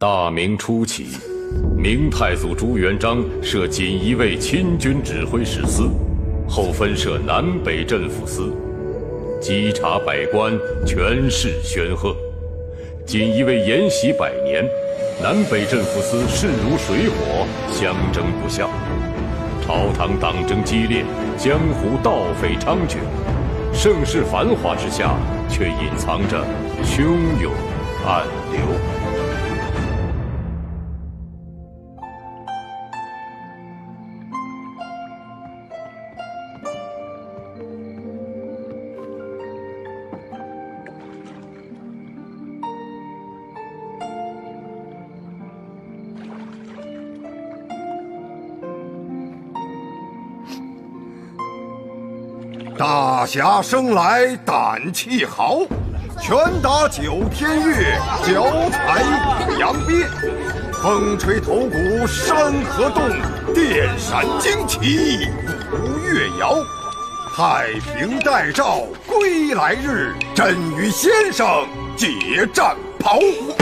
大明初期，明太祖朱元璋设锦衣卫亲军指挥使司，后分设南北镇抚司，稽查百官，权势煊赫。锦衣卫沿袭100年，南北镇抚司势如水火，相争不下。朝堂党争激烈，江湖盗匪猖獗，盛世繁华之下，却隐藏着汹涌暗流。 大侠生来胆气豪，拳打9天月，脚踩五羊鞭，风吹头骨山河动，电闪惊旗吴越摇。太平待诏归来日，朕与先生结战袍。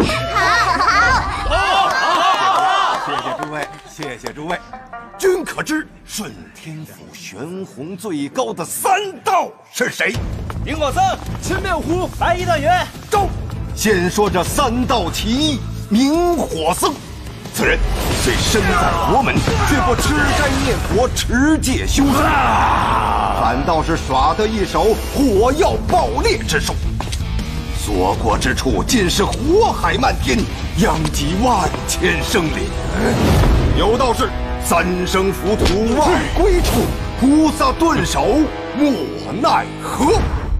好！谢谢诸位，谢谢诸位。君可知顺天府悬红最高的3道是谁？ 明火僧、青面虎、白衣段元。 周，先说这3道其一，明火僧。此人虽身在国门，却不吃斋念佛、持戒修身，反倒是耍得一手火药爆裂之术。所过之处尽是火海漫天，殃及万千生灵。有道是3生浮屠万归处，菩萨顿首莫奈何。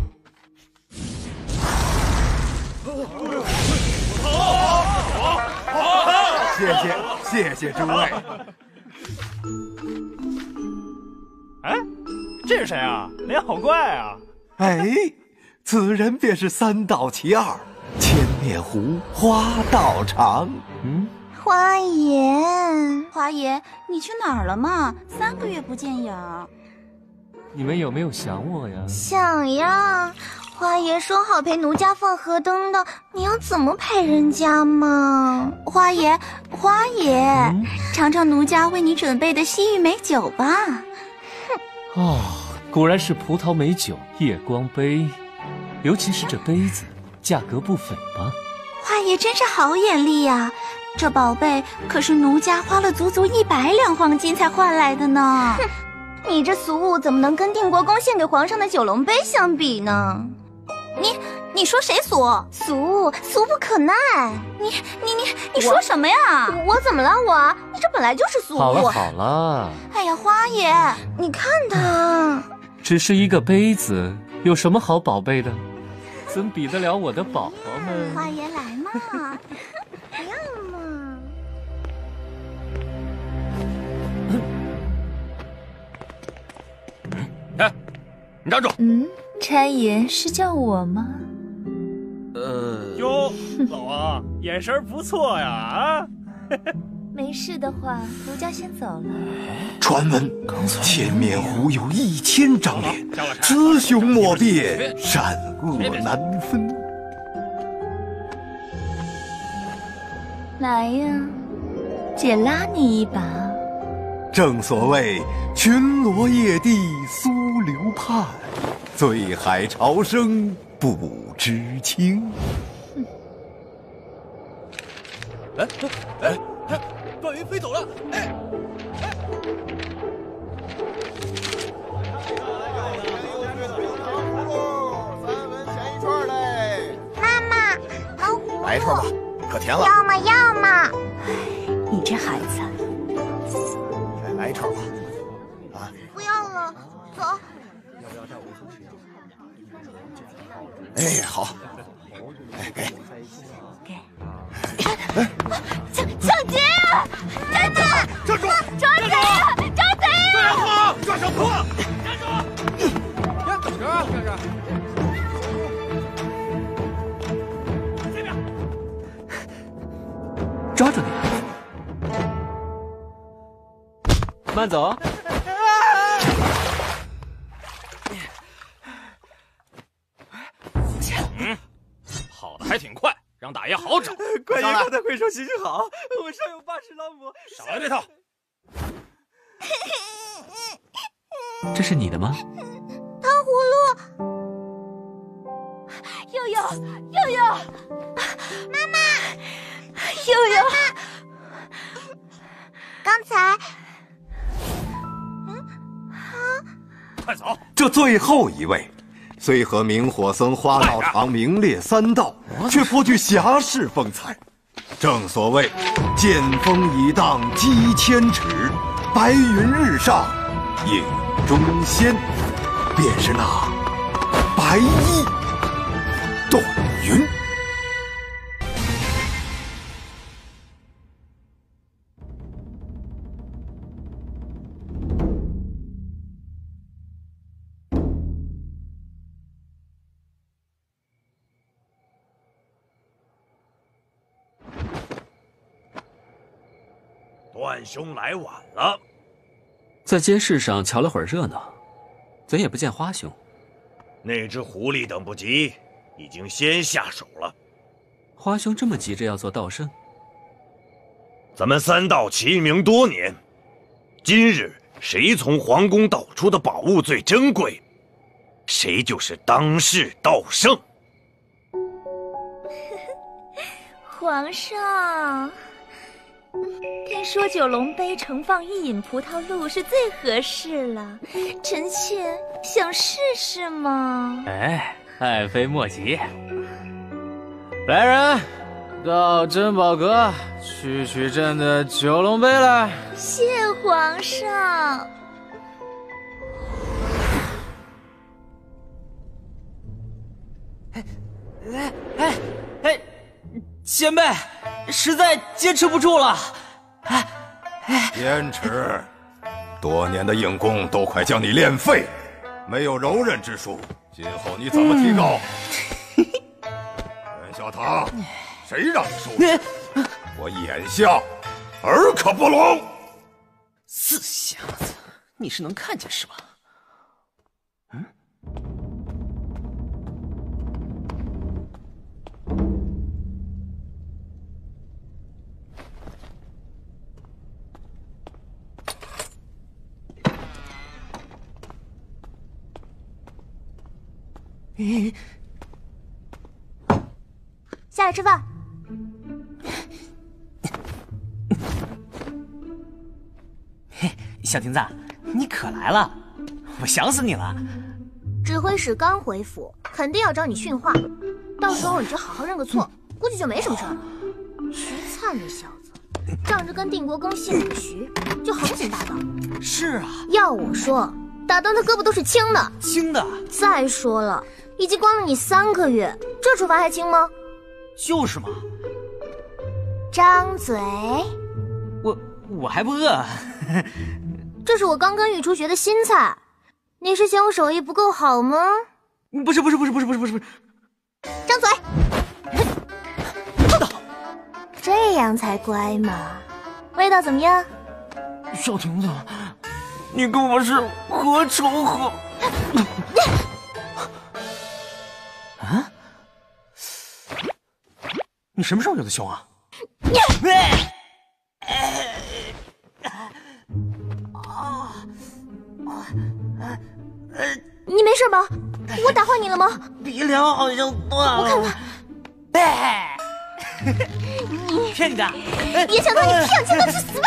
谢谢诸位。 哎，这是谁啊？脸好怪啊！ 哎，此人便是3道其2，千面狐花道长。 花爷，你去哪儿了嘛？3个月不见影。 你们有没有想我呀？ 想呀。花爷说好陪奴家放河灯的，你要怎么陪人家嘛？花爷，尝尝奴家为你准备的西域美酒吧。 哦，果然是葡萄美酒夜光杯，尤其是这杯子，价格不菲吧？ 花爷真是好眼力呀！这宝贝可是奴家花了足足100两黄金才换来的呢。哼，你这俗物怎么能跟定国公献给皇上的九龙杯相比呢？你说谁俗？俗不可耐。你说什么呀？我怎么了？你这本来就是俗物。 好了。 哎呀，花爷，你看他， 只是一个杯子，有什么好宝贝的？怎比得了我的宝宝们？ 花爷来嘛，不要嘛。 哎，你站住！ 差爷是叫我吗？ 哟，老王眼神不错呀啊！ 没事的话，奴家先走了。 传闻千面狐有1000张脸，雌雄莫辨，善恶难分。 来呀，姐拉你一把。 正所谓群罗夜地苏流盼，醉海潮生不知情。 段云飞走了。 妈妈，老虎， 来一串吧，可甜了。 要嘛。 你这孩子， 来一串吧。啊， 不要了，走。 哎，好。给。 抢劫！站住！ 站住！ 抓贼呀！抓贼呀！ 抓小偷！ 站住！怎么着啊？这是？这边！ 抓住你！慢走。 跑得还挺快，让让大爷好找。 快爷刚才挥手行行好，我上有8尺老母。 少来这套！ 这是你的吗？ 糖葫芦。悠悠，悠悠，妈妈，悠悠，刚才， 快走！ 这最后一位，虽和明火僧花道场名列3道，却颇具侠士风采。正所谓剑锋已荡击千尺，白云日上映中仙，便是那白衣段云。 段兄来晚了， 在街市上瞧了会儿热闹，怎也不见花兄。 那只狐狸等不及，已经先下手了。 花兄这么急着要做道圣？ 咱们3道齐名多年，今日谁从皇宫盗出的宝物最珍贵，谁就是当世道圣。 皇上，听说九龙杯盛放1饮葡萄露是最合适了，臣妾想试试嘛。 哎，爱妃莫急。来人，到珍宝阁去取朕的九龙杯来。 谢皇上。 哎，前辈，实在坚持不住了。 坚持，多年的硬功都快将你练废，没有柔韧之术，今后你怎么提高？袁小唐，谁让你收拾？我眼下耳可不聋。 死小子，你是能看见是吧？ 下来吃饭。 小亭子，你可来了，我想死你了。 指挥使刚回府，肯定要找你训话，到时候你就好好认个错，估计就没什么事了。徐灿那小子，仗着跟定国公姓李徐，就横行霸道。 是啊， 要我说，打断他胳膊都是轻的。 轻的。 再说了，已经关了你3个月，这处罚还轻吗？ 就是嘛。 张嘴。 我还不饿。 这是我刚跟御厨学的新菜，你是嫌我手艺不够好吗？ 不是。 张嘴。这样才乖嘛。味道怎么样？ 小亭子，你跟我是何仇何？啊？你什么时候有的凶啊？ 你没事吧？我打坏你了吗？ 鼻梁好像断了。 我看看。 你骗你的！ 别想到你骗亲都去死吧！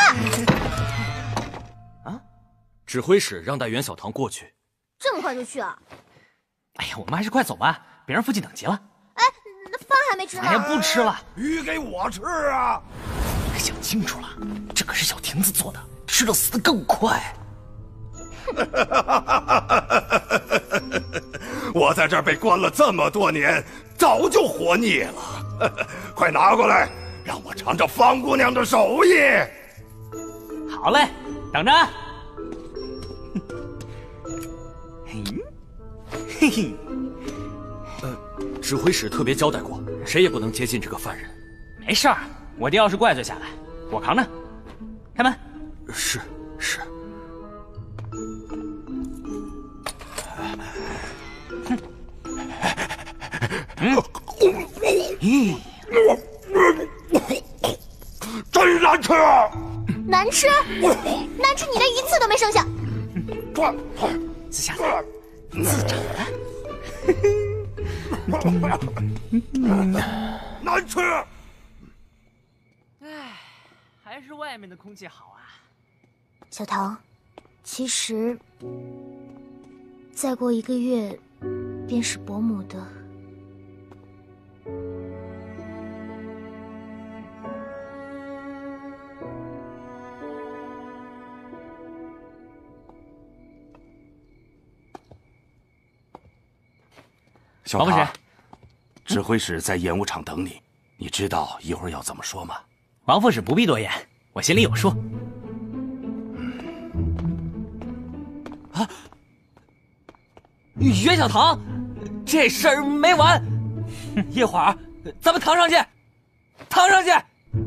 啊！指挥使让带袁小唐过去。 这么快就去啊？ 哎呀，我们还是快走吧，别让父亲等急了。 哎，那饭还没吃呢。 哎呀，不吃了， 鱼给我吃啊！ 你可想清楚了，这可是小亭子做的，吃了死得更快。 我在这儿被关了这么多年，早就活腻了。快拿过来，让我尝尝方姑娘的手艺。 好嘞，等着。嘿嘿。 指挥使特别交代过，谁也不能接近这个犯人。 没事儿，我爹要是怪罪下来，我扛着。开门。 是。 吃，难吃你连一次都没剩下。 自下菜，自找的。 难吃。 唉，还是外面的空气好啊。 小唐，其实再过1个月便是伯母的。 小唐，指挥使在演武场等你，你知道一会儿要怎么说吗？ 王副使不必多言，我心里有数。啊，袁小棠，这事儿没完，一会儿咱们堂上见，堂上见。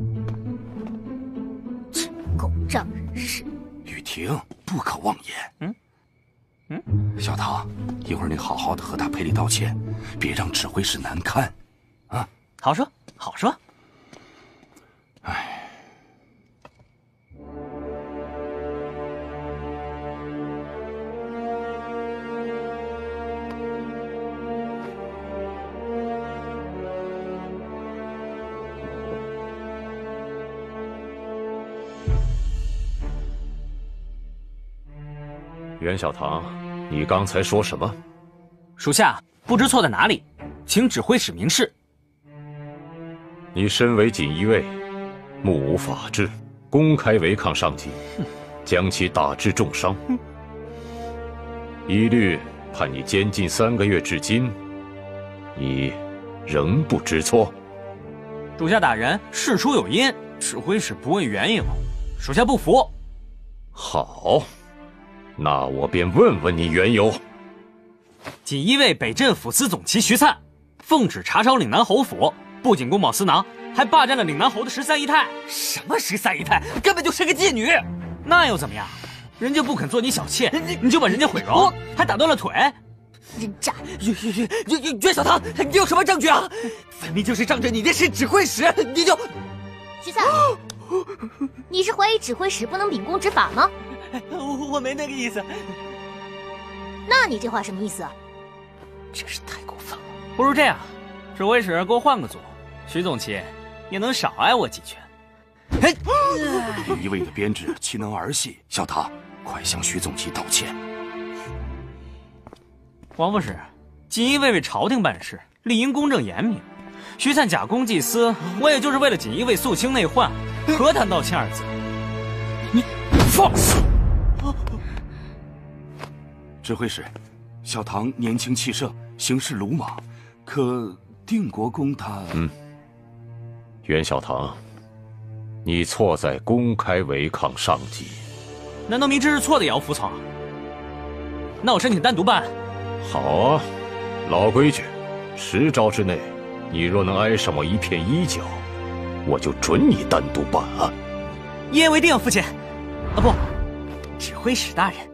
这狗仗人势！ 雨婷，不可妄言。小唐，一会儿你好好的和他赔礼道歉，别让指挥使难堪，啊！ 好说，好说。 唉。 袁小棠，你刚才说什么？ 属下不知错在哪里，请指挥使明示。 你身为锦衣卫，目无法治，公开违抗上级，将其打致重伤，一律判你监禁3个月至今，你仍不知错？ 属下打人事出有因，指挥使不问缘由，属下不服。 好。那我便问问你缘由。 锦衣卫北镇抚司总旗徐粲，奉旨查抄岭南侯府，不仅公报私囊，还霸占了岭南侯的13姨太。什么13姨太，根本就是个妓女。那又怎么样？人家不肯做你小妾，你就把人家毁容，还打断了腿。 人渣！ 袁小棠，你有什么证据啊？分明就是仗着你这是指挥使，你就…… 徐粲，你是怀疑指挥使不能秉公执法吗？ 我没那个意思。 那你这话什么意思啊？ 真是太过分了。不如这样，指挥使给我换个组，徐总旗也能少挨我几拳。 锦衣卫的编制岂能儿戏？小唐，快向徐总旗道歉。 王副使，锦衣卫为朝廷办事，理应公正严明。徐粲假公济私，我也就是为了锦衣卫肃清内患，何谈道歉2字？你放肆！ 指挥使，小唐年轻气盛，行事鲁莽，可定国公他…… 袁小棠，你错在公开违抗上级。 难道明知是错的也要服从？那我申请单独办。 好啊，老规矩，10招之内，你若能挨上我一片衣角，我就准你单独办案。 一言为定，父亲。啊不，指挥使大人。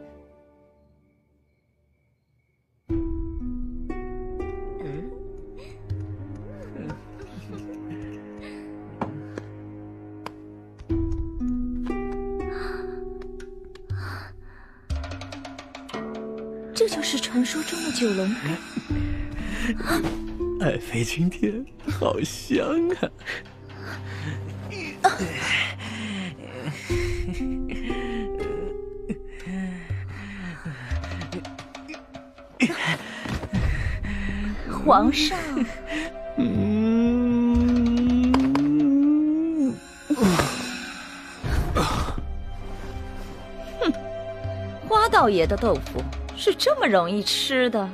这就是传说中的九龙杯。 爱妃今天好香啊！ 皇上，花道爷的豆腐是这么容易吃的？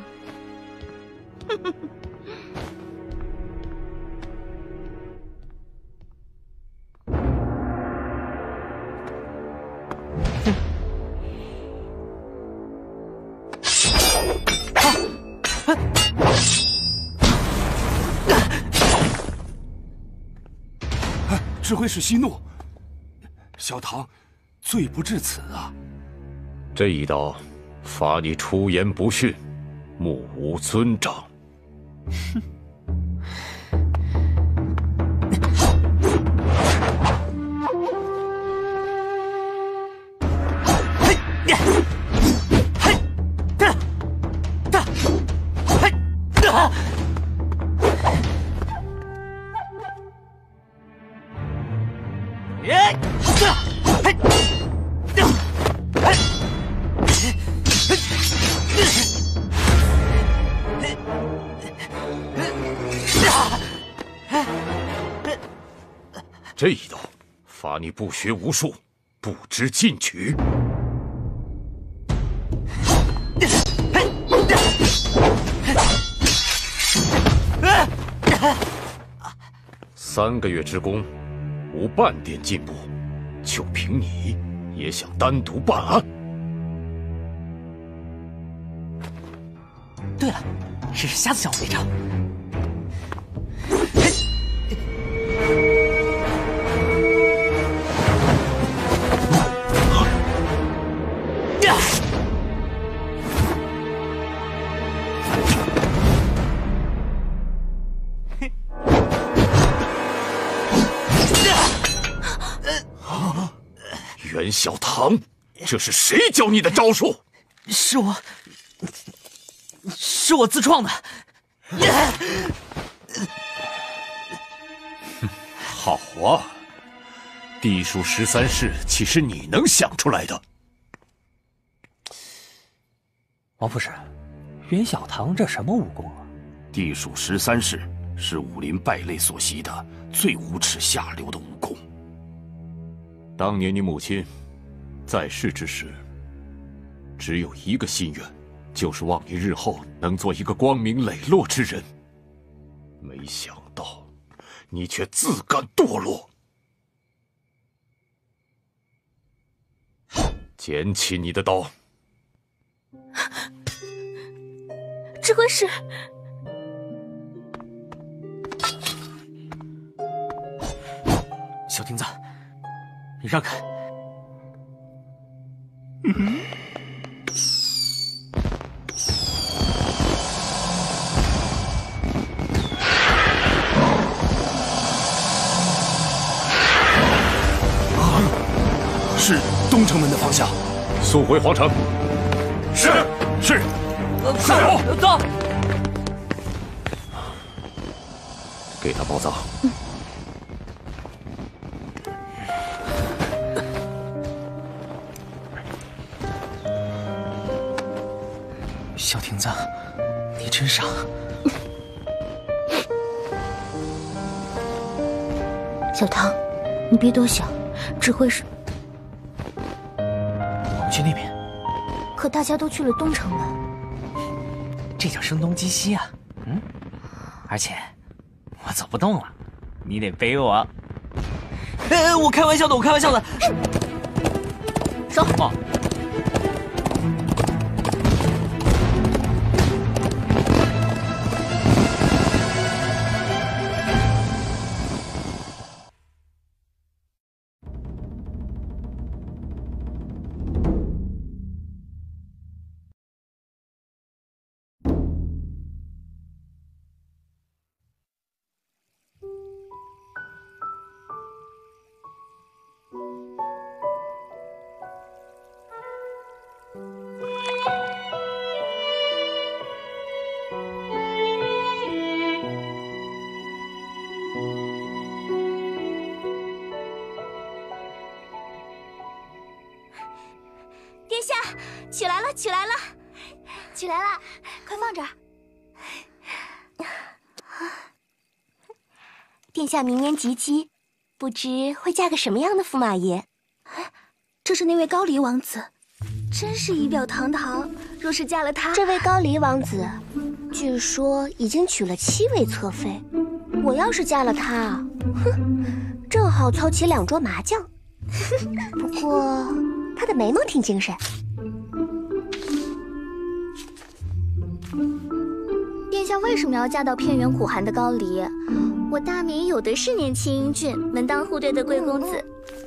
指挥使息怒，小唐罪不至此啊！ 这一刀，罚你出言不逊，目无尊长。哼！ 这一刀罚你不学无术，不知进取。3个月之功，无半点进步，就凭你也想单独办案？ 对了，试试瞎子小子那招。 袁小棠，这是谁教你的招数？ 是我自创的。 好啊，地术13式岂是你能想出来的？ 王副使，袁小棠这什么武功啊？ 地术13式是武林败类所习的最无耻下流的武功。 当年你母亲在世之时，只有一个心愿，就是望你日后能做一个光明磊落之人。没想到，你却自甘堕落。捡起你的刀。 指挥使， 小亭子，你让开。 是东城门的方向， 速回皇城。是。 走。 给他包扎。 小亭子，你真傻。 小棠，你别多想，指挥使。 我们去那边。 可大家都去了东城门， 这叫声东击西啊！而且我走不动了，你得背我。我开玩笑的， 走。 殿下，取来了，快放这儿。殿下明年及笄，不知会嫁个什么样的驸马爷？这是那位高黎王子，真是仪表堂堂。若是嫁了他，这位高黎王子，据说已经娶了7位侧妃。我要是嫁了他，正好凑齐2桌麻将。不过他的眉毛挺精神。殿下为什么要嫁到偏远苦寒的高黎？我大明有的是年轻英俊、门当户对的贵公子。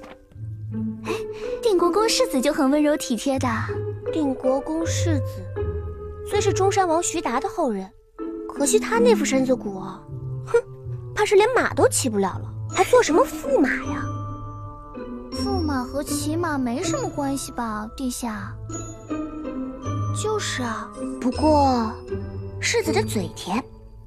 定国公世子就很温柔体贴的。定国公世子虽是中山王徐达的后人，可惜他那副身子骨啊，怕是连马都骑不了了，还做什么驸马呀？驸马马和骑马没什么关系吧，殿下？就是啊，不过世子的嘴甜。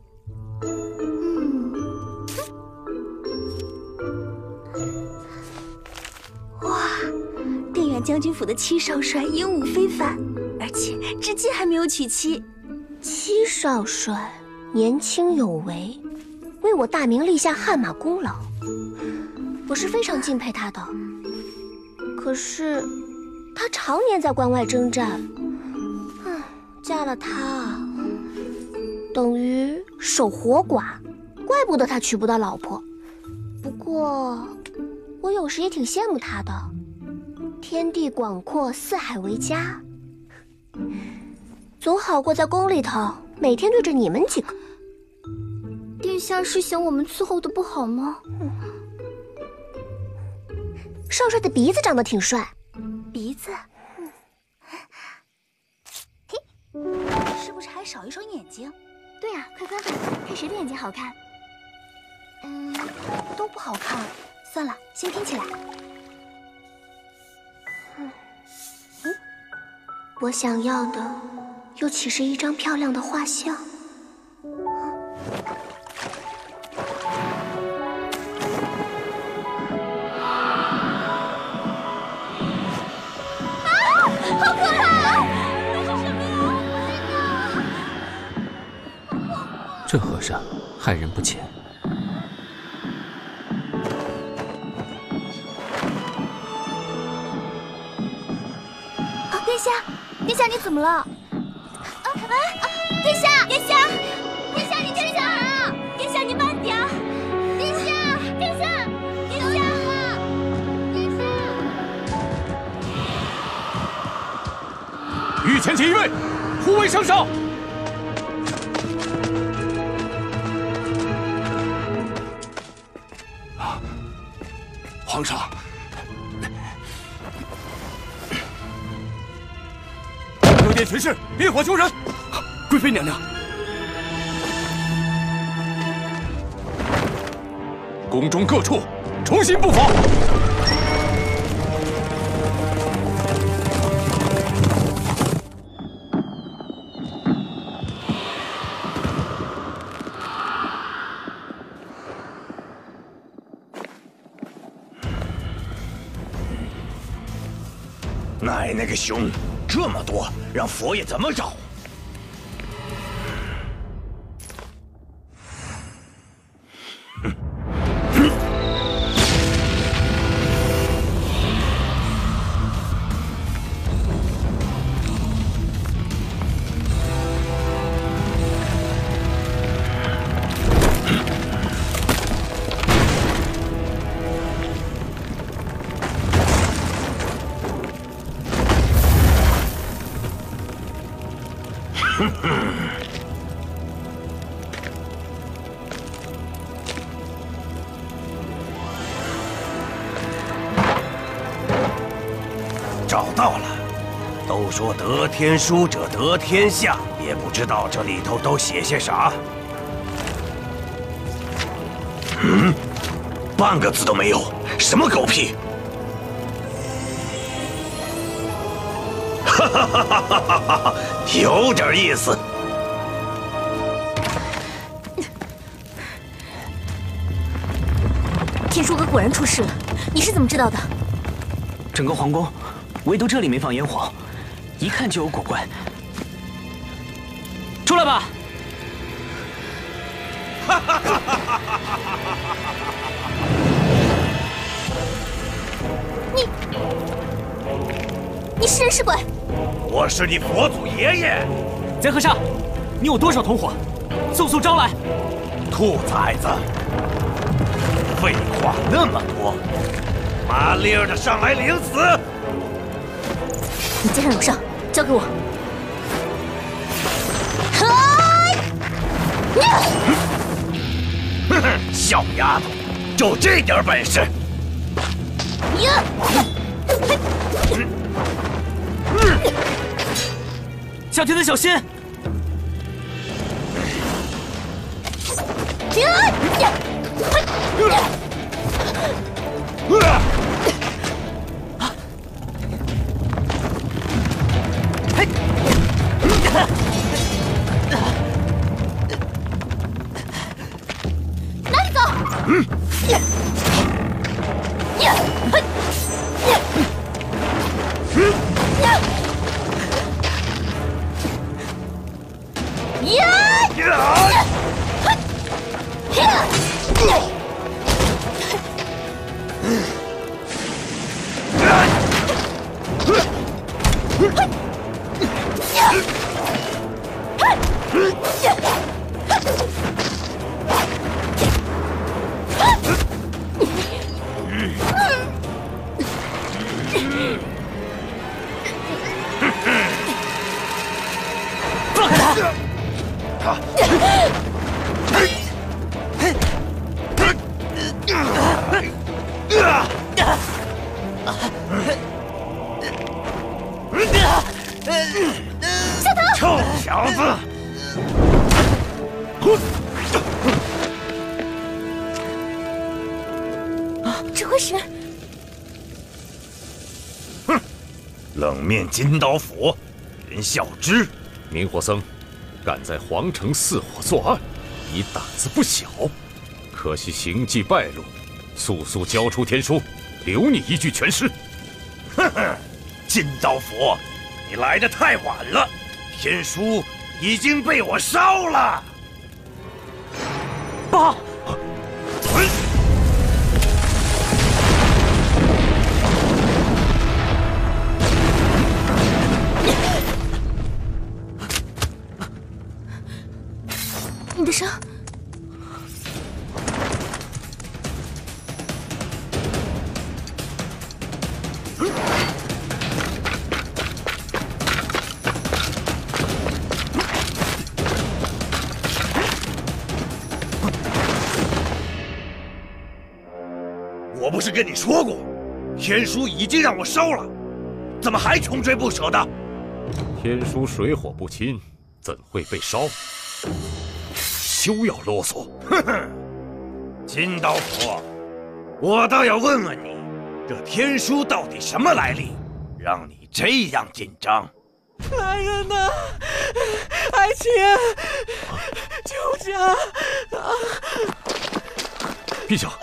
哇，定远将军府的七少帅英武非凡，而且至今还没有娶妻。七少帅年轻有为，为我大明立下汗马功劳，我是非常敬佩他的。可是他常年在关外征战，嫁了他等于守活寡，怪不得他娶不到老婆。不过我有时也挺羡慕他的，天地广阔，四海为家，总好过在宫里头每天对着你们几个。殿下是嫌我们伺候的不好吗？少帅的鼻子长得挺帅。鼻子？嘿，是不是还少一双眼睛？对呀，快翻翻，看谁的眼睛好看。都不好看。算了，先听起来。我想要的又岂是一张漂亮的画像？好可怕！这是什么呀？ 这和尚害人不浅。 殿下，殿下，你怎么了？殿下，殿下，殿下，你这是哪儿啊？殿下，你慢点！殿下，殿下，殿下啊！殿下！ 御前锦衣卫，护卫圣上！ 皇上。 各殿巡视，烈火救人！ 贵妃娘娘， 宫中各处重新布防。 奶奶个熊，这么多，让佛爷怎么找？找到了，都说得天书者得天下，也不知道这里头都写些啥。半个字都没有，什么狗屁！哈哈哈哈哈哈，有点意思。 天书阁果然出事了，你是怎么知道的？ 整个皇宫，唯独这里没放烟火，一看就有古怪。出来吧！ 你是人是鬼？ 我是你佛祖爷爷。 贼和尚，你有多少同伙？速速招来！ 兔崽子，废话那么多，麻利儿的上来领死！ 你肩上有伤，交给我。 哼哼，小丫头，就这点本事！ 小天子小心！ 哪里走？ 放开他！ 臭小子！ 指挥使， 哼，冷面金刀斧，袁孝之， 明火僧，敢在皇城肆火作案，你胆子不小。可惜行迹败露，速速交出天书，留你一具全尸。 哼哼，金刀斧，你来得太晚了，天书已经被我烧了。 爸。 你的伤。 我不是跟你说过，天书已经让我烧了，怎么还穷追不舍的？ 天书水火不侵，怎会被烧？休要啰嗦！ 哼哼，金刀斧，我倒要问问你，这天书到底什么来历，让你这样紧张？ 来人呐！爱卿，救驾！ 陛下，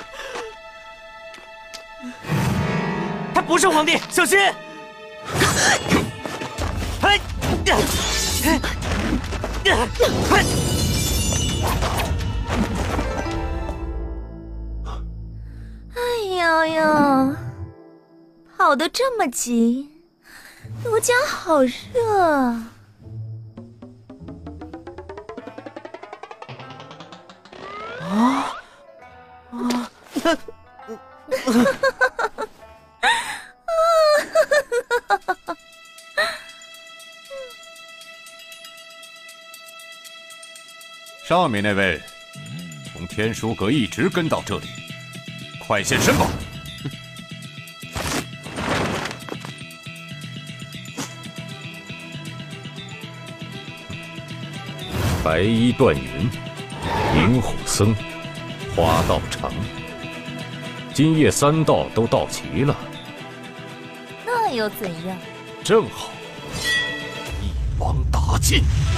他不是皇帝，小心！ 哎呦呦，跑得这么急，奴家好热啊！ 上面那位，从天书阁一直跟到这里，快现身吧！白衣断云，明虎僧，花道成，今夜3道都到齐了， 那又怎样？ 正好一网打尽。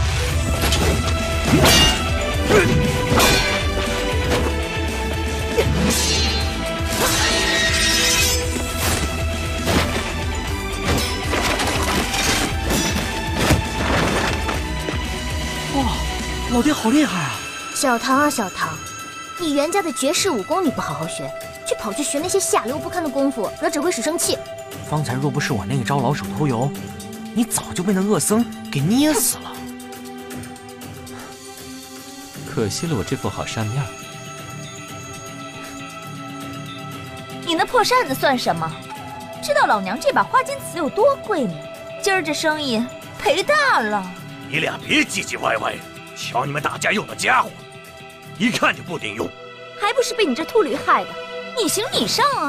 哇，老爹好厉害啊！ 小唐啊，小唐，你袁家的绝世武功你不好好学，却跑去学那些下流不堪的功夫，惹指挥使生气。 方才若不是我那一招老手偷油，你早就被那恶僧给捏死了。 可惜了我这副好扇面。 你那破扇子算什么？知道老娘这把花金瓷有多贵吗？今儿这生意赔大了。 你俩别唧唧歪歪，瞧你们打架用的家伙，一看就不顶用， 还不是被你这秃驴害的？你行你上啊！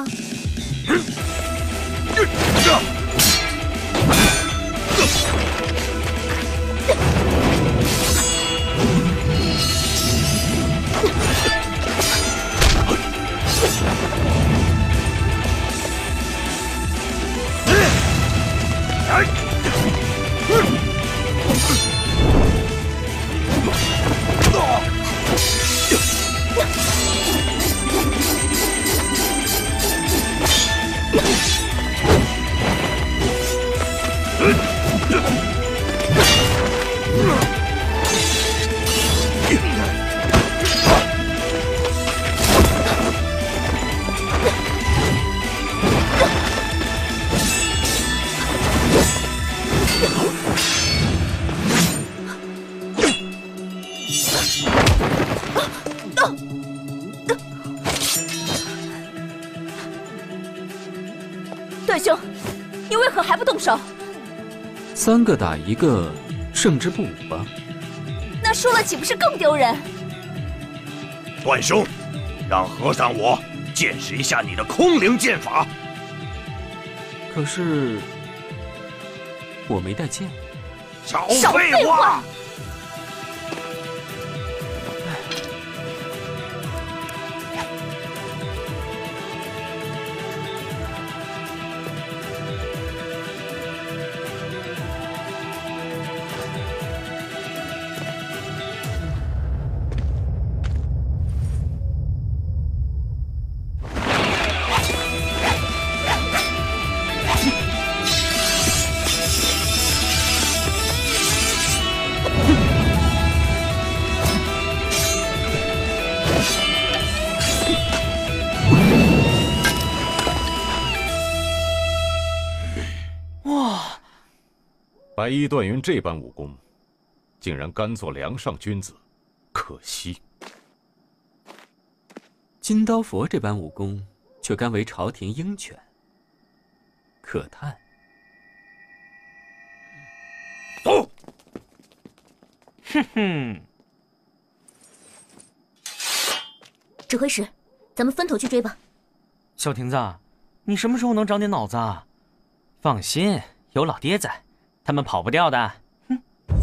段兄，你为何还不动手 ？3个打1个，胜之不武吧？ 那输了岂不是更丢人？ 段兄，让和尚我见识一下你的空灵剑法。 可是我没带剑。 少废话！ 白衣段云这般武功，竟然甘做梁上君子，可惜。 金刀佛这般武功，却甘为朝廷鹰犬，可叹。 走。 哼哼。 指挥使，咱们分头去追吧。 小亭子，你什么时候能长点脑子啊？放心，有老爹在。他们跑不掉的。哼。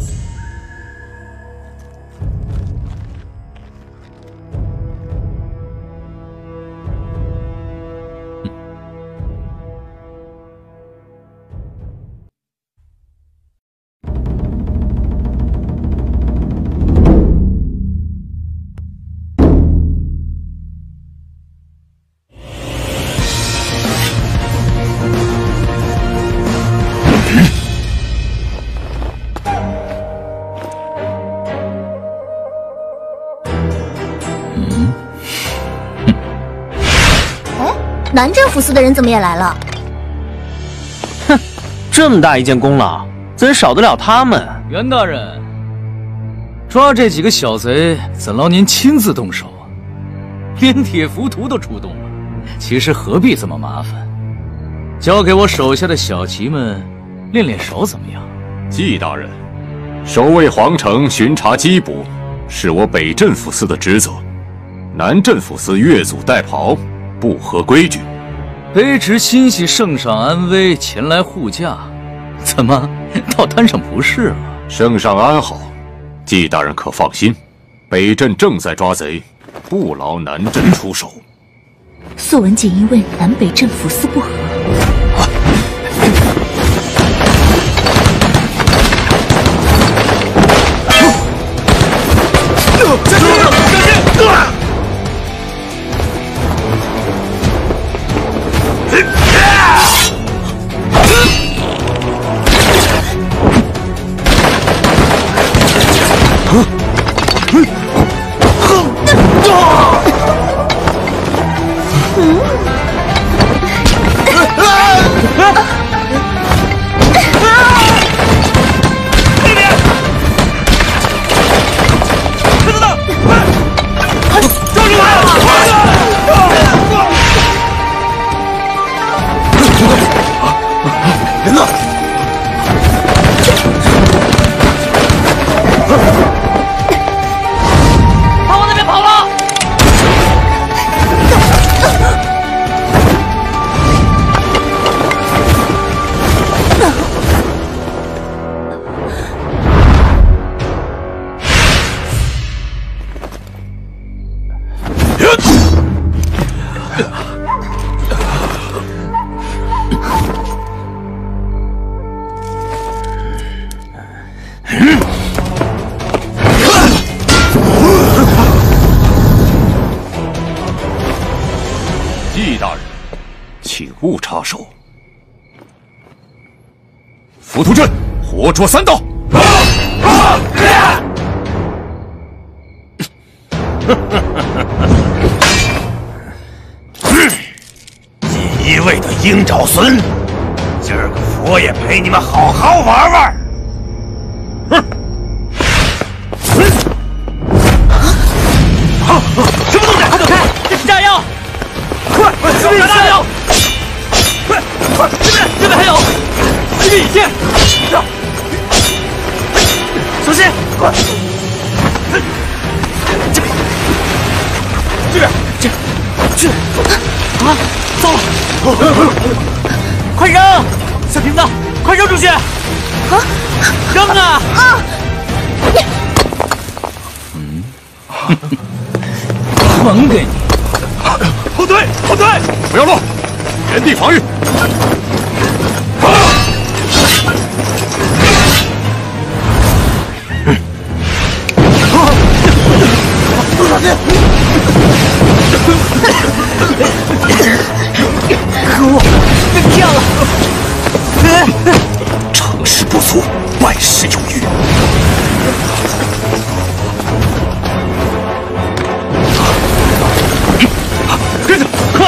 南镇抚司的人怎么也来了？ 哼，这么大一件功劳，怎少得了他们？ 袁大人，抓这几个小贼，怎劳您亲自动手啊？连铁浮屠都出动了，其实何必这么麻烦？交给我手下的小骑们练练手怎么样？ 季大人，守卫皇城、巡查缉捕，是我北镇抚司的职责。南镇抚司越俎代庖，不合规矩。 卑职欣喜圣上安危，前来护驾，怎么倒摊上不是了？ 圣上安好，季大人可放心，北镇正在抓贼，不劳南镇出手。 素文锦因为南北镇抚司不和。 季大人，请勿插手。 浮屠阵，活捉三道。 锦衣卫的鹰爪孙，今儿个佛爷陪你们好好玩玩。哼！ 什么东西？快走开！这是炸药！快，这边炸药！快，这边还有！这边引线！小心！快！这啊！糟了！快扔！小瓶子，快扔出去！啊！扔啊！啊！ 还给你！ 后退，后退！不要乱，原地防御。 可恶，被骗了！ 成事不足，败事有余。 跟着，快！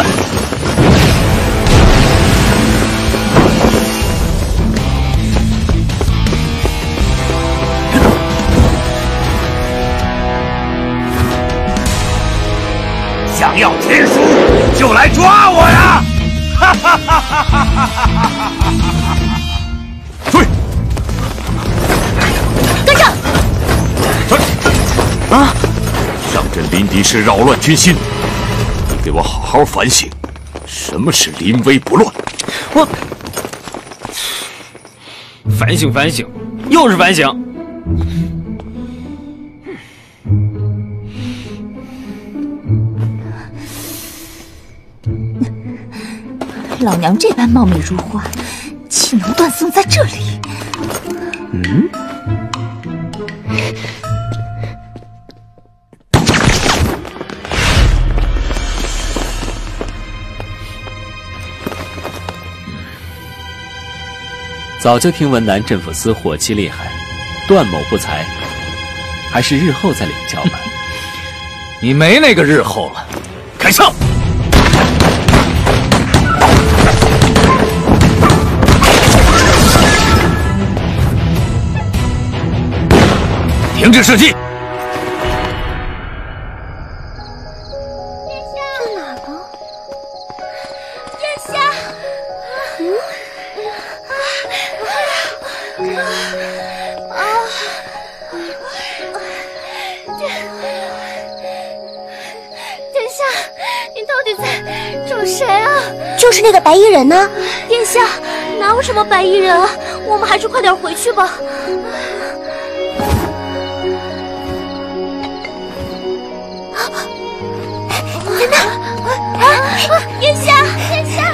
想要天书，就来抓我呀！哈哈哈哈哈哈！ 追！ 跟上！ 啊！上阵临敌是扰乱军心，你给我好好反省，什么是临危不乱？ 我反省，又是反省。 老娘这般貌美如花，岂能断送在这里？ 嗯。 早就听闻南镇抚司火气厉害，段某不才，还是日后再领教吧。 你没那个日后了。 开枪！停止射击！ 在哪呢？ 殿下， 殿下，你到底在找谁啊？就是那个白衣人呢。 殿下，哪有什么白衣人啊？我们还是快点回去吧。 在那！ 殿下，殿下！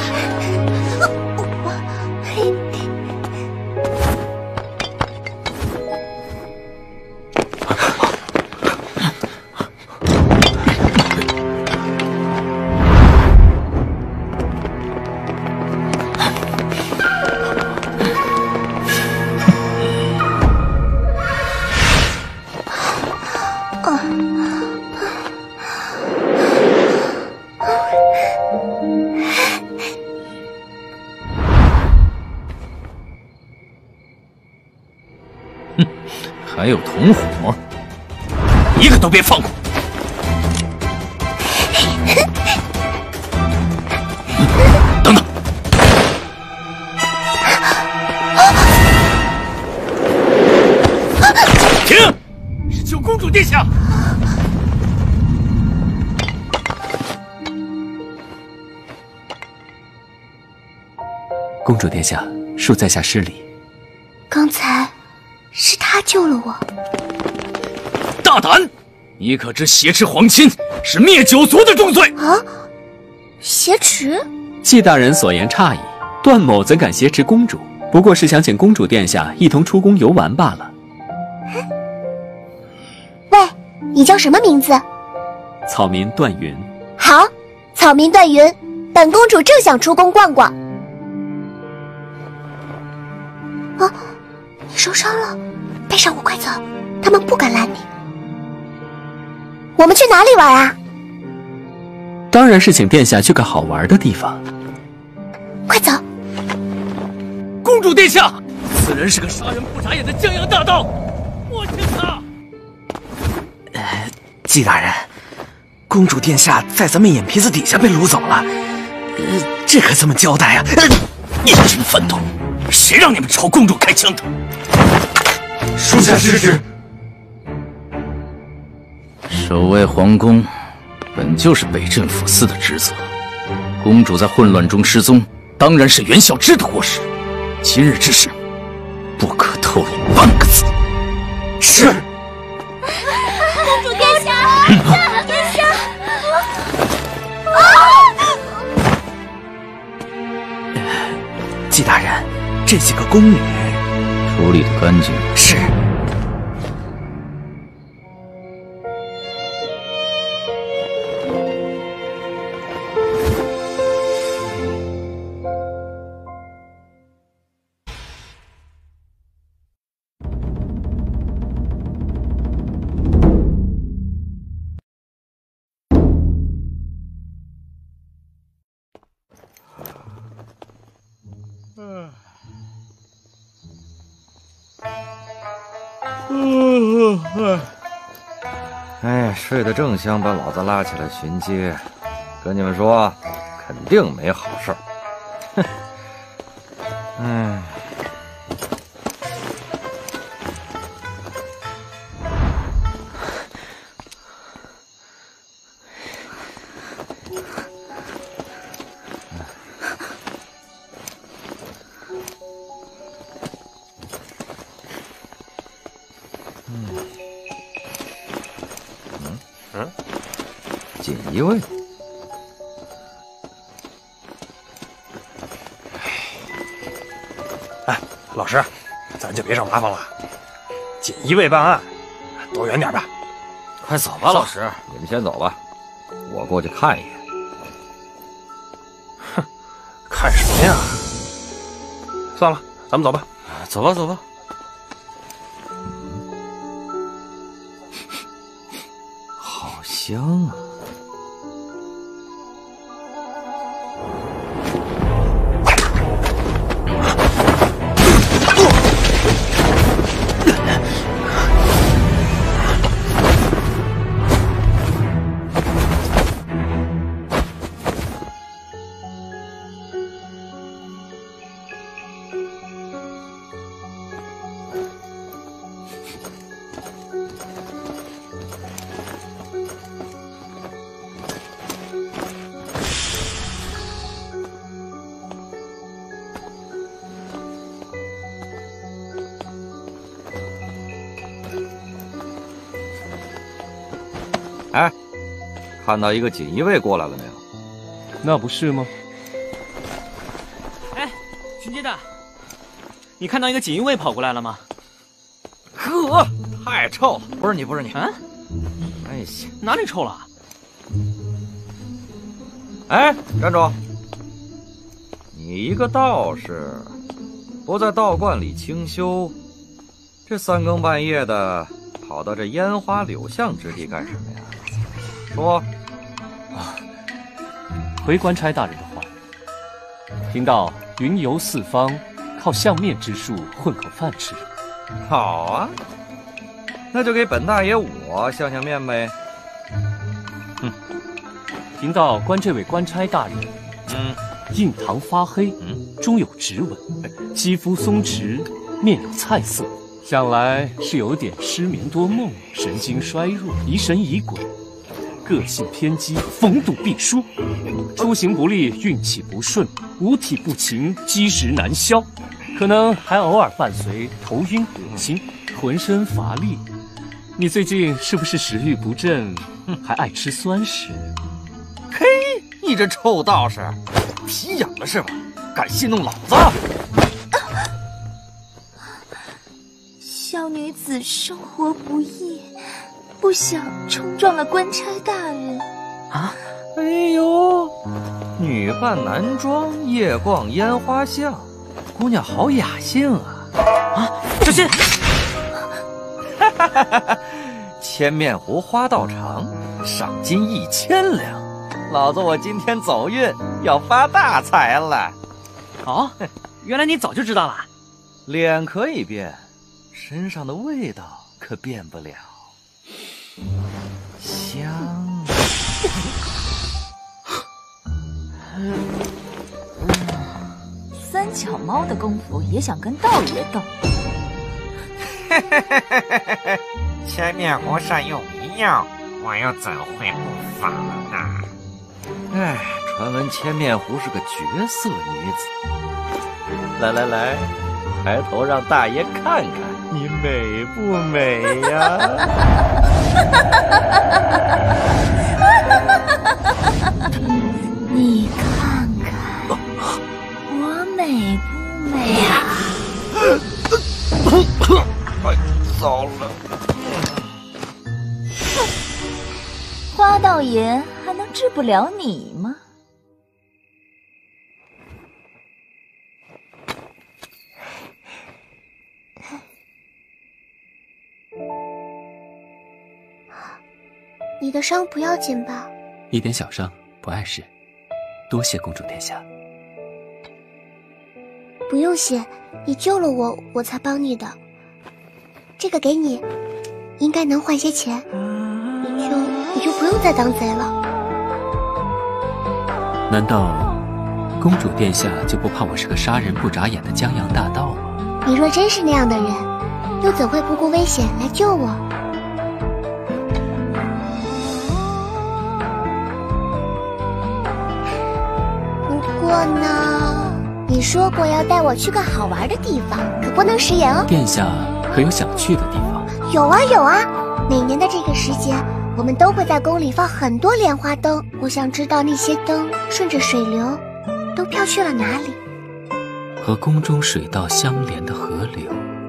还有同伙， 一个都别放过！等等！停！是救公主殿下！ 公主殿下，恕在下失礼。 刚才是他救了我。 大胆！你可知挟持皇亲是灭九族的重罪啊？挟持？ 季大人所言差矣，段某怎敢挟持公主？不过是想请公主殿下一同出宫游玩罢了。 喂，你叫什么名字？ 草民段云。 好，草民段云，本公主正想出宫逛逛。 啊，你受伤了，带上我快走，他们不敢拦你。我们去哪里玩啊？ 当然是请殿下去个好玩的地方。 快走！ 公主殿下，此人是个杀人不眨眼的江洋大盗，我请他。 季大人，公主殿下在咱们眼皮子底下被掳走了，这可怎么交代啊？ 一群粪土，谁让你们朝公主开枪的？ 属下失职。 守卫皇宫，本就是北镇抚司的职责。公主在混乱中失踪，当然是袁孝之的过失。今日之事，不可透露半个字。 是。 公主殿下，殿下！ 季大人，这几个宫女处理得干净。 是。 哎，睡得正香，把老子拉起来巡街，跟你们说，肯定没好事儿。哼，哎。锦衣卫， 哎，老师，咱就别找麻烦了。锦衣卫办案，躲远点吧。 快走吧，老师，你们先走吧，我过去看一眼。 哼，看什么呀？算了，咱们走吧。 走吧，走吧。好香啊！哎，看到一个锦衣卫过来了没有？ 那不是吗？ 哎，巡街的，你看到一个锦衣卫跑过来了吗？ 呵，太臭了！不是你，不是你。 啊？ 哎呀， 哪里臭了？ 哎，站住！你一个道士，不在道观里清修，这三更半夜的跑到这烟花柳巷之地干什么呀？说。 啊，回官差大人的话，听到云游四方，靠相面之术混口饭吃。 好啊，那就给本大爷我相相面呗。 听到这位官差大人，印堂发黑，中有指纹，肌肤松弛，面有菜色，想来是有点失眠多梦，神经衰弱，疑神疑鬼，个性偏激，逢赌必输，出行不利，运气不顺，五体不勤，积食难消，可能还偶尔伴随头晕恶心，浑身乏力。你最近是不是食欲不振，还爱吃酸食？ 嘿，你这臭道士，皮痒了是吧？敢戏弄老子！ 小女子生活不易，不想冲撞了官差大人。 啊！哎呦，女扮男装，夜逛烟花巷，姑娘好雅兴啊！ 心！ 哈哈哈哈！千面狐花道场，赏金1000两。老子我今天走运，要发大财了。 哦，原来你早就知道了。 脸可以变，身上的味道可变不了。香。 三脚猫的功夫也想跟道爷斗？ 千面狐善用迷药，我又怎会不防呢？ 哎，传闻千面狐是个绝色女子。来来来，抬头让大爷看看你美不美呀？ 你看看，我美不美啊？ 哎，糟了！ 花道爷还能治不了你吗？ 你的伤不要紧吧？ 一点小伤，不碍事。多谢公主殿下。 不用谢，你救了我，我才帮你的。这个给你，应该能换些钱，你就不用再当贼了。 难道公主殿下就不怕我是个杀人不眨眼的江洋大盗吗？ 你若真是那样的人，又怎会不顾危险来救我？不过呢，你说过要带我去个好玩的地方，可不能食言哦。 殿下可有想去的地方？ 有啊有啊，每年的这个时节，我们都会在宫里放很多莲花灯。我想知道那些灯顺着水流，都飘去了哪里？ 和宫中水道相连的河流。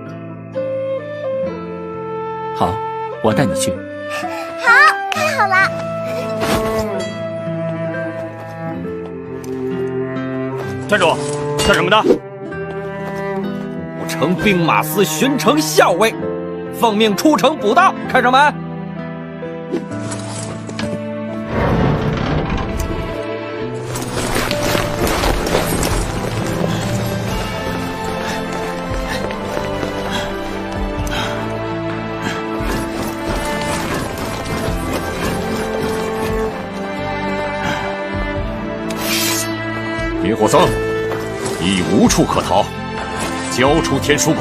好，我带你去。 好，太好了。 站住！干什么的？ 我乘兵马司巡城校尉，奉命出城捕盗，开上门。 明火僧，已无处可逃，交出天书吧。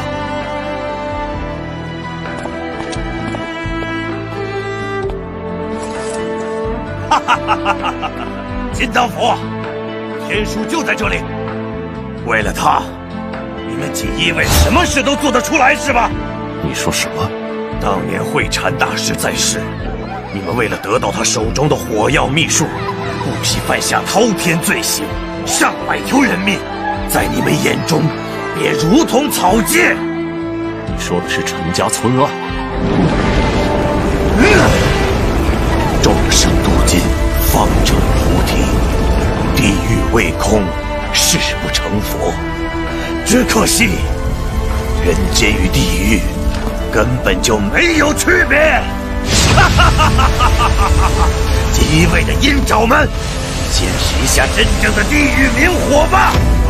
哈哈哈哈哈哈！金丹佛，天书就在这里。为了他，你们锦衣卫什么事都做得出来是吧？ 你说什么？ 当年慧禅大师在世，你们为了得到他手中的火药秘术，不惜犯下滔天罪行。上百条人命，在你们眼中也如同草芥。 你说的是陈家村案。 众生镀金，方正菩提，地狱未空，誓不成佛。只可惜，人间与地狱根本就没有区别。哈哈哈哈哈哈！锦衣卫的阴爪们！见识一下真正的地狱明火吧！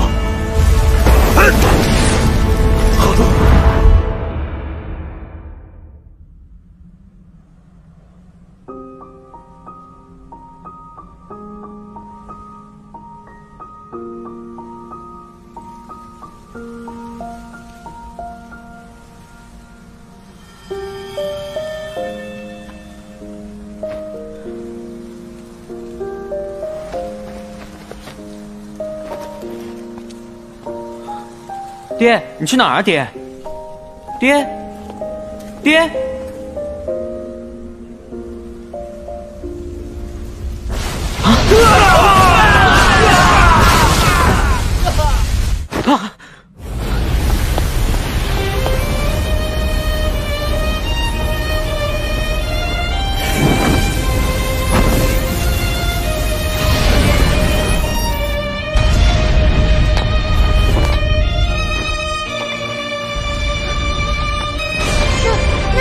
爹，你去哪儿啊？爹，爹，爹！啊！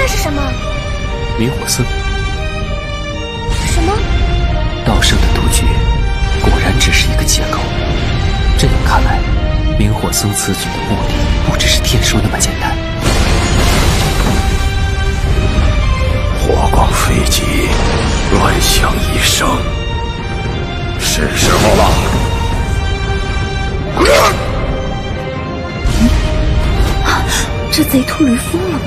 那是什么？ 明火僧。 什么？ 道圣的突厥果然只是一个借口。这样看来，明火僧此举的目的不只是天书那么简单。 火光飞急，乱象一生，是时候了。 这贼秃驴疯了吗？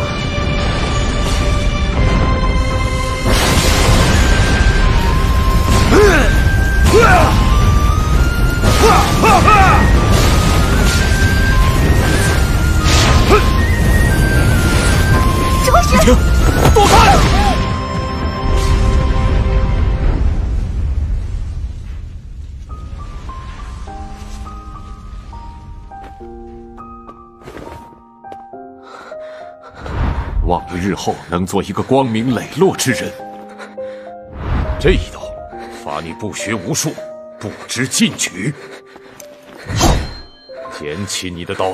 指挥使， 躲开！ 望日后能做一个光明磊落之人。这一刀，罚你不学无术，不知进取。捡起你的刀。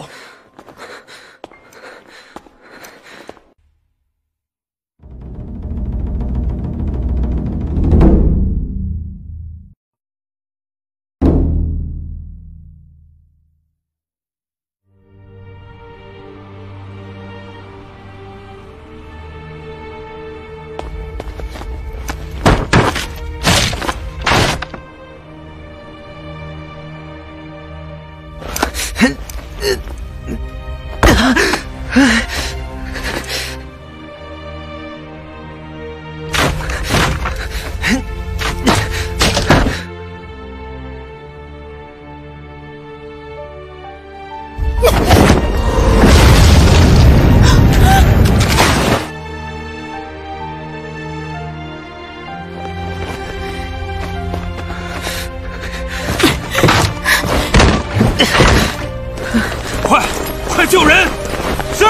快救人！是。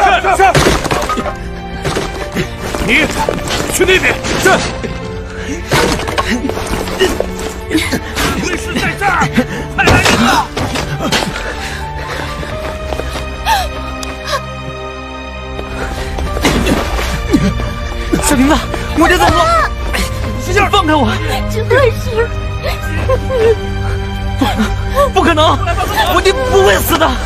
你去那边。是。卫士在这儿，快来人啊！ 小玲子，我这怎么了？请放开我！ 指挥使， 不可能，我弟不会死的。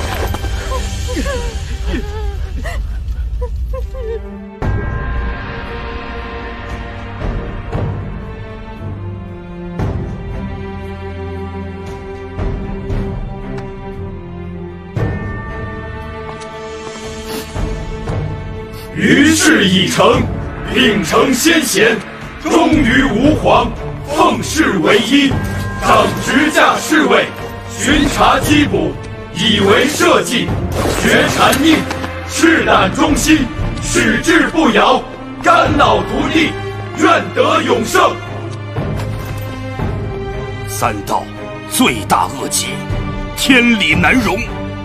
于事已成，秉承先贤，忠于吾皇，奉事为一，掌直驾侍卫，巡查缉捕，以为社稷，学禅宁，赤胆忠心，矢志不摇，肝脑涂地，愿得永生。 三道罪大恶极，天理难容。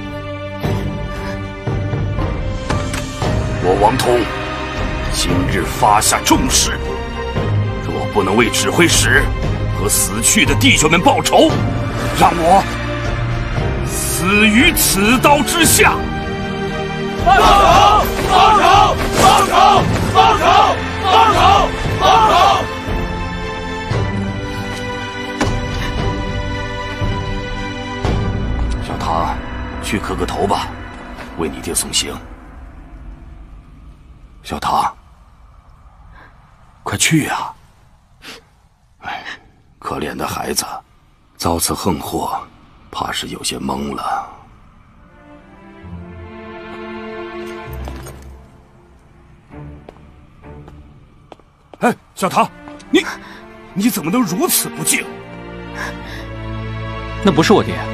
我王通今日发下重誓，若不能为指挥使和死去的弟兄们报仇，让我死于此刀之下。 报仇！报仇！报仇！报仇！报仇！报仇！ 小唐，去磕个头吧，为你爹送行。小唐，快去呀！哎，可怜的孩子，遭此横祸，怕是有些懵了。哎，小唐，你怎么能如此不敬？ 那不是我爹。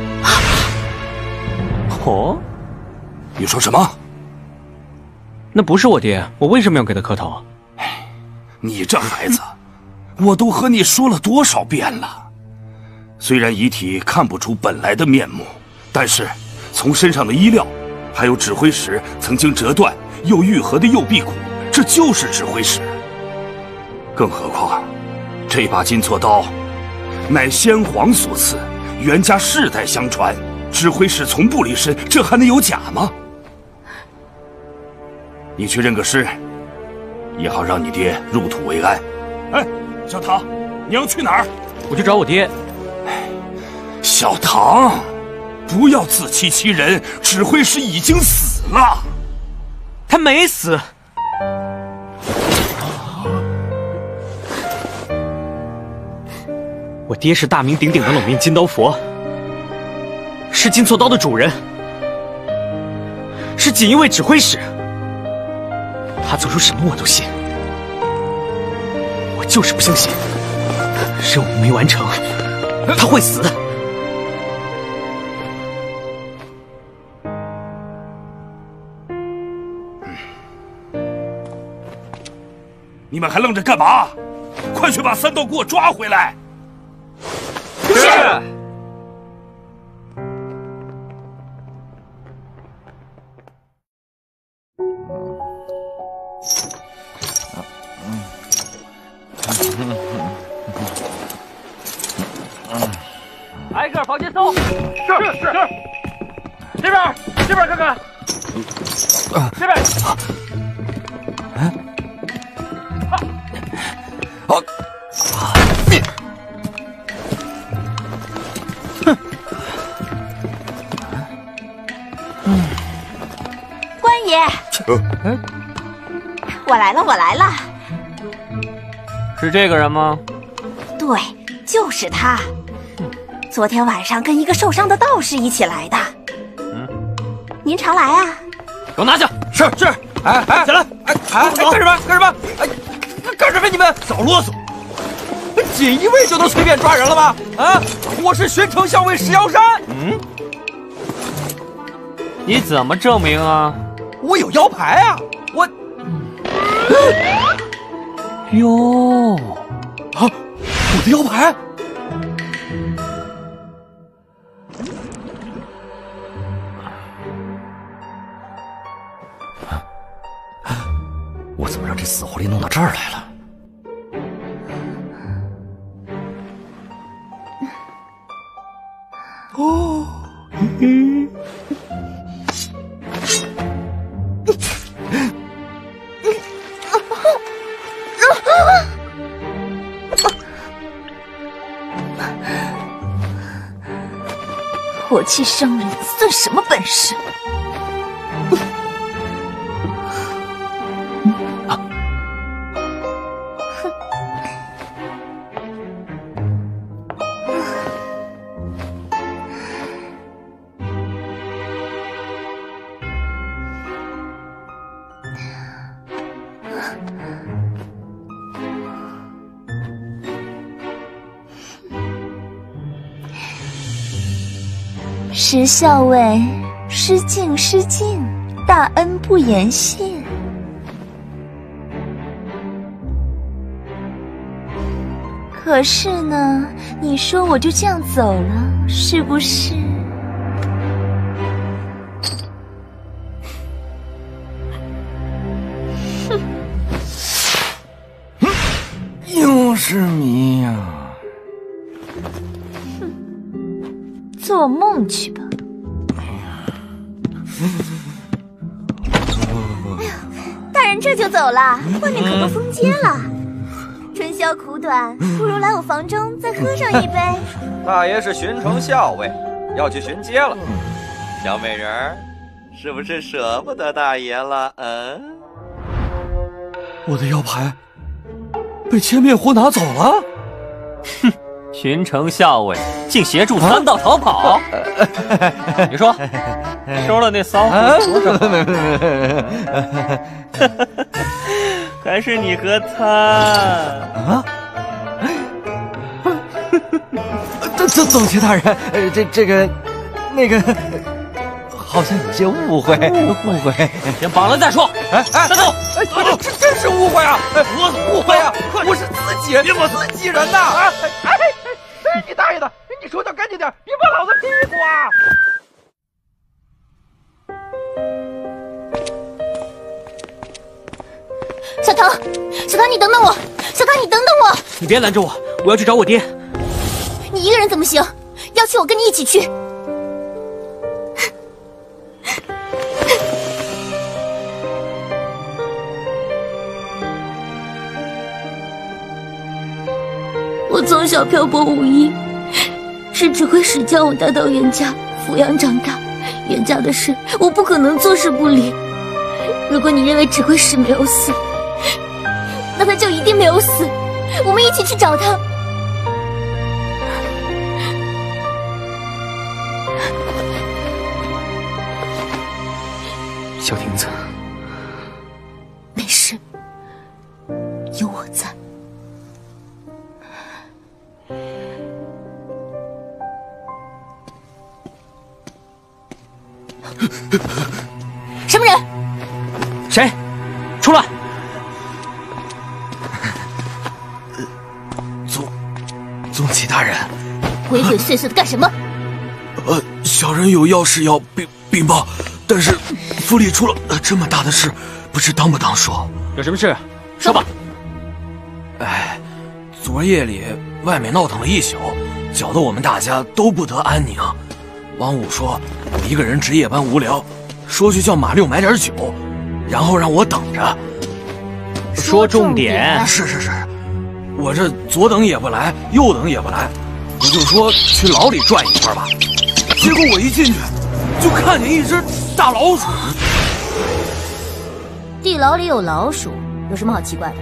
哦， 你说什么？ 那不是我爹，我为什么要给他磕头？ 你这孩子，我都和你说了多少遍了。虽然遗体看不出本来的面目，但是从身上的衣料，还有指挥使曾经折断又愈合的右臂骨，这就是指挥使。更何况，这把金错刀，乃先皇所赐，袁家世代相传，指挥使从不离身，这还能有假吗？你去认个尸， 也好让你爹入土为安。 哎，小唐，你要去哪儿？ 我去找我爹。 小唐，不要自欺欺人，指挥使已经死了。 他没死。我爹是大名鼎鼎的冷面金刀佛，是金错刀的主人，是锦衣卫指挥使。他做出什么我都信，我就是不相信任务没完成，他会死。 你们还愣着干嘛？快去把三道给我抓回来！ 是。 挨个房间搜。是。这边看看。这边。 官爷，我来了。 是这个人吗？ 对，就是他。昨天晚上跟一个受伤的道士一起来的。您常来啊？ 给我拿下！ 是。哎，起来！干什么？干什么？你们少啰嗦！ 锦衣卫就能随便抓人了吗？啊！我是巡城校尉石瑶山。 你怎么证明啊？ 我有腰牌啊！我。 哟， 啊！我的腰牌！ 我怎么让这死狐狸弄到这儿来了？ 哦， 火气伤人，算什么本事？石校尉，失敬，大恩不言谢。可是呢，你说我就这样走了，是不是？ 又是谜呀！ 做梦去吧！ 大人这就走了，外面可都封街了。春宵苦短，不如来我房中再喝上一杯。 大爷是巡城校尉，要去巡街了。小美人儿，是不是舍不得大爷了？ 我的腰牌被千面狐拿走了。 哼，巡城校尉竟协助三道逃跑。你说，收了那骚狐多少？还是你和他啊？总旗大人，这个，那个，好像有些误会。 先绑了再说。 带走！这真是误会啊！我误会啊！我是自己人呐！你大爷的！你手脚干净点，别碰老子屁股啊！ 小唐，你等等我！小唐，你等等我！ 你别拦着我，我要去找我爹。 你一个人怎么行？要去我跟你一起去。 我从小漂泊无依，是指挥使将我带到袁家抚养长大。袁家的事，我不可能坐视不理。如果你认为指挥使没有死，那他就一定没有死。我们一起去找他。 小亭子， 没事，有我在。什么人？ 谁？出来！ 宗启大人， 鬼鬼祟祟的干什么？ 小人有要事要禀报，但是府里出了这么大的事，不知当不当说。 有什么事？说吧。 昨夜里外面闹腾了一宿，搅得我们大家都不得安宁。王五说我一个人值夜班无聊，说去叫马六买点酒，然后让我等着。 说重点。 是，我这左等也不来，右等也不来，我就说去牢里转一圈吧。结果我一进去，就看见一只大老鼠。 地牢里有老鼠，有什么好奇怪的？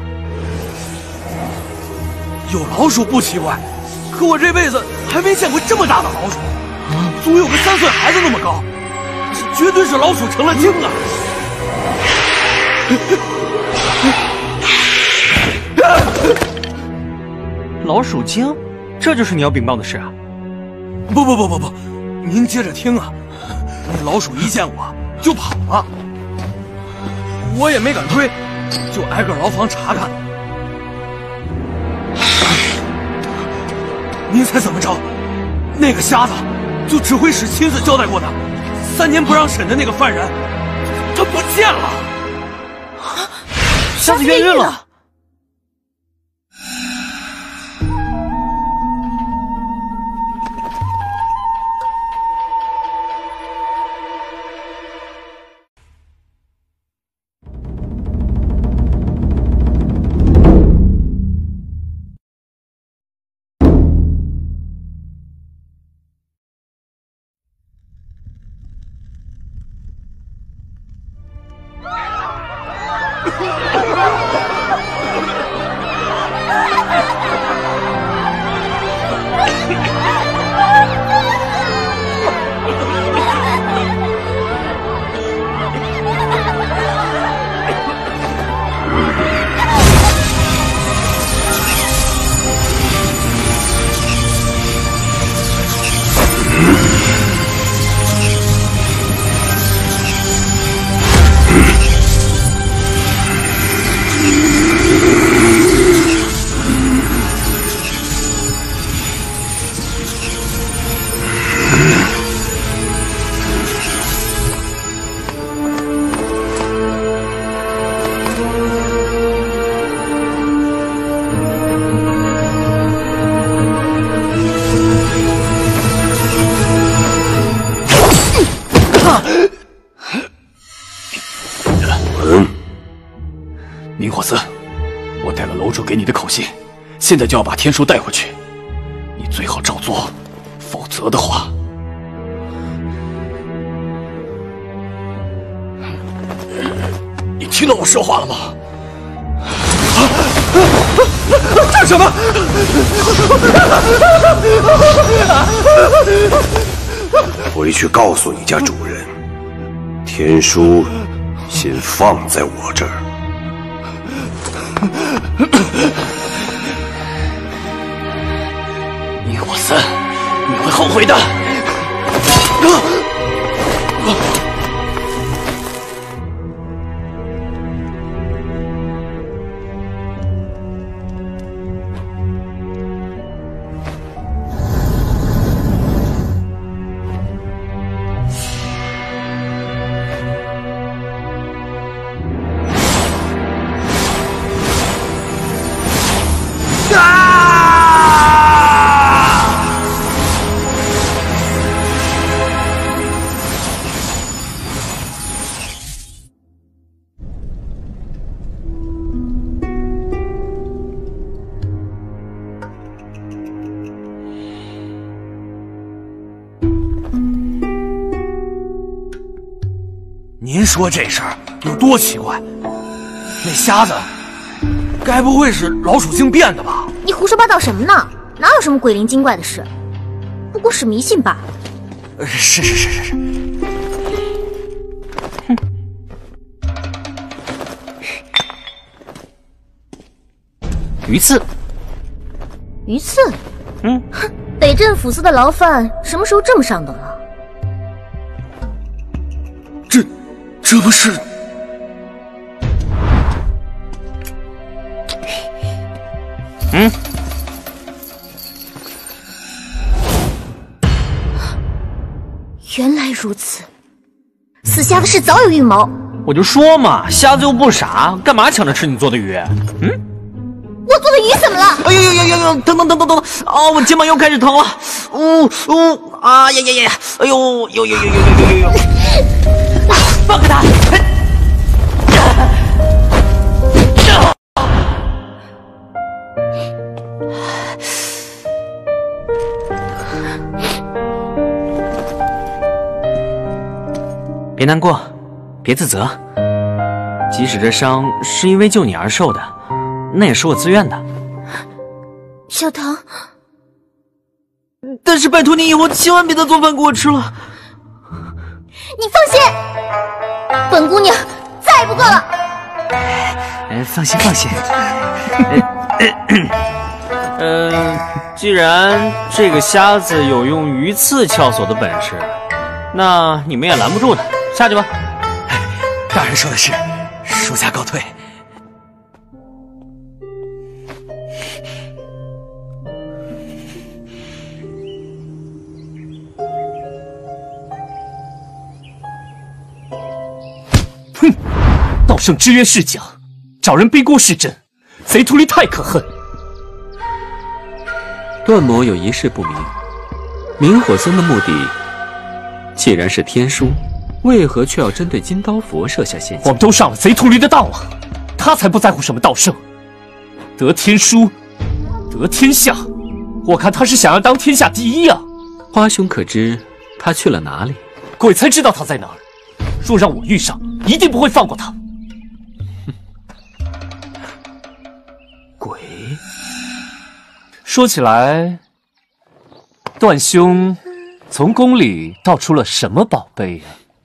有老鼠不奇怪，可我这辈子还没见过这么大的老鼠，足有个3岁孩子那么高，这绝对是老鼠成了精啊！ 老鼠精，这就是你要禀报的事啊？ 不，您接着听啊！那老鼠一见我就跑了，我也没敢追，就挨个牢房查看。您猜怎么着？那个瞎子，就指挥使亲自交代过的，3年不让审的那个犯人，他不见了。 瞎子越狱了。 明火司，我带了楼主给你的口信，现在就要把天书带回去，你最好照做，否则的话，你听到我说话了吗？ 干什么？ 回去告诉你家主人，天书先放在我这儿。 明火司，你会后悔的。 您说这事儿有多奇怪？那瞎子，该不会是老鼠精变的吧？ 你胡说八道什么呢？哪有什么鬼灵精怪的事？不过是迷信罢了。 是。 鱼刺。 鱼刺？哼，北镇抚司的牢饭什么时候这么上等了？ 这不是…… 原来如此，死瞎子是早有预谋。 我就说嘛，瞎子又不傻，干嘛抢着吃你做的鱼？ 我做的鱼怎么了？ 哎呦，疼！哦，我肩膀又开始疼了。啊呀！哎呦，放开他！别难过，别自责。即使这伤是因为救你而受的，那也是我自愿的。 小唐， 但是拜托你以后千万别再做饭给我吃了。 你放心，本姑娘再也不饿了。 放心。既然这个瞎子有用鱼刺撬锁的本事，那你们也拦不住他，下去吧。 大人说的是，属下告退。 哼，道圣之约是假，找人背锅是真，贼徒隶太可恨。 段某有一事不明，明火僧的目的既然是天书，为何却要针对金刀佛设下陷阱？ 广州上了贼徒隶的当了，他才不在乎什么道圣，得天书，得天下。我看他是想要当天下第一啊！ 花兄可知他去了哪里？ 鬼才知道他在哪儿。若让我遇上，一定不会放过他。鬼。说起来，段兄从宫里盗出了什么宝贝呀？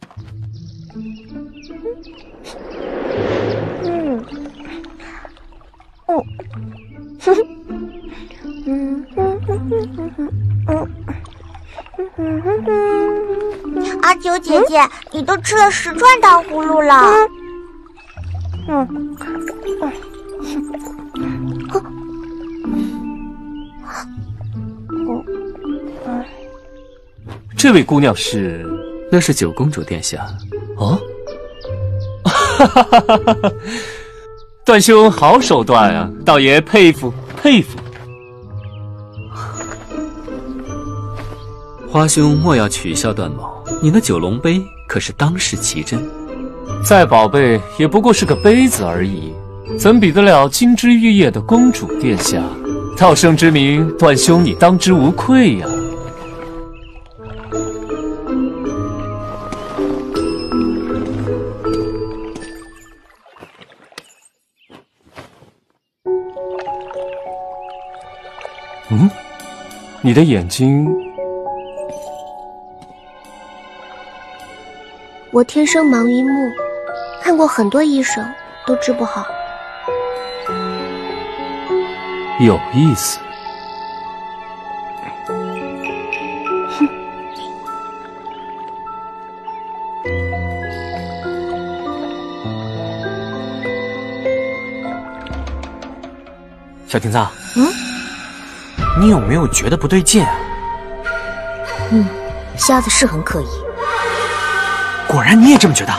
阿九姐姐，你都吃了10串糖葫芦了。 这位姑娘是？ 那是九公主殿下。 哦，段兄好手段啊，道爷佩服。 花兄莫要取笑段某，你那九龙杯可是当世奇珍， 再宝贝也不过是个杯子而已，怎比得了金枝玉叶的公主殿下？道圣之名，段兄你当之无愧呀。你的眼睛…… 我天生盲于目，看过很多医生，都治不好。 有意思。 小亭子，你有没有觉得不对劲啊？ 瞎子是很可疑。 果然你也这么觉得？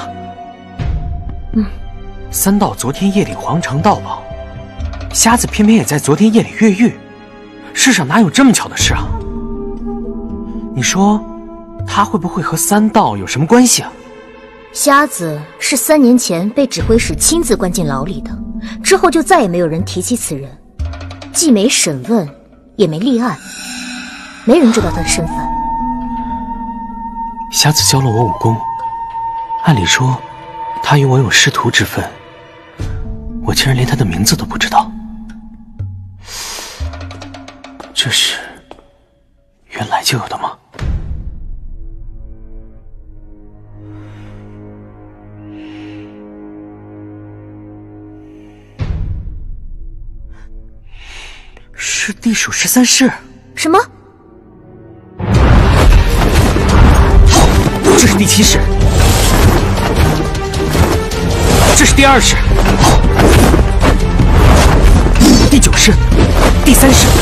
三道昨天夜里皇城盗宝，瞎子偏偏也在昨天夜里越狱，世上哪有这么巧的事啊？你说他会不会和三道有什么关系啊？ 瞎子是3年前被指挥使亲自关进牢里的，之后就再也没有人提起此人，既没审问，也没立案，没人知道他的身份。 瞎子教了我武功，按理说他与我有师徒之分，我竟然连他的名字都不知道。这是原来就有的吗？是地属13室。 什么？ 这是第7室，这是第2室，第9室，第3室。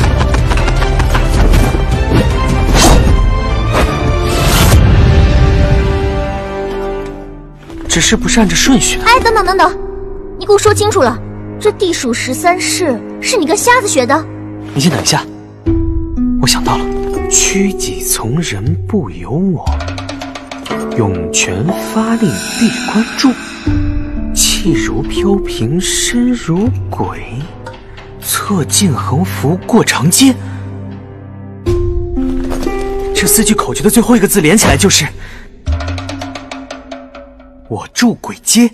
只是不是按着顺序的。 哎，等等等等，你给我说清楚了，这地属13室是你跟瞎子学的？ 你先等一下，我想到了，屈己从人不由我，涌泉发令闭关注，气如飘萍身如鬼，策进横幅过长街。这4句口诀的最后一个字连起来就是我住鬼街。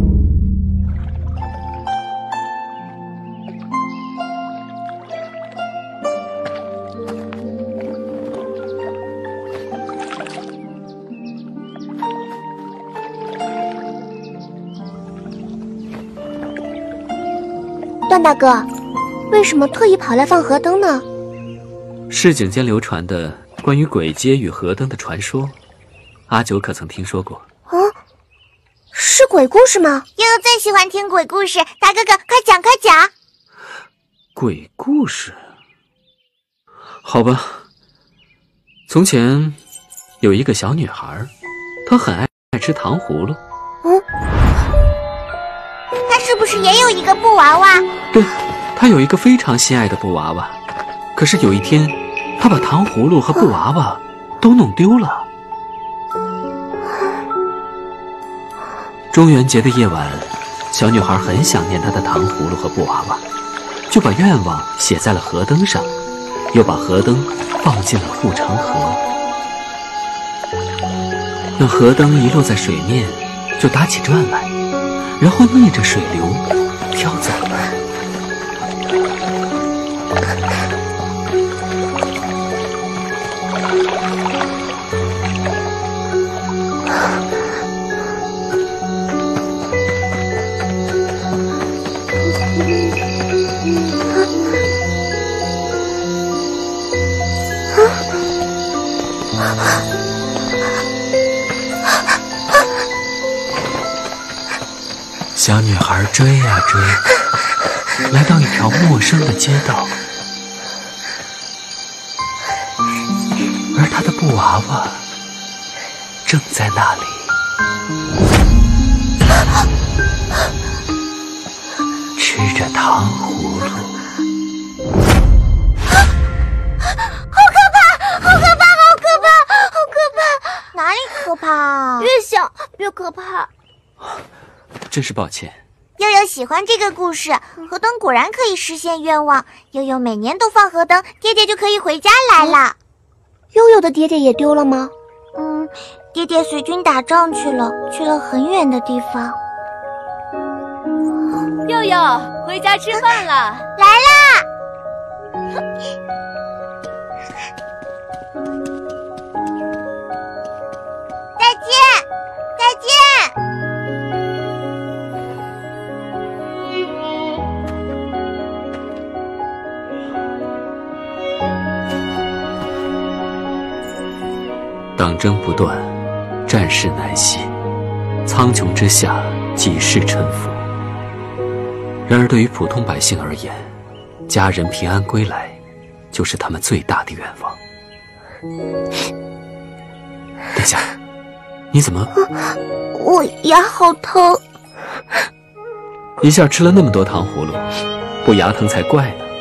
段大哥，为什么特意跑来放河灯呢？ 市井间流传的关于鬼街与河灯的传说，阿九可曾听说过？ 啊，是鬼故事吗？ 悠悠最喜欢听鬼故事，大哥哥快讲快讲。 鬼故事？好吧。从前有一个小女孩，她很爱吃糖葫芦。 她是不是也有一个布娃娃？ 对，她有一个非常心爱的布娃娃。可是有一天，她把糖葫芦和布娃娃都弄丢了。中元节的夜晚，小女孩很想念她的糖葫芦和布娃娃，就把愿望写在了河灯上，又把河灯放进了护城河。那河灯一落在水面，就打起转来，然后逆着水流飘走了。小女孩追呀追，来到一条陌生的街道，而她的布娃娃正在那里。吃着糖葫芦。 好可怕！好可怕！好可怕！好可怕！哪里可怕？ 越想越可怕。 真是抱歉。 悠悠喜欢这个故事，河灯果然可以实现愿望。悠悠每年都放河灯，爹爹就可以回家来了。 悠悠的爹爹也丢了吗？ 爹爹随军打仗去了，去了很远的地方。 悠悠，回家吃饭了。 来啦！再见，再见。 党争不断，战事难息，苍穹之下，几世沉浮。然而，对于普通百姓而言，家人平安归来，就是他们最大的愿望。殿下，你怎么？ 我牙好疼。 一下吃了那么多糖葫芦，不牙疼才怪呢。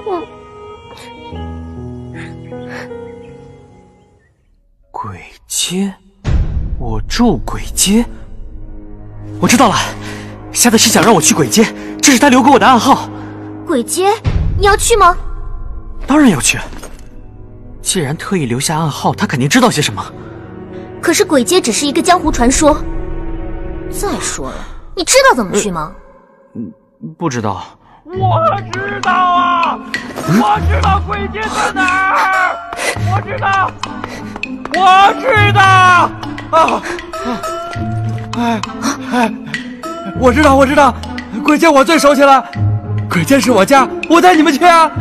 鬼街，我住鬼街。我知道了，瞎子是想让我去鬼街，这是他留给我的暗号。 鬼街，你要去吗？ 当然要去。既然特意留下暗号，他肯定知道些什么。 可是鬼街只是一个江湖传说， 再说了，你知道怎么去吗？ 不知道。 我知道啊，我知道鬼街在哪儿，我知道， 我知道，鬼街我最熟悉了，鬼街是我家，我带你们去啊！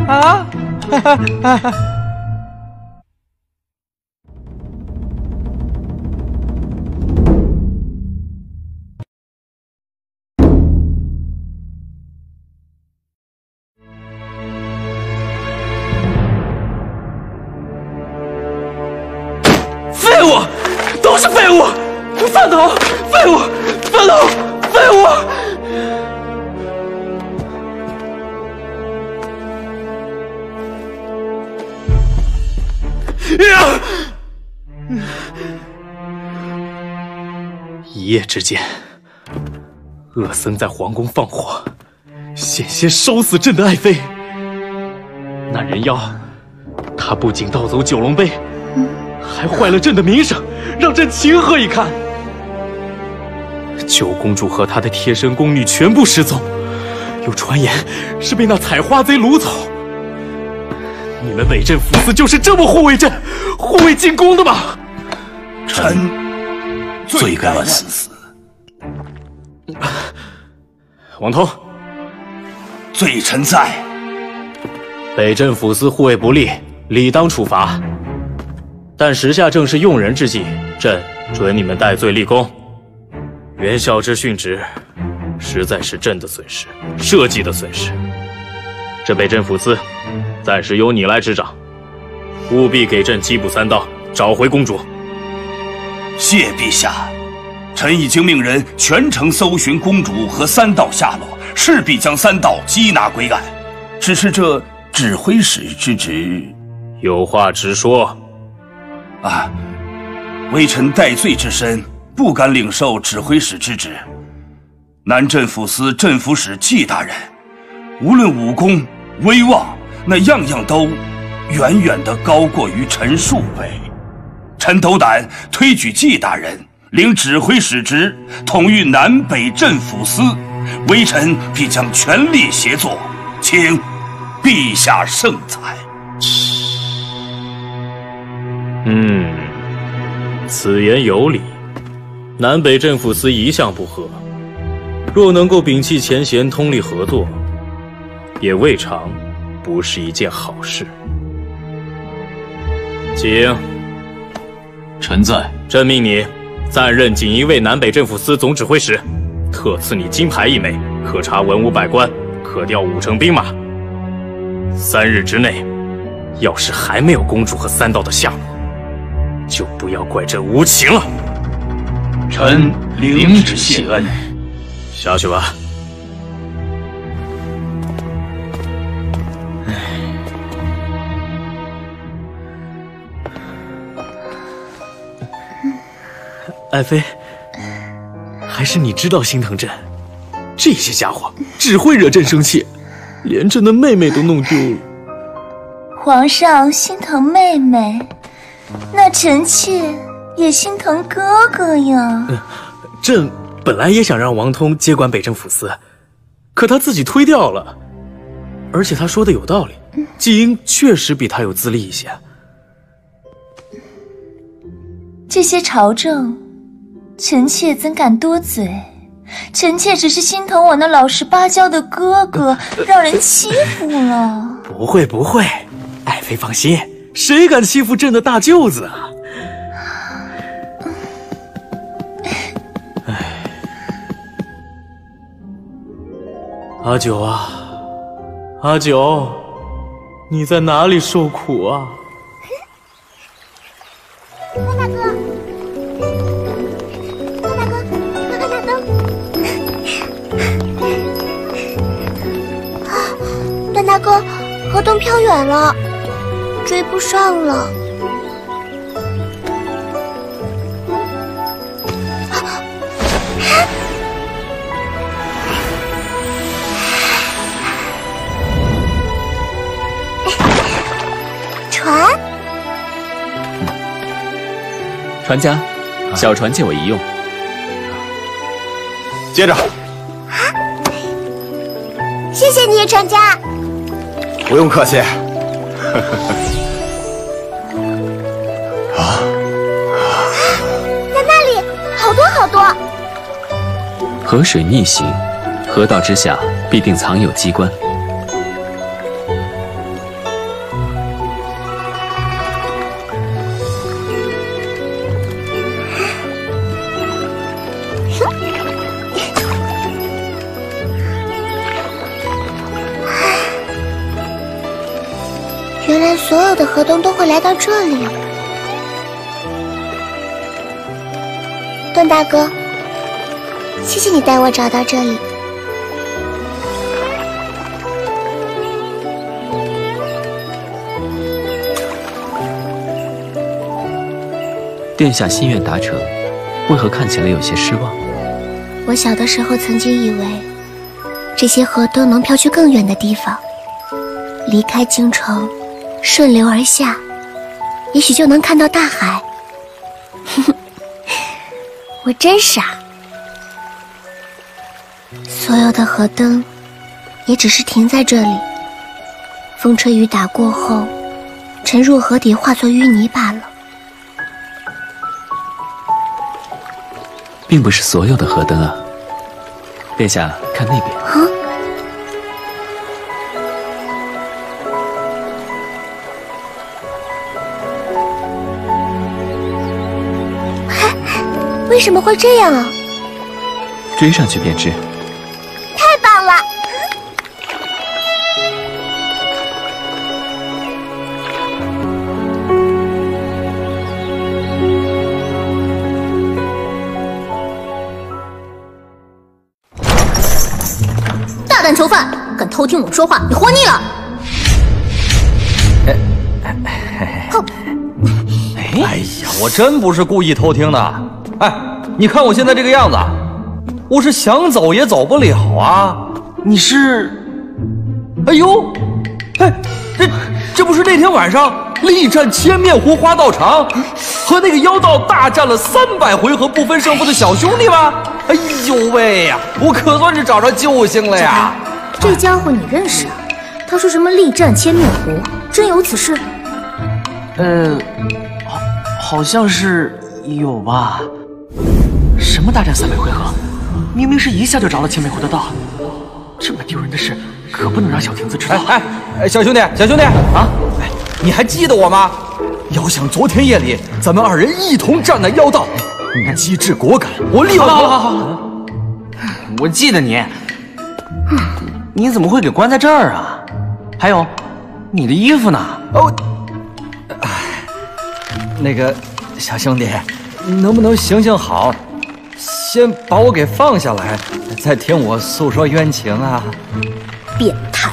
废物，都是废物！饭桶，废物，饭桶，废物！ 一夜之间，恶僧在皇宫放火，险些烧死朕的爱妃。那人妖，他不仅盗走九龙杯，还坏了朕的名声，让朕情何以堪？九公主和她的贴身宫女全部失踪，有传言是被那采花贼掳走。你们北镇抚司就是这么护卫朕、护卫进宫的吗？ 臣罪该万死。 王通， 罪臣在。 北镇抚司护卫不力，理当处罚。但时下正是用人之际，朕准你们戴罪立功。袁孝之殉职，实在是朕的损失，社稷的损失。这北镇抚司，暂时由你来执掌，务必给朕缉捕三盗，找回公主。 谢陛下，臣已经命人全城搜寻公主和三盗下落，势必将三盗缉拿归案。只是这指挥使之职， 有话直说。 微臣戴罪之身，不敢领受指挥使之职。南镇抚司镇抚使纪大人，无论武功、威望，那样样都远远地高过于臣数倍。臣斗胆推举纪大人领指挥使职，统御南北镇抚司，微臣必将全力协作，请陛下圣裁。 此言有理。南北镇抚司一向不和，若能够摒弃前嫌，通力合作，也未尝不是一件好事。请。 臣在。 朕命你暂任锦衣卫南北镇抚司总指挥使，特赐你金牌1枚，可查文武百官，可调5成兵马。3日之内，要是还没有公主和三盗的下落，就不要怪朕无情了。 臣领旨谢恩。 下去吧。爱妃，还是你知道心疼朕。这些家伙只会惹朕生气，连朕的妹妹都弄丢了。 皇上心疼妹妹，那臣妾也心疼哥哥呀。 朕本来也想让王通接管北镇抚司，可他自己推掉了。而且他说的有道理，季英确实比他有资历一些。 这些朝政，臣妾怎敢多嘴？臣妾只是心疼我那老实巴交的哥哥，让人欺负了。 不会不会，爱妃放心，谁敢欺负朕的大舅子啊？阿九啊，阿九，你在哪里受苦啊？ 段大哥，段大哥，快看大灯！段大哥，河东飘远了，追不上了。船， 船家，小船借我一用。 接着。 谢谢你，船家。 不用客气。 在那里，好多好多。 河水逆行，河道之下必定藏有机关。 原来所有的河东都会来到这里。段大哥，谢谢你带我找到这里。 殿下心愿达成，为何看起来有些失望？ 我小的时候曾经以为，这些河都能飘去更远的地方，离开京城，顺流而下，也许就能看到大海。我真傻，所有的河灯也只是停在这里，风吹雨打过后，沉入河底，化作淤泥罢了。 并不是所有的河灯啊，殿下看那边。 啊！为什么会这样啊？ 追上去便知。 太棒了！ 大胆囚犯，敢偷听我们说话，你活腻了！ 哎呀，我真不是故意偷听的。哎，你看我现在这个样子，我是想走也走不了啊。 你是？ 哎呦，哎，这不是那天晚上力战千面湖花道场，和那个妖道大战了300回合不分胜负的小兄弟吗？哎呦喂呀，我可算是找着救星了呀！ 这家伙你认识啊？他说什么力战千面湖，真有此事？ 好像是有吧。什么大战300回合？明明是一下就着了千面湖的道，这么丢人的事，可不能让小亭子知道。 哎，小兄弟啊，哎，你还记得我吗？遥想昨天夜里，咱们2人一同战那妖道，你机智果敢，我力有好，我记得你。你怎么会给关在这儿啊？还有，你的衣服呢？ 哦，那个小兄弟，能不能行行好，先把我给放下来，再听我诉说冤情啊？ 变态！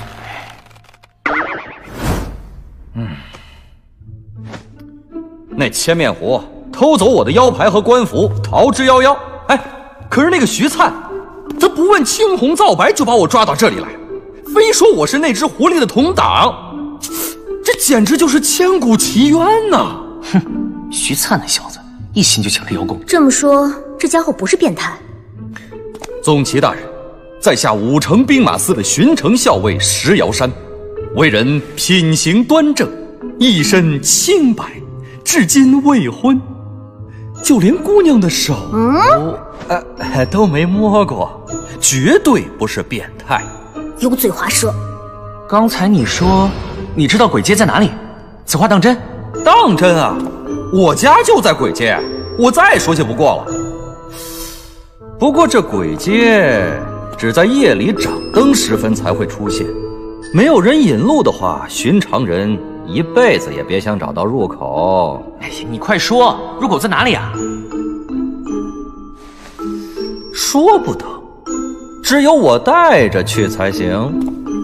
那千面狐偷走我的腰牌和官服，逃之夭夭。哎，可是那个徐灿，他不问青红皂白就把我抓到这里来，非说我是那只狐狸的同党，这简直就是千古奇冤呐！ 哼，徐灿那小子一心就请了邀功。 这么说，这家伙不是变态？ 宗齐大人，在下5城兵马司的巡城校尉石瑶山，为人品行端正，一身清白，至今未婚，就连姑娘的手都没摸过，绝对不是变态。 油嘴滑舌！ 刚才你说你知道鬼街在哪里？此话当真？ 当真啊！我家就在鬼街，我再熟悉不过了。不过这鬼街只在夜里掌灯时分才会出现，没有人引路的话，寻常人一辈子也别想找到入口。 哎呀，你快说，入口在哪里啊？ 说不得，只有我带着去才行。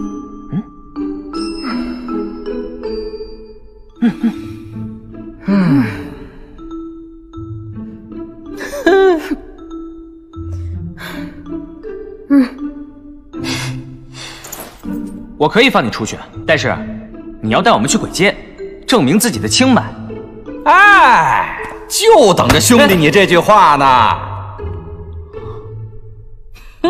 我可以放你出去，但是你要带我们去鬼街，证明自己的清白。 哎，就等着兄弟你这句话呢。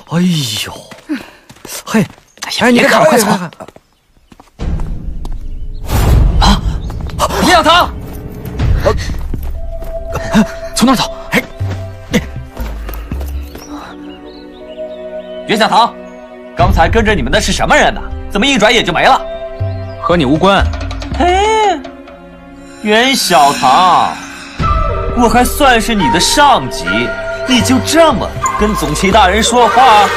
哎呦，嘿，先生你赶快走！啊，林小棠，从哪儿走？哎， 袁小棠，刚才跟着你们的是什么人呢？怎么一转眼就没了？ 和你无关。 哎，袁小棠，我还算是你的上级，你就这么跟总旗大人说话？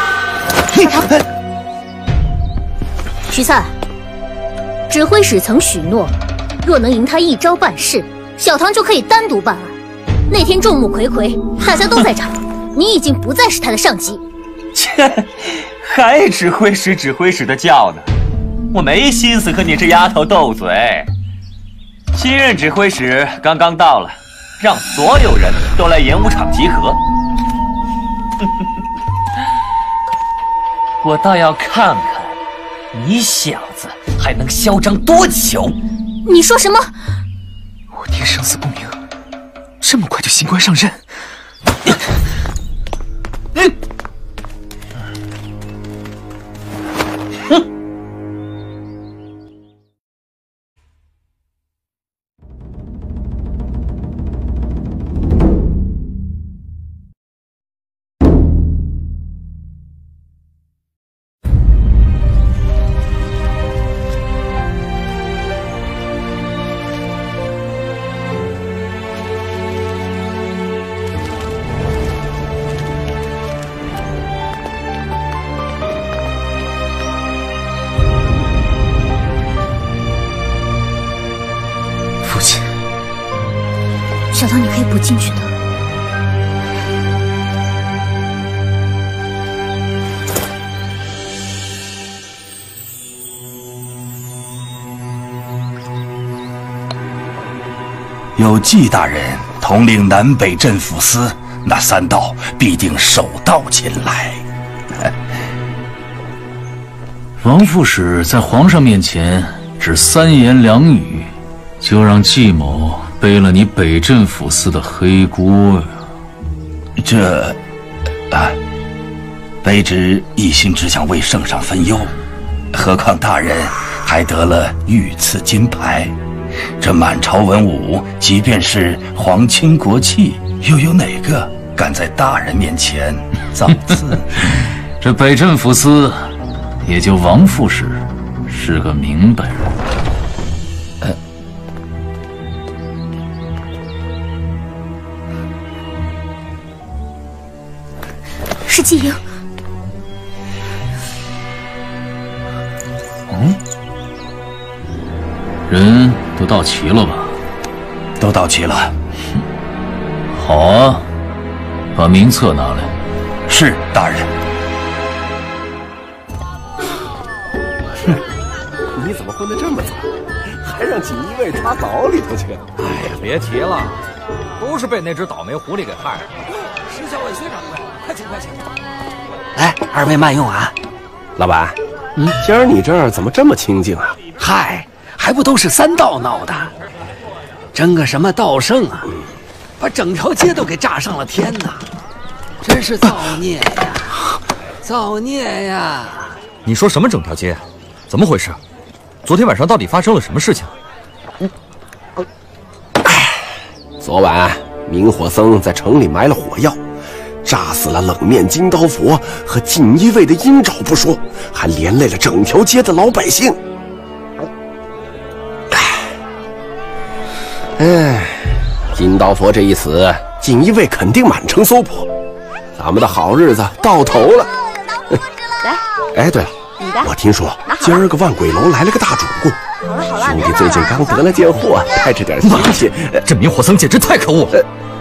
徐灿，指挥使曾许诺，若能赢他一招半式，小唐就可以单独办案。那天众目睽睽，大家都在这儿，你已经不再是他的上级。 切，还指挥使的叫呢，我没心思和你这丫头斗嘴。新任指挥使刚刚到了，让所有人都来演武场集合。我倒要看看你小子还能嚣张多久。 你说什么？ 我爹生死不明，这么快就新官上任？ 小唐，你可以不进去的。 有季大人统领南北镇抚司，那三道必定手到擒来。 王副使在皇上面前只三言两语，就让季某背了你北镇抚司的黑锅呀！ 卑职一心只想为圣上分忧，何况大人还得了御赐金牌。这满朝文武，即便是皇亲国戚，又有哪个敢在大人面前造次？ 这北镇抚司，也就王副使是个明白人。 是季莹。 人都到齐了吧？ 都到齐了。 好啊，把名册拿来。 是，大人。 你怎么混得这么惨，还让锦衣卫抓牢里头去？ 哎呀，别提了，都是被那只倒霉狐狸给害了。石校尉薛掌柜，快请快请。 哎，二位慢用啊。 老板，今儿你这儿怎么这么清静啊？ 嗨，还不都是三道闹的？争个什么道圣啊，把整条街都给炸上了天呐！真是造孽呀，造孽呀！ 你说什么整条街？怎么回事？昨天晚上到底发生了什么事情？ 昨晚明火僧在城里埋了火药，炸死了冷面金刀佛和锦衣卫的鹰爪不说，还连累了整条街的老百姓。哎，金刀佛这一死，锦衣卫肯定满城搜捕，咱们的好日子到头了。 来， 哎，对了，我听说今儿个万鬼楼来了个大主顾，兄弟最近刚得了件货，带着点心情。 这明火僧简直太可恶！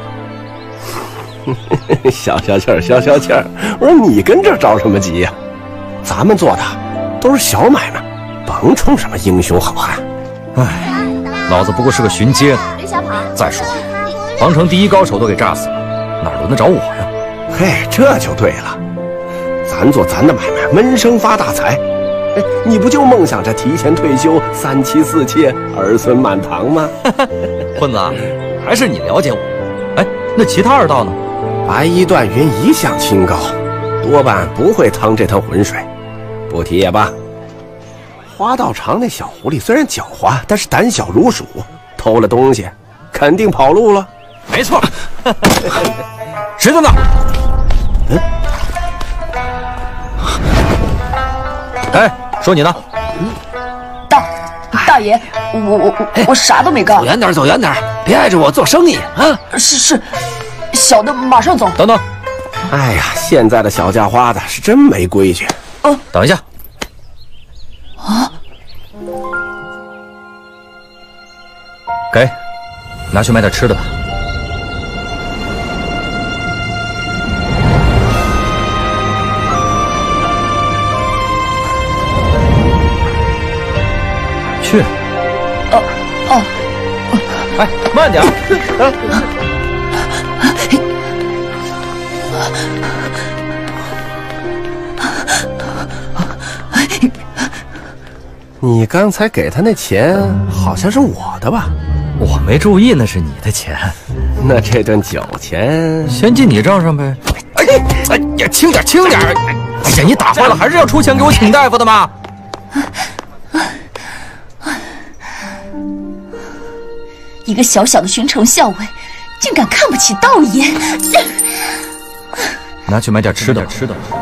消消气儿，消消气儿。我说你跟这着什么急呀？咱们做的都是小买卖，甭冲什么英雄好汉。 哎。老子不过是个巡街的，再说，皇城第一高手都给炸死了，哪轮得着我呀？ 嘿，这就对了，咱做咱的买卖，闷声发大财。哎，你不就梦想着提前退休，三妻四妾，儿孙满堂吗？ 混子，还是你了解我。哎，那其他二道呢？ 白衣断云一向清高， 多半不会趟这趟浑水。不提也罢。花道场那小狐狸虽然狡猾，但是胆小如鼠，偷了东西肯定跑路了。 没错。石头呢？哎，说你呢？ 大爷，我啥都没干。 走远点，走远点，别碍着我做生意啊！ 是，小的马上走。 等等， 哎呀，现在的小家花子是真没规矩。 等一下。给，拿去买点吃的吧。去。哎，慢点。 你刚才给他那钱好像是我的吧？ 我没注意，那是你的钱。 那这顿酒钱先进你账上呗。哎呀，轻点，轻点！哎呀，你打坏了还是要出钱给我请大夫的吗？ 一个小小的巡城校尉，竟敢看不起道爷！ 拿去买点吃的。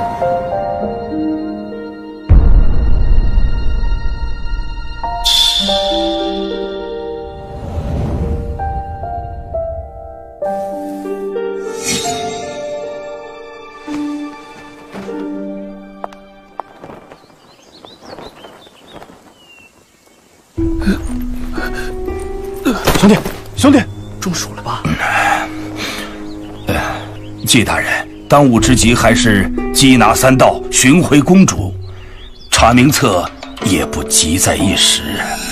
兄弟， 中暑了吧？ 季大人，当务之急还是缉拿三道，寻回公主。查名册也不急在一时。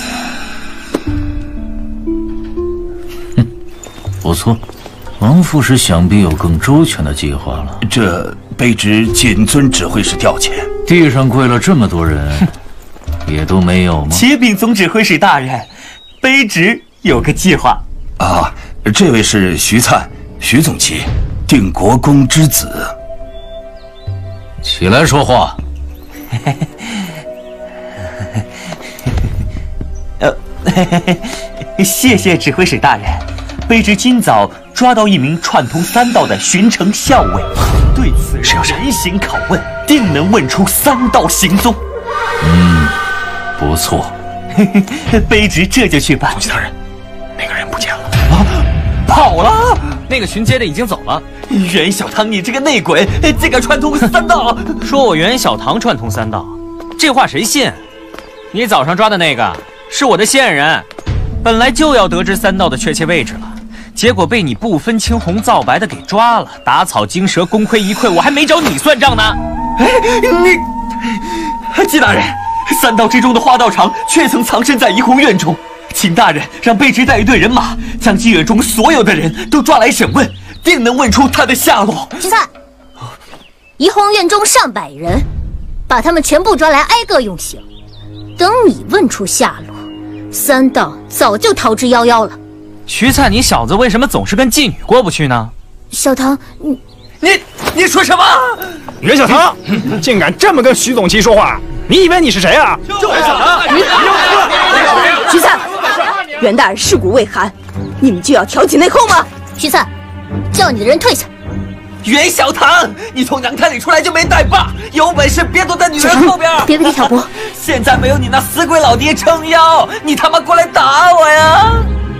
不错，王副使想必有更周全的计划了。 这卑职谨遵指挥使调遣。 地上跪了这么多人，也都没有吗？ 启禀总指挥使大人，卑职有个计划。 啊，这位是徐灿，徐总旗，定国公之子。 起来说话。 谢谢指挥使大人。卑职今早抓到一名串通三道的巡城校尉，对此人严刑拷问，定能问出三道行踪。 不错。 卑职这就去办。 总旗大人，那个人不见了。 跑了？ 那个巡街的已经走了。 袁小堂，你这个内鬼，竟敢串通三道！ 说我袁小堂串通三道，这话谁信？你早上抓的那个是我的线人，本来就要得知三道的确切位置了，结果被你不分青红皂白的给抓了，打草惊蛇，功亏一篑，我还没找你算账呢。 季大人，三道之中的花道场却曾藏身在怡红院中，请大人让卑职带一队人马，将妓院中所有的人都抓来审问，定能问出他的下落。 徐灿，怡红院中上百人，把他们全部抓来挨个用刑。等你问出下落，三道早就逃之夭夭了。 徐灿，你小子为什么总是跟妓女过不去呢？ 小唐， 你说什么？ 袁小唐，竟敢这么跟徐总旗说话！你以为你是谁啊？ 就是啊！ 徐灿，袁大人尸骨未寒，你们就要挑起内讧吗？ 徐灿，叫你的人退下。 袁小堂，你从娘胎里出来就没带把，有本事别躲在女人后边！ 别跟你挑拨！ 现在没有你那死鬼老爹撑腰，你他妈过来打我呀！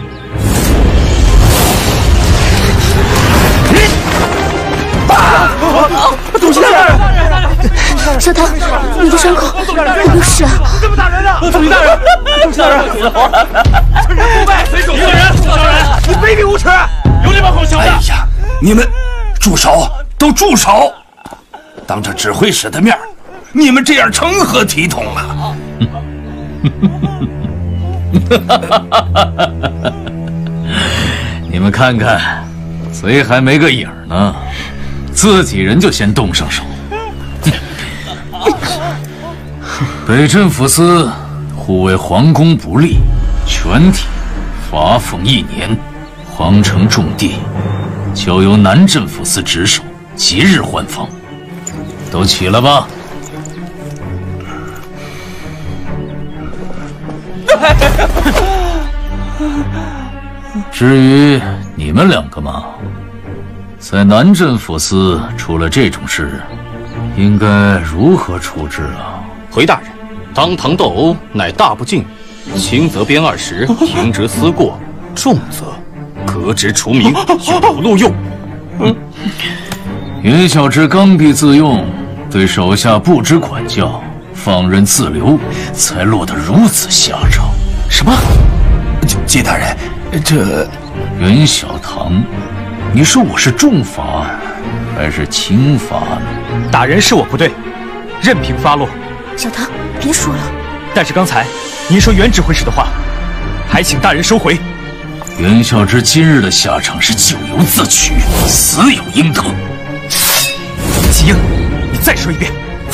总旗大人， 小唐，你的伤口有没有事啊？ 这么打人的！总旗大人，总旗大人，趁人不备，随手一个人，小人，你卑鄙无耻，有这么好笑的？ 哎呀，你们住手，都住手！当着指挥使的面，你们这样成何体统啊？ 你们看看，贼还没个影呢，自己人就先动上手。北镇抚司护卫皇宫不力，全体罚俸1年，皇城重地交由南镇抚司值守，即日换防。 都起来吧。至于你们两个嘛，在南镇抚司出了这种事，应该如何处置啊？ 回大人，当堂斗殴乃大不敬语，轻则鞭20，停职思过；重则革职除名，永不录用。 袁小之刚愎自用，对手下不知管教，放任自流，才落得如此下场。 什么？季大人，这袁小棠，你说我是重罚还是轻罚呢？ 大人是我不对，任凭发落。 小棠，别说了。 但是刚才您说袁指挥使的话，还请大人收回。 袁孝之今日的下场是咎由自取，死有应得。 季英，你再说一遍。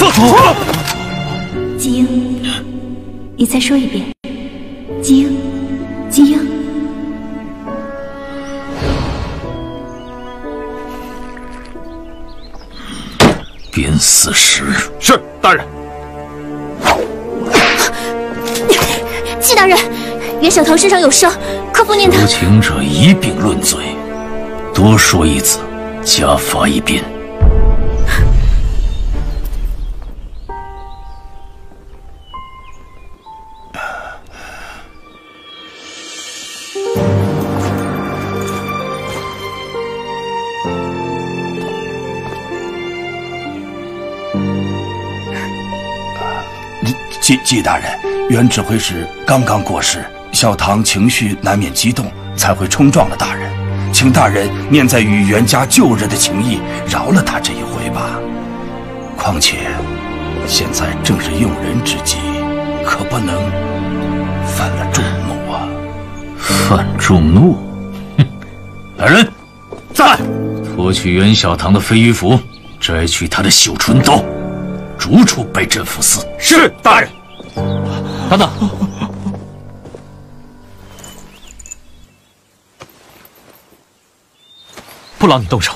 季英，你再说一遍。季英，季英。 鞭40。 是大人。 季大人，袁小棠身上有伤，可否念他？ 知情者一并论罪，多说一字，加罚1鞭。 季大人，袁指挥使刚刚过世，小棠情绪难免激动，才会冲撞了大人，请大人念在与袁家旧日的情谊，饶了他这一回吧。况且现在正是用人之际，可不能犯了众怒啊！ 犯众怒？哼！来人，在！脱去袁小棠的飞鱼服，摘去他的绣春刀，逐出北镇抚司。 是大人。等等，不劳你动手。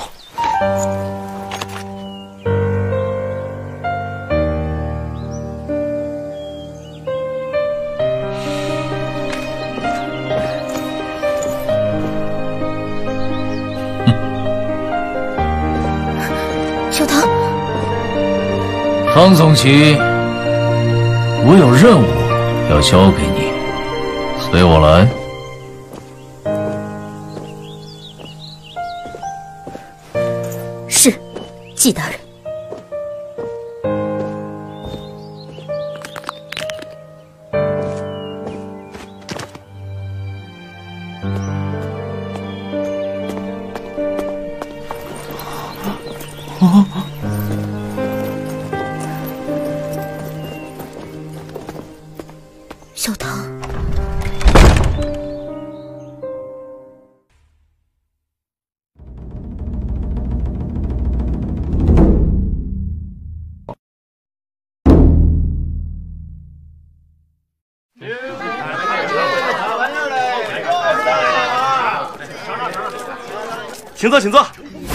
小棠， 汤总旗，我有任务要交给你，随我来。 是，季大人。小棠， 请坐，请坐。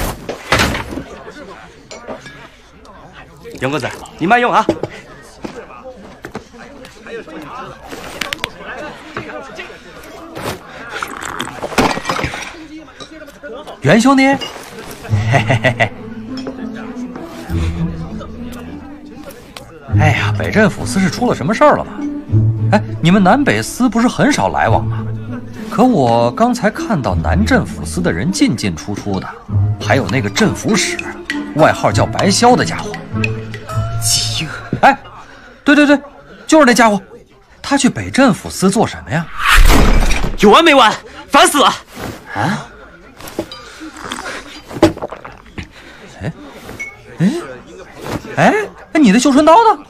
杨公子，你慢用啊。 袁兄弟，嘿嘿嘿嘿。哎呀，北镇抚司是出了什么事儿了吧？哎，你们南北司不是很少来往吗？可我刚才看到南镇抚司的人进进出出的，还有那个镇抚使，外号叫白霄的家伙。季英，哎，对对对，就是那家伙。他去北镇抚司做什么呀？ 有完没完？烦死了！ 啊？哎，你的绣春刀呢？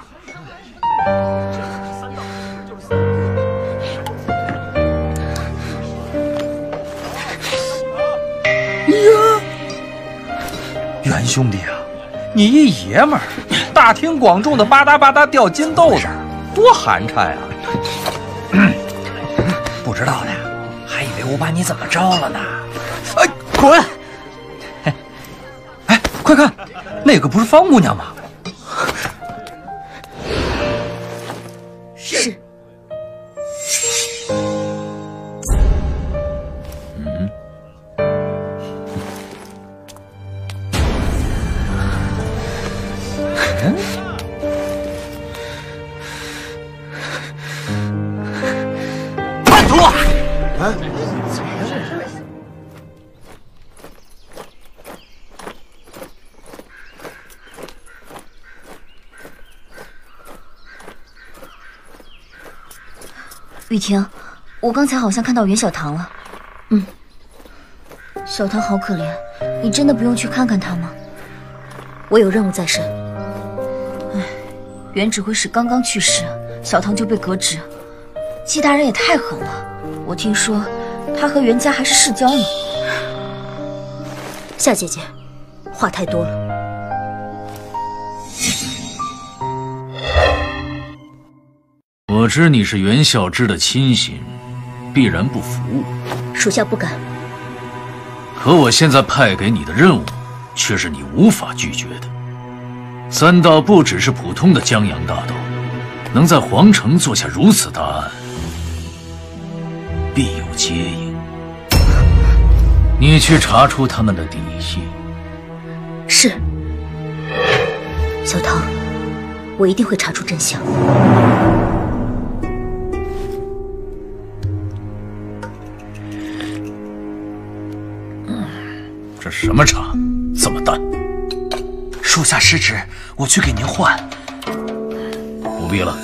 呀，袁兄弟啊，你一爷们儿，大庭广众的吧嗒吧嗒掉金豆子，多寒碜呀！不知道的，还以为我把你怎么着了呢。哎，滚！哎，快看！ 那个不是方姑娘吗？ 是。 叛徒！啊！ 雨婷，我刚才好像看到袁小棠了。小棠好可怜，你真的不用去看看她吗？我有任务在身。袁指挥使刚刚去世，小棠就被革职。季大人也太狠了，我听说他和袁家还是世交呢。夏姐姐，话太多了。 我知你是袁孝之的亲信，必然不服我。 属下不敢。 可我现在派给你的任务，却是你无法拒绝的。三道不只是普通的江洋大盗，能在皇城做下如此大案，必有接应。你去查出他们的底细。 是。小棠，我一定会查出真相。 这什么茶，这么淡？ 属下失职，我去给您换。 不必了。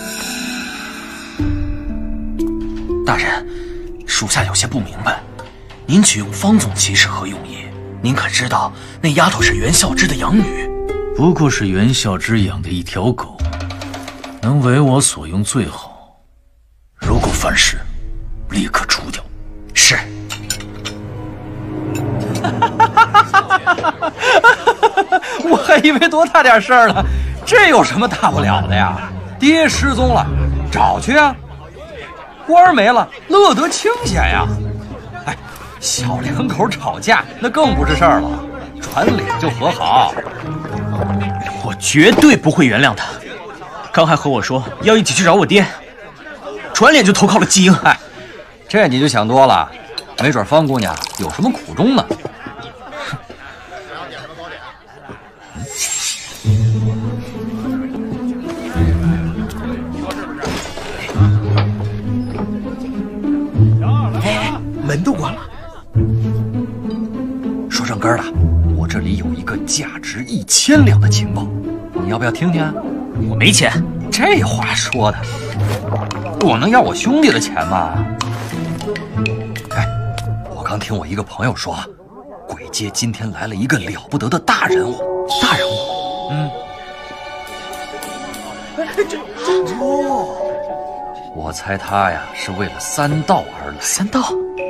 大人，属下有些不明白，您启用方总骑是何用意？您可知道那丫头是袁孝之的养女？ 不过是袁孝之养的一条狗，能为我所用最好。如果犯事，立刻除掉。 是。 我还以为多大点事儿呢，这有什么大不了的呀？爹失踪了，找去啊！官儿没了，乐得清闲呀！哎，小两口吵架那更不是事儿了，转脸就和好。 我绝对不会原谅他。刚还和我说要一起去找我爹，转脸就投靠了季英。 哎，这你就想多了，没准方姑娘有什么苦衷呢。 门都关了。说正根儿的，我这里有一个价值1000两的情报，你要不要听听啊？ 我没钱。 这话说的，我能要我兄弟的钱吗？ 哎，我刚听我一个朋友说，鬼街今天来了一个了不得的大人物。 大人物？ 哦，我猜他呀是为了三道而来。 三道？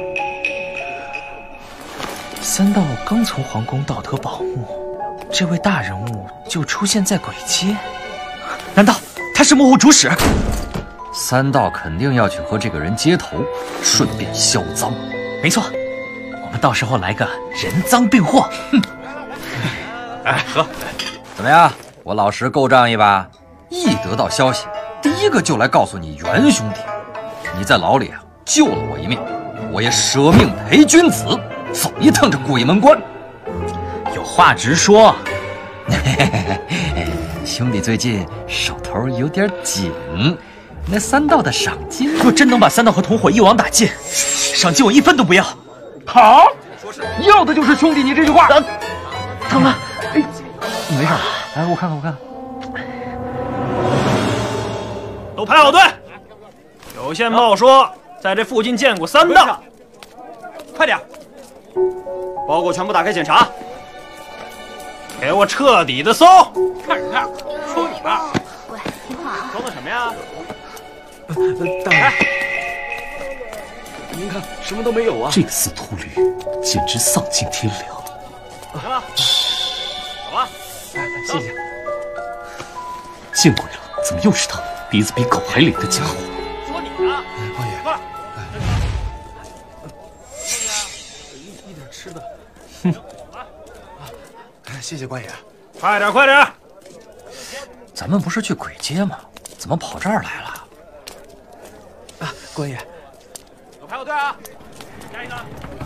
三道刚从皇宫盗得宝物，这位大人物就出现在鬼街，难道他是幕后主使？ 三道肯定要去和这个人接头，顺便销赃。 没错，我们到时候来个人赃并获。 哎，喝， 怎么样？我老实够仗义吧？一得到消息，第一个就来告诉你袁兄弟，你在牢里啊救了我一命，我也舍命陪君子，走一趟这鬼门关。 有话直说。 兄弟最近手头有点紧，那三道的赏金， 若真能把三道和同伙一网打尽，赏金我1分都不要。 好，要的就是兄弟你这句话。 疼吗？ 你没事吧？来，我看看，我看看。 都排好队。有线报说，在这附近见过三道。快点，包裹全部打开检查，给我彻底的搜。看什么看？说你吧。 喂，听话啊！ 装的什么呀？ 大人，您看什么都没有啊！ 这厮秃驴，简直丧尽天良。 行了，走吧。 谢谢。 见鬼了，怎么又是他？鼻子比狗还灵的家伙！ 说你呢， 官爷， 快！ 一点吃的。谢谢官爷。 快点，快点！ 咱们不是去鬼街吗？怎么跑这儿来了？ 啊，官爷， 有排好队啊！下一个。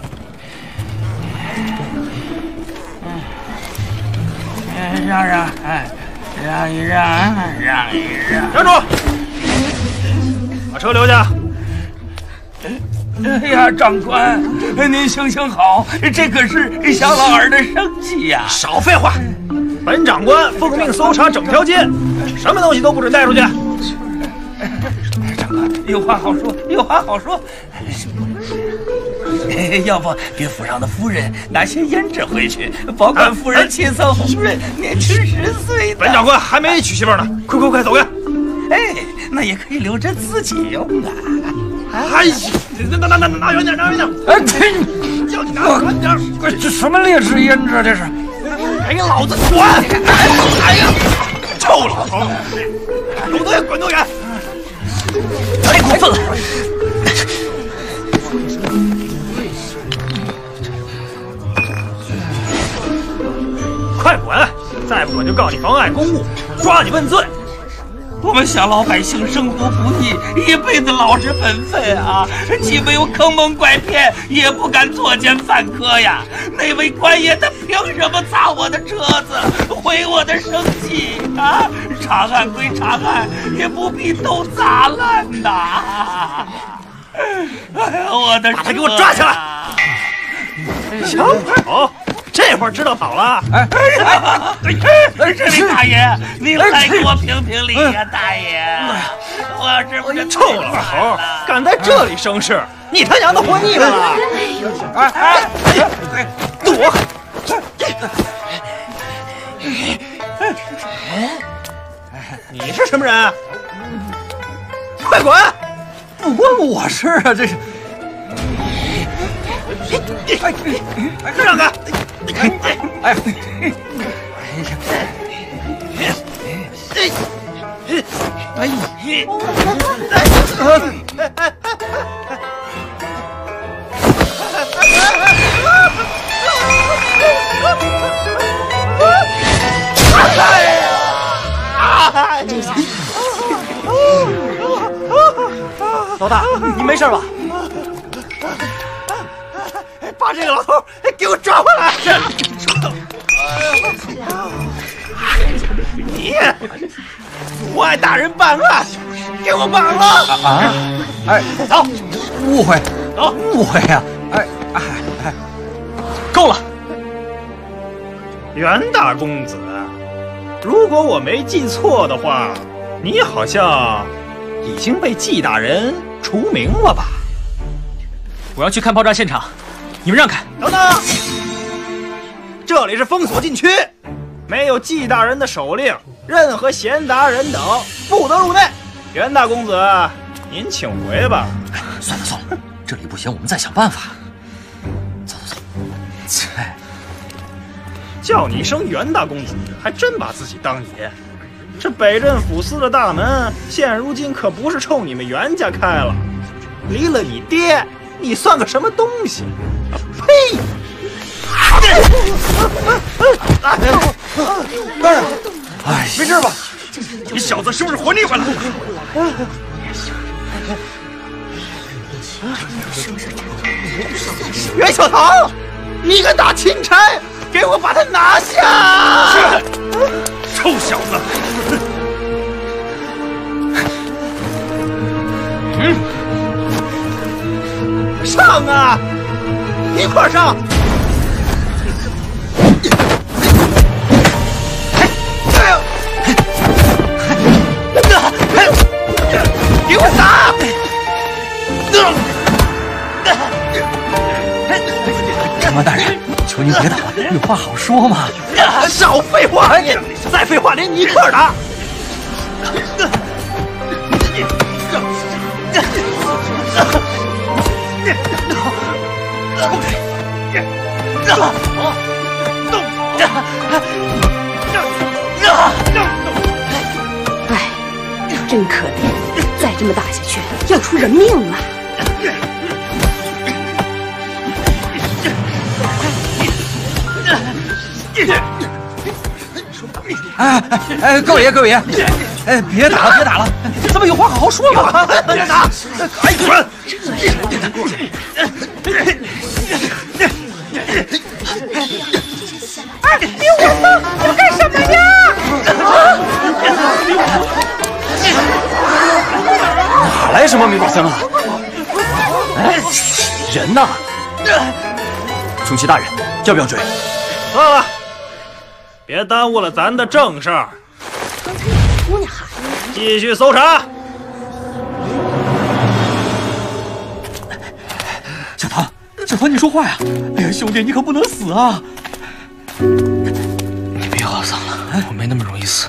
让，哎，让一让。 站住！把车留下。 哎呀，长官，您行行好，这可是小老儿的生计呀！ 少废话！本长官奉命搜查整条街，什么东西都不准带出去。 长官，有话好说，有话好说。要不给府上的夫人拿些胭脂回去，保管夫人气色红润，年轻10岁。 本长官还没娶媳妇呢，快走开！ 哎，那也可以留着自己用啊。 哎呀，拿远点！ 哎，叫你拿远点！这什么劣质胭脂？这是！ 给老子滚！哎呀，臭老头，有东西滚多远！ 太过分了！ 快滚！再不滚就告你妨碍公务，抓你问罪。 我们小老百姓生活不易，一辈子老实本分啊，既没有坑蒙拐骗，也不敢作奸犯科呀。那位官爷他凭什么砸我的车子，毁我的生计啊？长案归长案，也不必都砸烂呐！哎呀，我的车！ 把他给我抓起来！想跑？这会儿知道跑了？ 这位大爷，您来给我评评理呀，大爷！我这不是臭老头，敢在这里生事，你他娘的活腻歪了！躲！你是什么人？快滚！ 不关我事啊，这是。 让开！ 哎呀！ 老大，你没事吧？把这个老头给我抓回来！你阻碍大人办案，给我绑了！ 啊！哎， 走， 误会， 走， 误会呀！哎， 够了，袁大公子，如果我没记错的话，你好像已经被纪大人除名了吧？ 我要去看爆炸现场，你们让开！ 等等，这里是封锁禁区，没有纪大人的手令，任何闲杂人等不得入内。袁大公子，您请回吧。 算了，这里不行，我们再想办法。走。 叫你一声袁大公子，还真把自己当爷。这北镇抚司的大门，现如今可不是冲你们袁家开了。离了你爹，你算个什么东西？呸！ 大人，哎，没事吧？ 你小子是不是活腻歪了？袁小棠，你敢打钦差，给我把他拿下！是，臭小子！上啊！一块儿上！给我打！ 长官大人，求您别打了，有话好说嘛。 少废话！再废话，连你一块儿打！ 哎，真可怜，再这么打下去要出人命了。 各位爷，别打了，咱们有话好好说嘛！别打，赶紧滚！ 你我们要干什么呀？ 哪来什么明火僧啊？人呢？宗祺大人，要不要追？ 算了，别耽误了咱的正事儿。 刚才有姑娘喊你， 继续搜查。 小唐，你说话呀！哎呀，兄弟，你可不能死啊！ 你别懊丧了，我没那么容易死。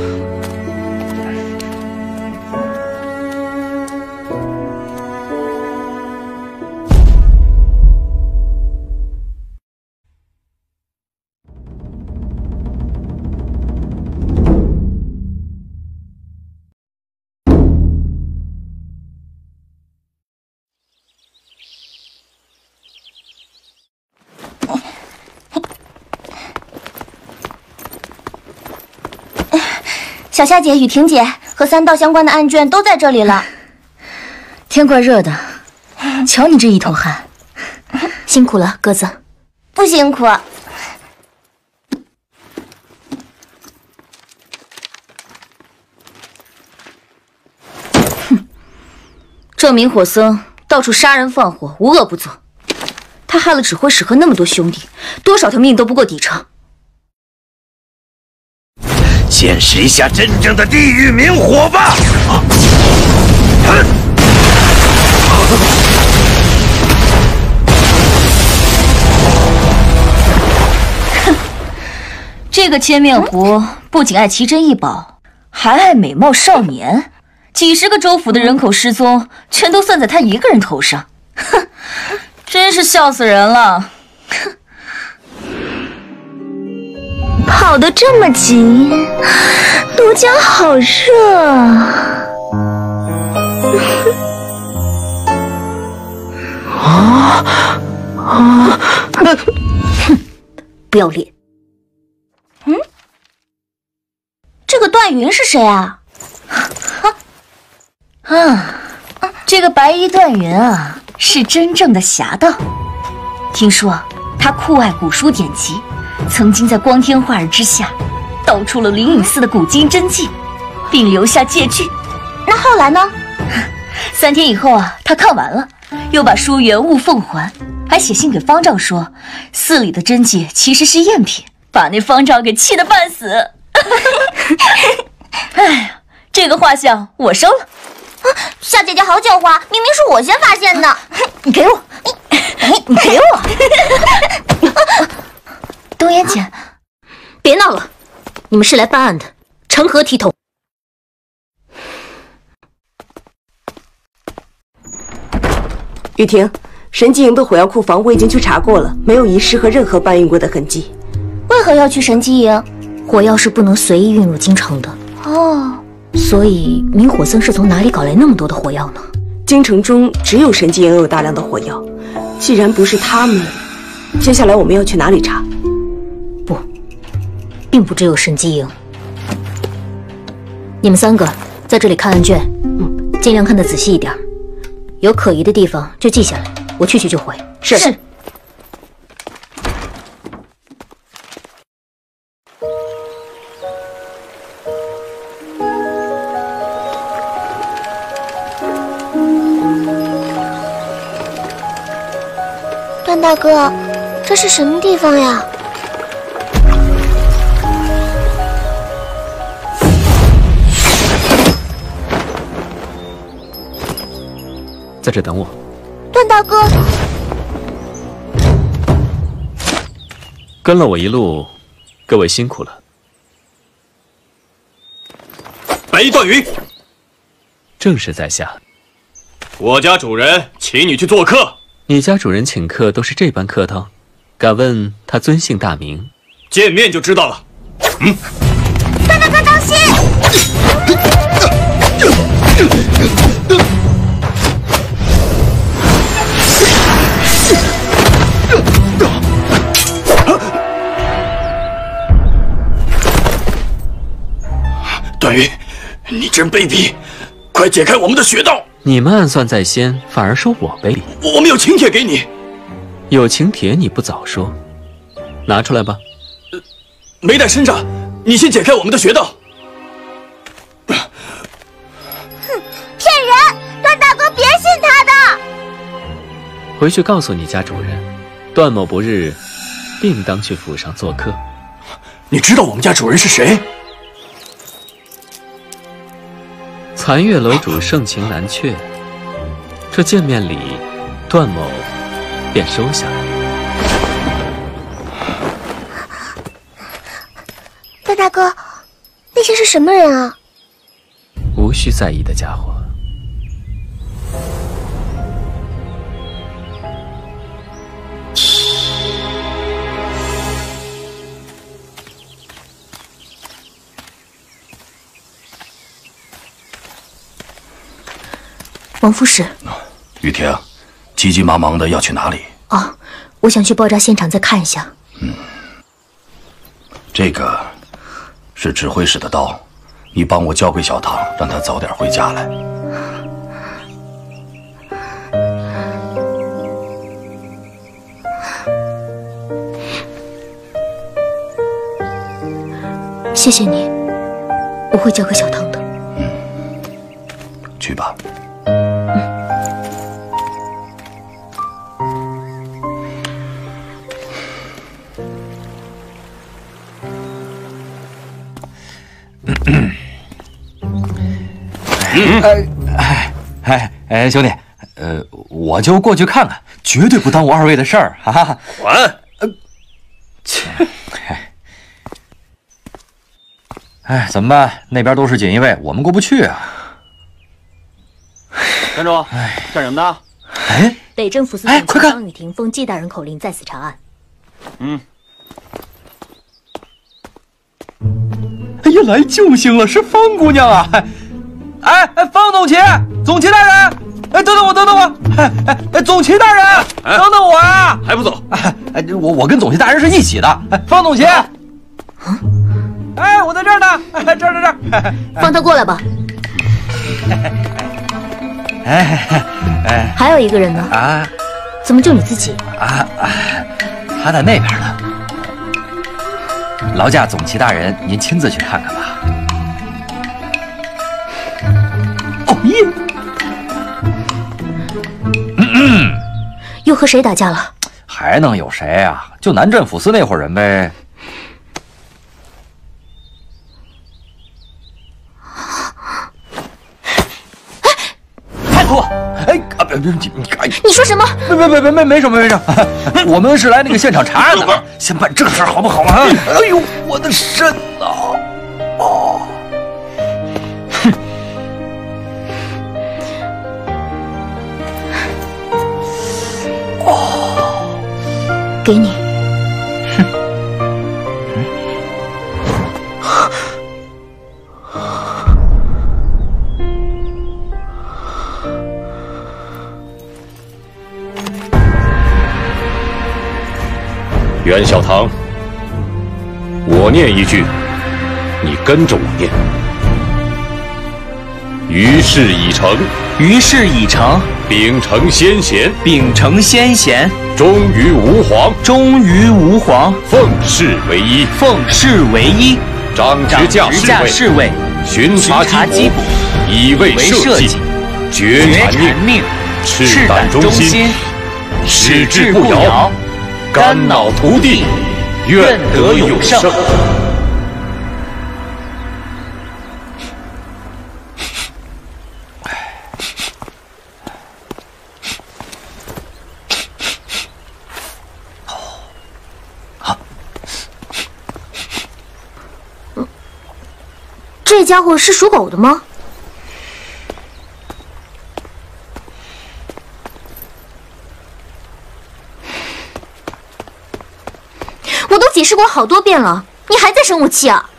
小夏姐、雨婷姐和三道相关的案卷都在这里了。 天怪热的，瞧你这一头汗，辛苦了，鸽子。 不辛苦。 这明火僧到处杀人放火，无恶不作。他害了指挥使和那么多兄弟，多少条命都不够抵偿。 见识一下真正的地狱明火吧！ 哼，这个千面狐不仅爱奇珍异宝，还爱美貌少年，几十个州府的人口失踪，全都算在他一个人头上。哼，真是笑死人了。 跑得这么急，都江好热啊！不要脸！ 这个段云是谁啊？ 这个白衣段云啊，是真正的侠盗。听说他酷爱古书典籍。曾经在光天化日之下盗出了灵隐寺的古今真迹，并留下借据。 那后来呢 ？3天以后啊，他看完了，又把书原物奉还，还写信给方丈说，寺里的真迹其实是赝品，把那方丈给气得半死。哎呀，这个画像我收了。 夏姐姐好狡猾，明明是我先发现的。 你给我，你给我。东岩姐，别闹了，你们是来办案的，成何体统？ 雨婷，神机营的火药库房我已经去查过了，没有遗失和任何搬运过的痕迹。 为何要去神机营？ 火药是不能随意运入京城的。 哦， 所以明火僧是从哪里搞来那么多的火药呢？ 京城中只有神机营有大量的火药，既然不是他们，接下来我们要去哪里查？ 并不只有神机营，你们3个在这里看案卷，尽量看得仔细一点，有可疑的地方就记下来，我去就回。 是。 段大哥，这是什么地方呀？ 在这等我。 段大哥， 跟了我一路，各位辛苦了。 白衣段云， 正是在下。 我家主人请你去做客。 你家主人请客都是这般客套？敢问他尊姓大名？ 见面就知道了。 段大哥当心！ 你真卑鄙！快解开我们的穴道！ 你们暗算在先，反而说我卑鄙。 我们有请帖给你。 有请帖你不早说，拿出来吧。 没带身上，你先解开我们的穴道。 哼，骗人！段大哥别信他的。 回去告诉你家主人，段某不日定当去府上做客。 你知道我们家主人是谁？ 残月楼主盛情难却，这见面礼，段某便收下了。 段大哥，那些是什么人啊？ 无需在意的家伙。 王副使， 雨婷，急急忙忙的要去哪里？ 哦，我想去爆炸现场再看一下。 这个是指挥使的刀，你帮我交给小唐，让他早点回家来。 谢谢你，我会交给小唐的。 去吧。 兄弟，我就过去看看，绝对不耽误二位的事儿，哈哈。 滚！ 怎么办？那边都是锦衣卫，我们过不去啊。 站住！干什么的？ 北镇抚司总监方雨婷奉季大人口令在此查案。 哎呀，来救星了，是方姑娘啊！方总旗，总旗大人，等等我，总旗大人，等等我啊！ 还不走？ 我跟总旗大人是一起的，方总旗。我在这儿呢，这儿。 放他过来吧。还有一个人呢？怎么就你自己？ 他在那边呢。劳驾总旗大人，您亲自去看看吧。 又和谁打架了？ 还能有谁啊？就南镇抚司那伙人呗。太子， 你说什么？ 没什么。我们是来那个现场查案的，先办正事好不好啊？哎呦，我的肾呐！ 给你。 袁小唐，我念一句，你跟着我念。于事已成， 于事已成， 秉承先贤， 秉承先贤， 忠于吾皇， 忠于吾皇， 奉事为一， 奉事为一， 掌执驾侍卫，巡查缉捕，以卫社稷，决阐命，赤胆忠心，矢志不摇，肝脑涂地，愿得永生。 这家伙是属狗的吗？我都解释过好多遍了，你还在生我气啊？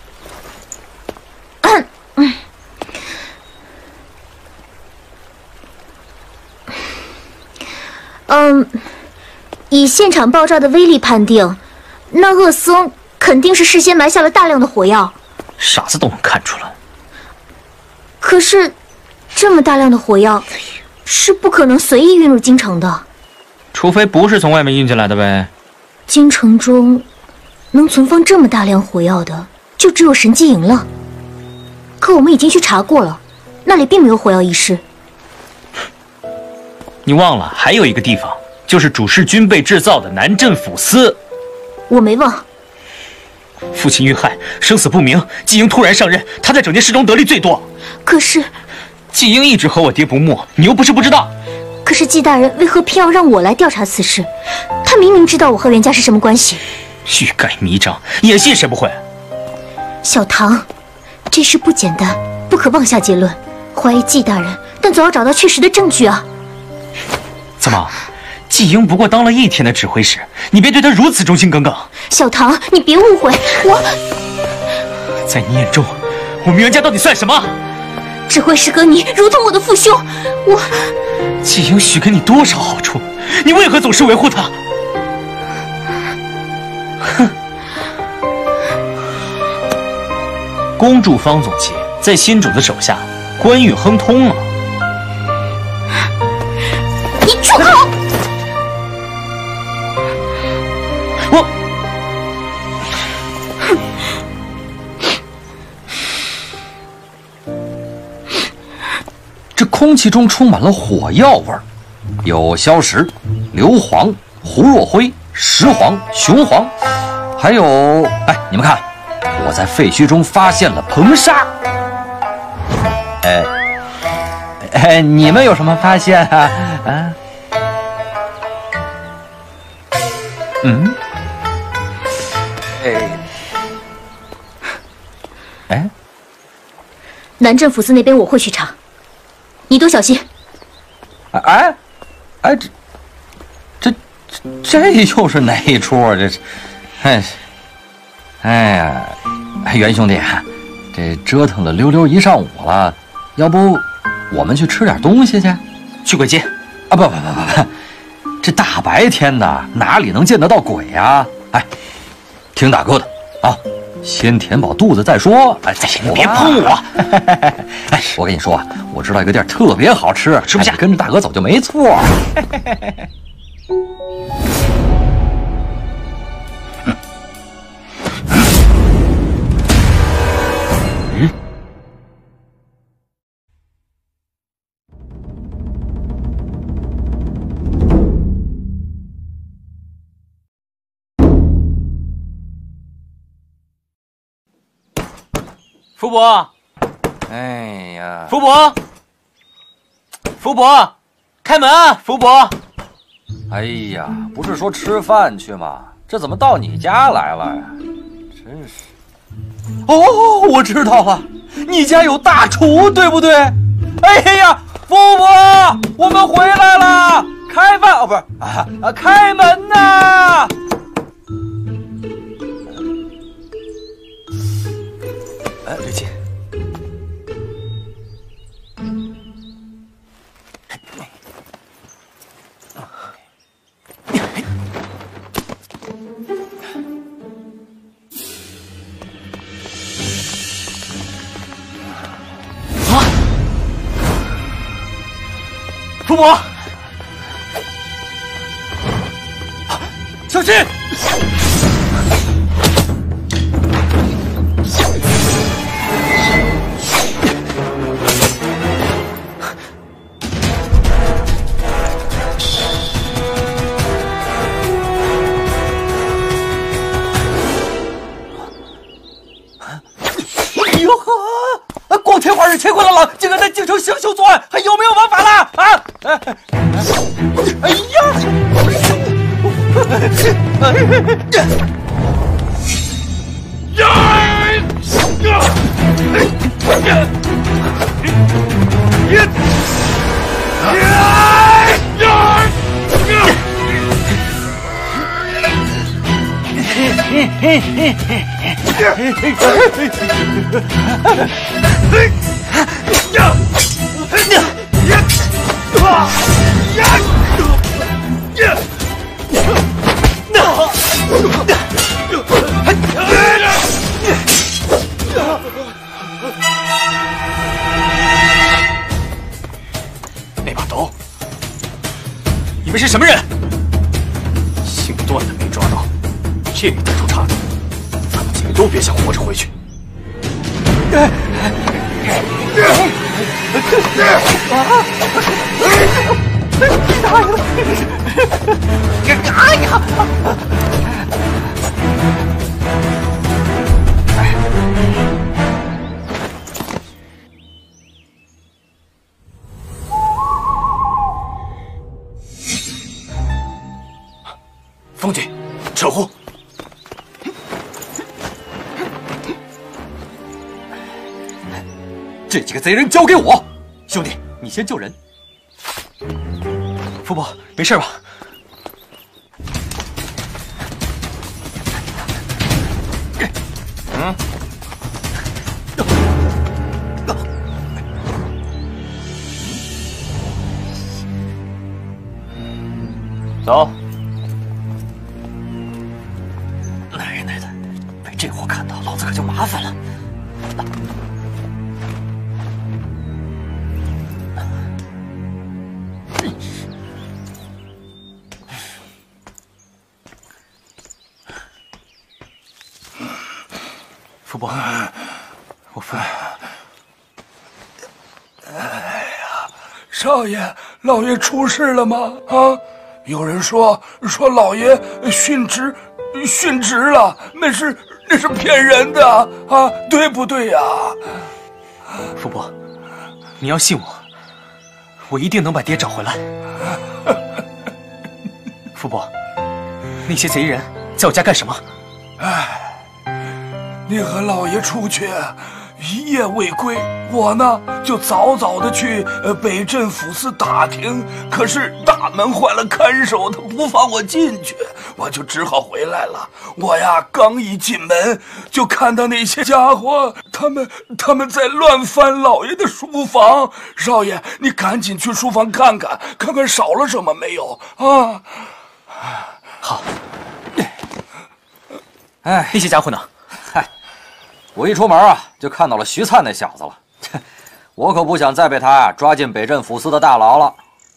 以现场爆炸的威力判定，那恶僧肯定是事先埋下了大量的火药。 傻子都能看出来。 可是，这么大量的火药，是不可能随意运入京城的。 除非不是从外面运进来的呗。 京城中能存放这么大量火药的，就只有神机营了。可我们已经去查过了，那里并没有火药一事。 你忘了，还有一个地方，就是主事军备制造的南镇抚司。 我没忘。 父亲遇害，生死不明，季英突然上任，他在整件事中得利最多。 可是， 季英一直和我爹不睦，你又不是不知道。 可是季大人为何偏要让我来调查此事？他明明知道我和袁家是什么关系。 欲盖弥彰，演戏谁不会？ 小唐，这事不简单，不可妄下结论。怀疑季大人，但总要找到确实的证据啊。 怎么？季英不过当了1天的指挥使，你别对他如此忠心耿耿。 小唐，你别误会， 在你眼中，我们袁家到底算什么？ 指挥使和你如同我的父兄， 季英许给你多少好处，你为何总是维护他？哼！恭祝方总旗在新主子手下官运亨通了。 你住口！ 这空气中充满了火药味儿，有硝石、硫磺、胡若灰、石黄、雄黄，还有，哎，你们看，我在废墟中发现了硼砂。你们有什么发现啊？啊？嗯？ 南镇抚司那边我会去查，你多小心。 这又是哪一出啊？这是，哎呀，袁兄弟，这折腾了溜溜1上午了，要不我们去吃点东西去？ 去鬼街？ 啊不，这大白天的哪里能见得到鬼呀？哎，听大哥的啊，先填饱肚子再说。哎， 你别碰我！ 哎，我跟你说啊，我知道一个店特别好吃， 吃不下， 跟着大哥走就没错。 福伯， 哎呀， 福伯，福伯，开门啊，福伯！ 哎呀，不是说吃饭去吗？这怎么到你家来了呀？真是。哦，我知道了，你家有大厨，对不对？哎呀，福伯，我们回来了，开饭哦，不是开门呐！ 对劲。福伯，小心！ 光天化日，乾坤朗朗，竟敢在京城行凶作案，还有没有王法了？啊！哎呀！ 们是什么人？姓段的没抓到，这里再出岔子，咱们几个都别想活着回去。 哎呀！ 风军，撤户！这几个贼人交给我，兄弟，你先救人。 福伯，没事吧？ 嗯。 走。 奶奶的，被这货看到，老子可就麻烦了。 福伯，我服了。 哎呀，少爷，老爷出事了吗？啊，有人说老爷殉职了，那是骗人的啊，对不对呀？ 福伯，你要信我，我一定能把爹找回来。福伯，那些贼人在我家干什么？ 哎。你和老爷出去一夜未归，我呢就早早的去北镇抚司打听，可是大门坏了，看守他不放我进去，我就只好回来了。我呀刚一进门就看到那些家伙，他们在乱翻老爷的书房。少爷，你赶紧去书房看看少了什么没有啊？ 好。 哎， 那些家伙呢？ 我一出门啊，就看到了徐灿那小子了。我可不想再被他抓进北镇抚司的大牢了。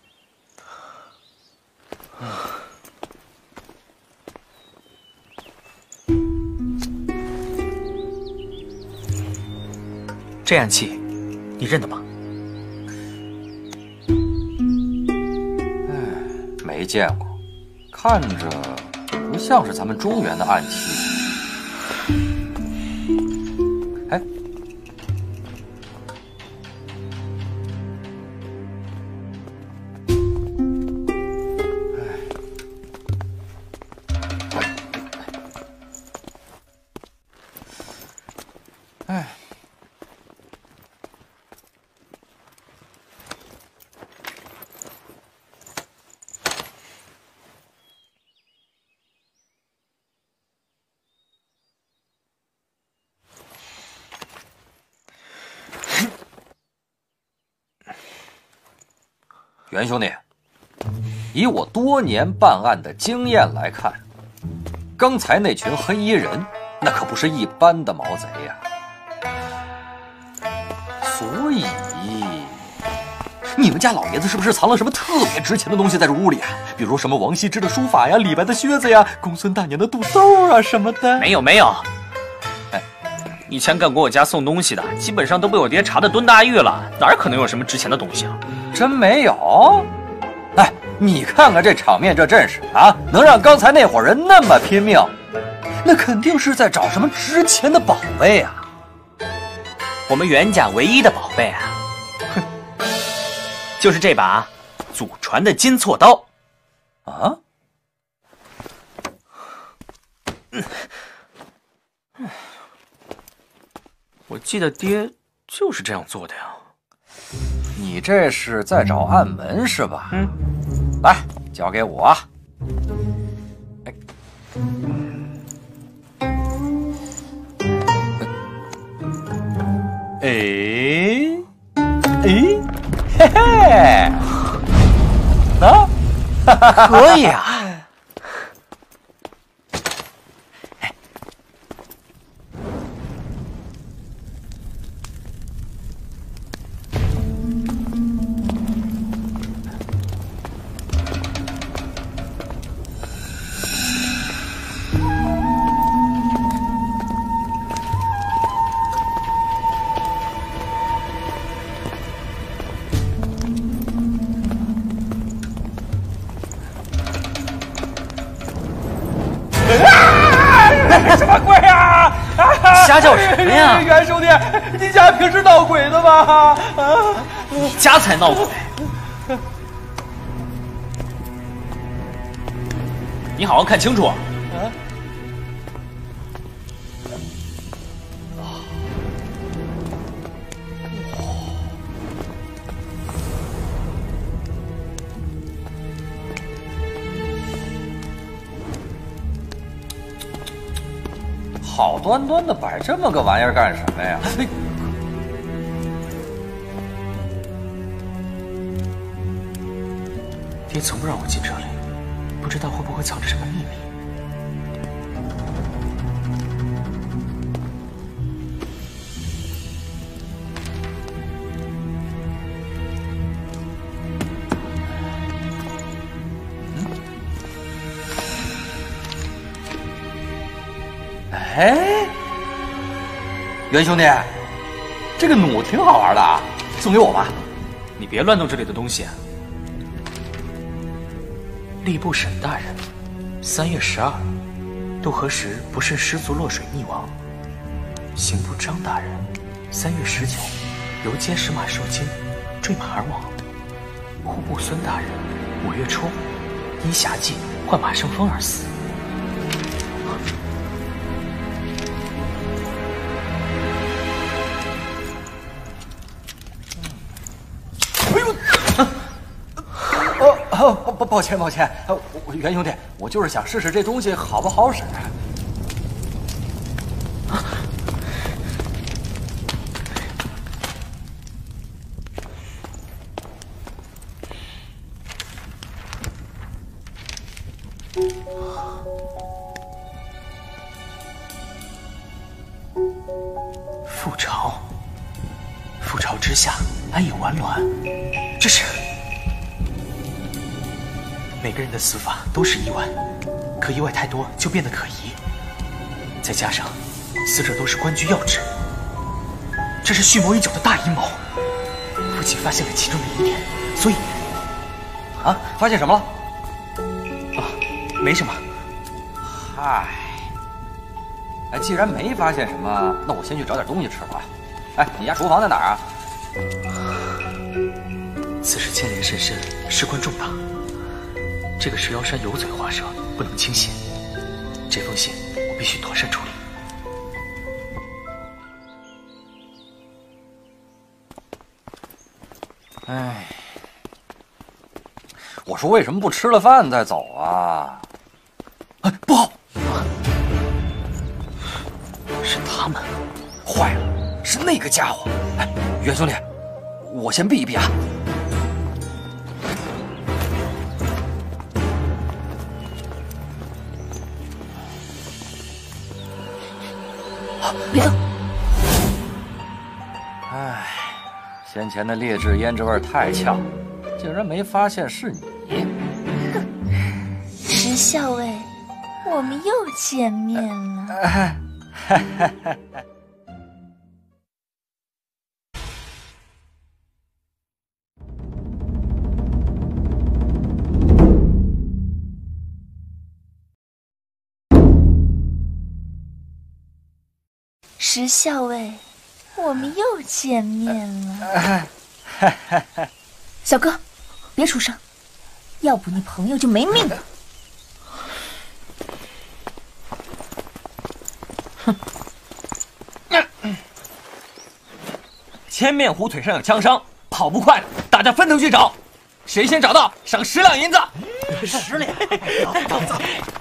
这暗器，你认得吗？ 没见过，看着不像是咱们中原的暗器。哎，哎，袁兄弟，以我多年办案的经验来看，刚才那群黑衣人那可不是一般的毛贼呀。所以，你们家老爷子是不是藏了什么特别值钱的东西在这屋里啊？比如什么王羲之的书法呀、李白的靴子呀、公孙大娘的肚兜啊什么的？ 没有。哎，以前敢给我家送东西的，基本上都被我爹查得蹲大狱了，哪可能有什么值钱的东西啊？ 真没有？哎，你看看这场面，这阵势啊，能让刚才那伙人那么拼命，那肯定是在找什么值钱的宝贝啊！ 我们袁家唯一的宝贝啊，哼，就是这把祖传的金锉刀。 啊？ 我记得爹就是这样做的呀。 你这是在找暗门是吧？嗯，来，交给我。哎，嘿嘿，啊， 可以啊。 什么鬼啊？ 瞎叫什么呀？ 袁兄弟，你家平时闹鬼的吧？ 你家才闹鬼！你好好看清楚。 好端端的摆这么个玩意儿干什么呀？ 爹从不让我进这里，不知道会不会藏着什么秘密。 哎，袁兄弟，这个弩挺好玩的啊，送给我吧。 你别乱动这里的东西。吏部沈大人，3月12，渡河时不慎失足落水溺亡。刑部张大人，3月19，游街使马受惊，坠马而亡。户部孙大人，5月初，因侠妓患马生风而死。 抱歉，袁兄弟，我就是想试试这东西好不好使。 覆巢之下，安有完卵？这是。每个人的死法都是意外，可意外太多就变得可疑。再加上死者都是官居要职，这是蓄谋已久的大阴谋。父亲发现了其中的疑点，所以…… 啊，发现什么了？ 啊，没什么。 嗨，哎，既然没发现什么，那我先去找点东西吃吧。哎，你家厨房在哪儿啊？ 此事牵连甚深，事关重大。这个石妖山有嘴花舌，不能轻信。这封信我必须妥善处理。 哎，我说为什么不吃了饭再走啊？ 哎，不好！是他们， 坏了，是那个家伙！哎，袁兄弟，我先避一避啊。 别动！ 唉，先前的劣质胭脂味太呛，竟然没发现是你。 石校尉，我们又见面了。石校尉，我们又见面了。 小哥，别出声，要不你朋友就没命了。 千面虎腿上有枪伤，跑不快，大家分头去找，谁先找到赏10两银子。 10两，走。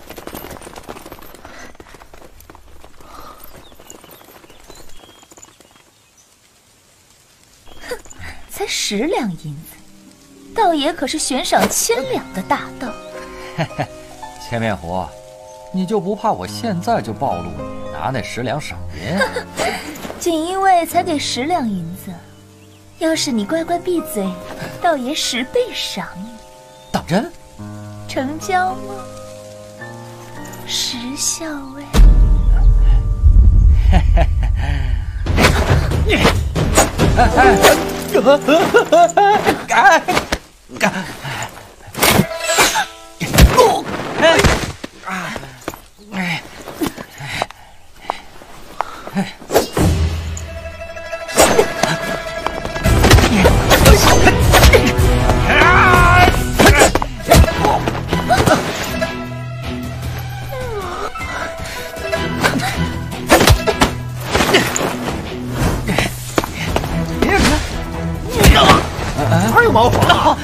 才10两银子，道爷可是悬赏1000两的大盗。 千面虎，你就不怕我现在就暴露你拿那10两赏银？ 锦衣卫才给10两银子，要是你乖乖闭嘴，道爷10倍赏你。 当真？ 成交吗，石校尉？ 有毛黄？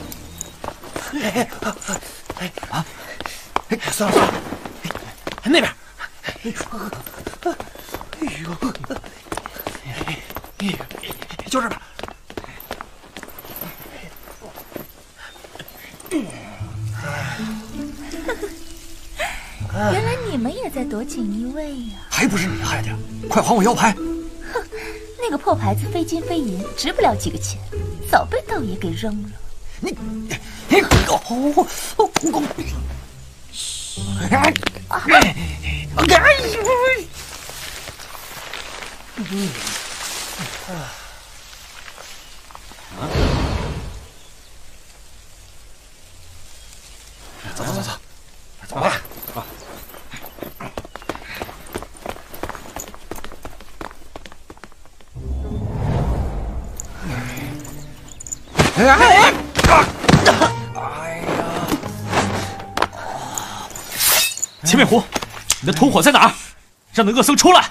算了算了，那边。就这边。 原来你们也在躲锦衣卫呀！ 还不是你害的，快还我腰牌！ 哼，那个破牌子非金非银，值不了几个钱，早被道爷给扔了。 你走走走走，走吧。 千面狐，你的同伙在哪儿？让那恶僧出来！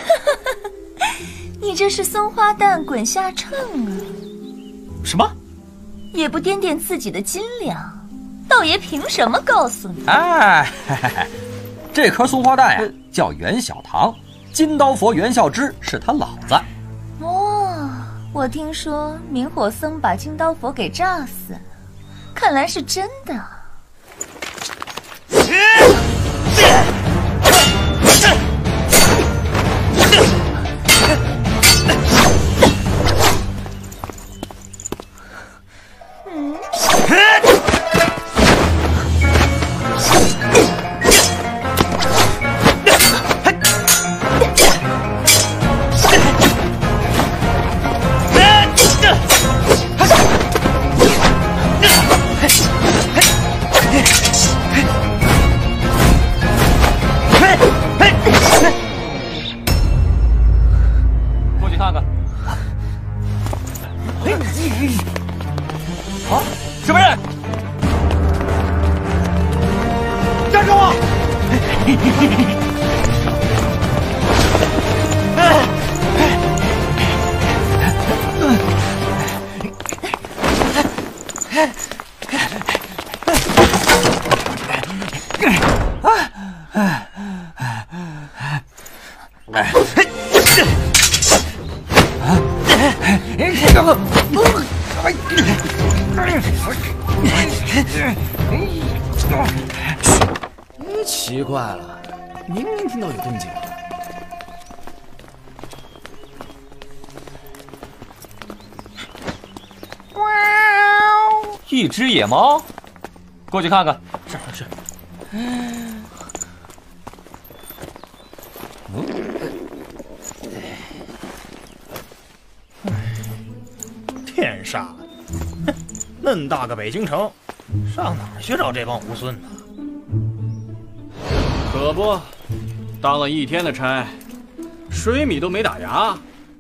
你这是松花蛋滚下秤啊！ 什么？ 也不掂掂自己的斤两，道爷凭什么告诉你？ 哎，这颗松花蛋呀，叫袁小棠，金刀佛袁孝之是他老子。 哦，我听说明火僧把金刀佛给炸死了，看来是真的。 过去看看。啊！什么人？站住！ 奇怪了，明明听到有动静。 一只野猫，过去看看。是。 天杀了！哼，恁大个北京城，上哪儿去找这帮猢狲呢？ 可不，当了一天的差，水米都没打牙。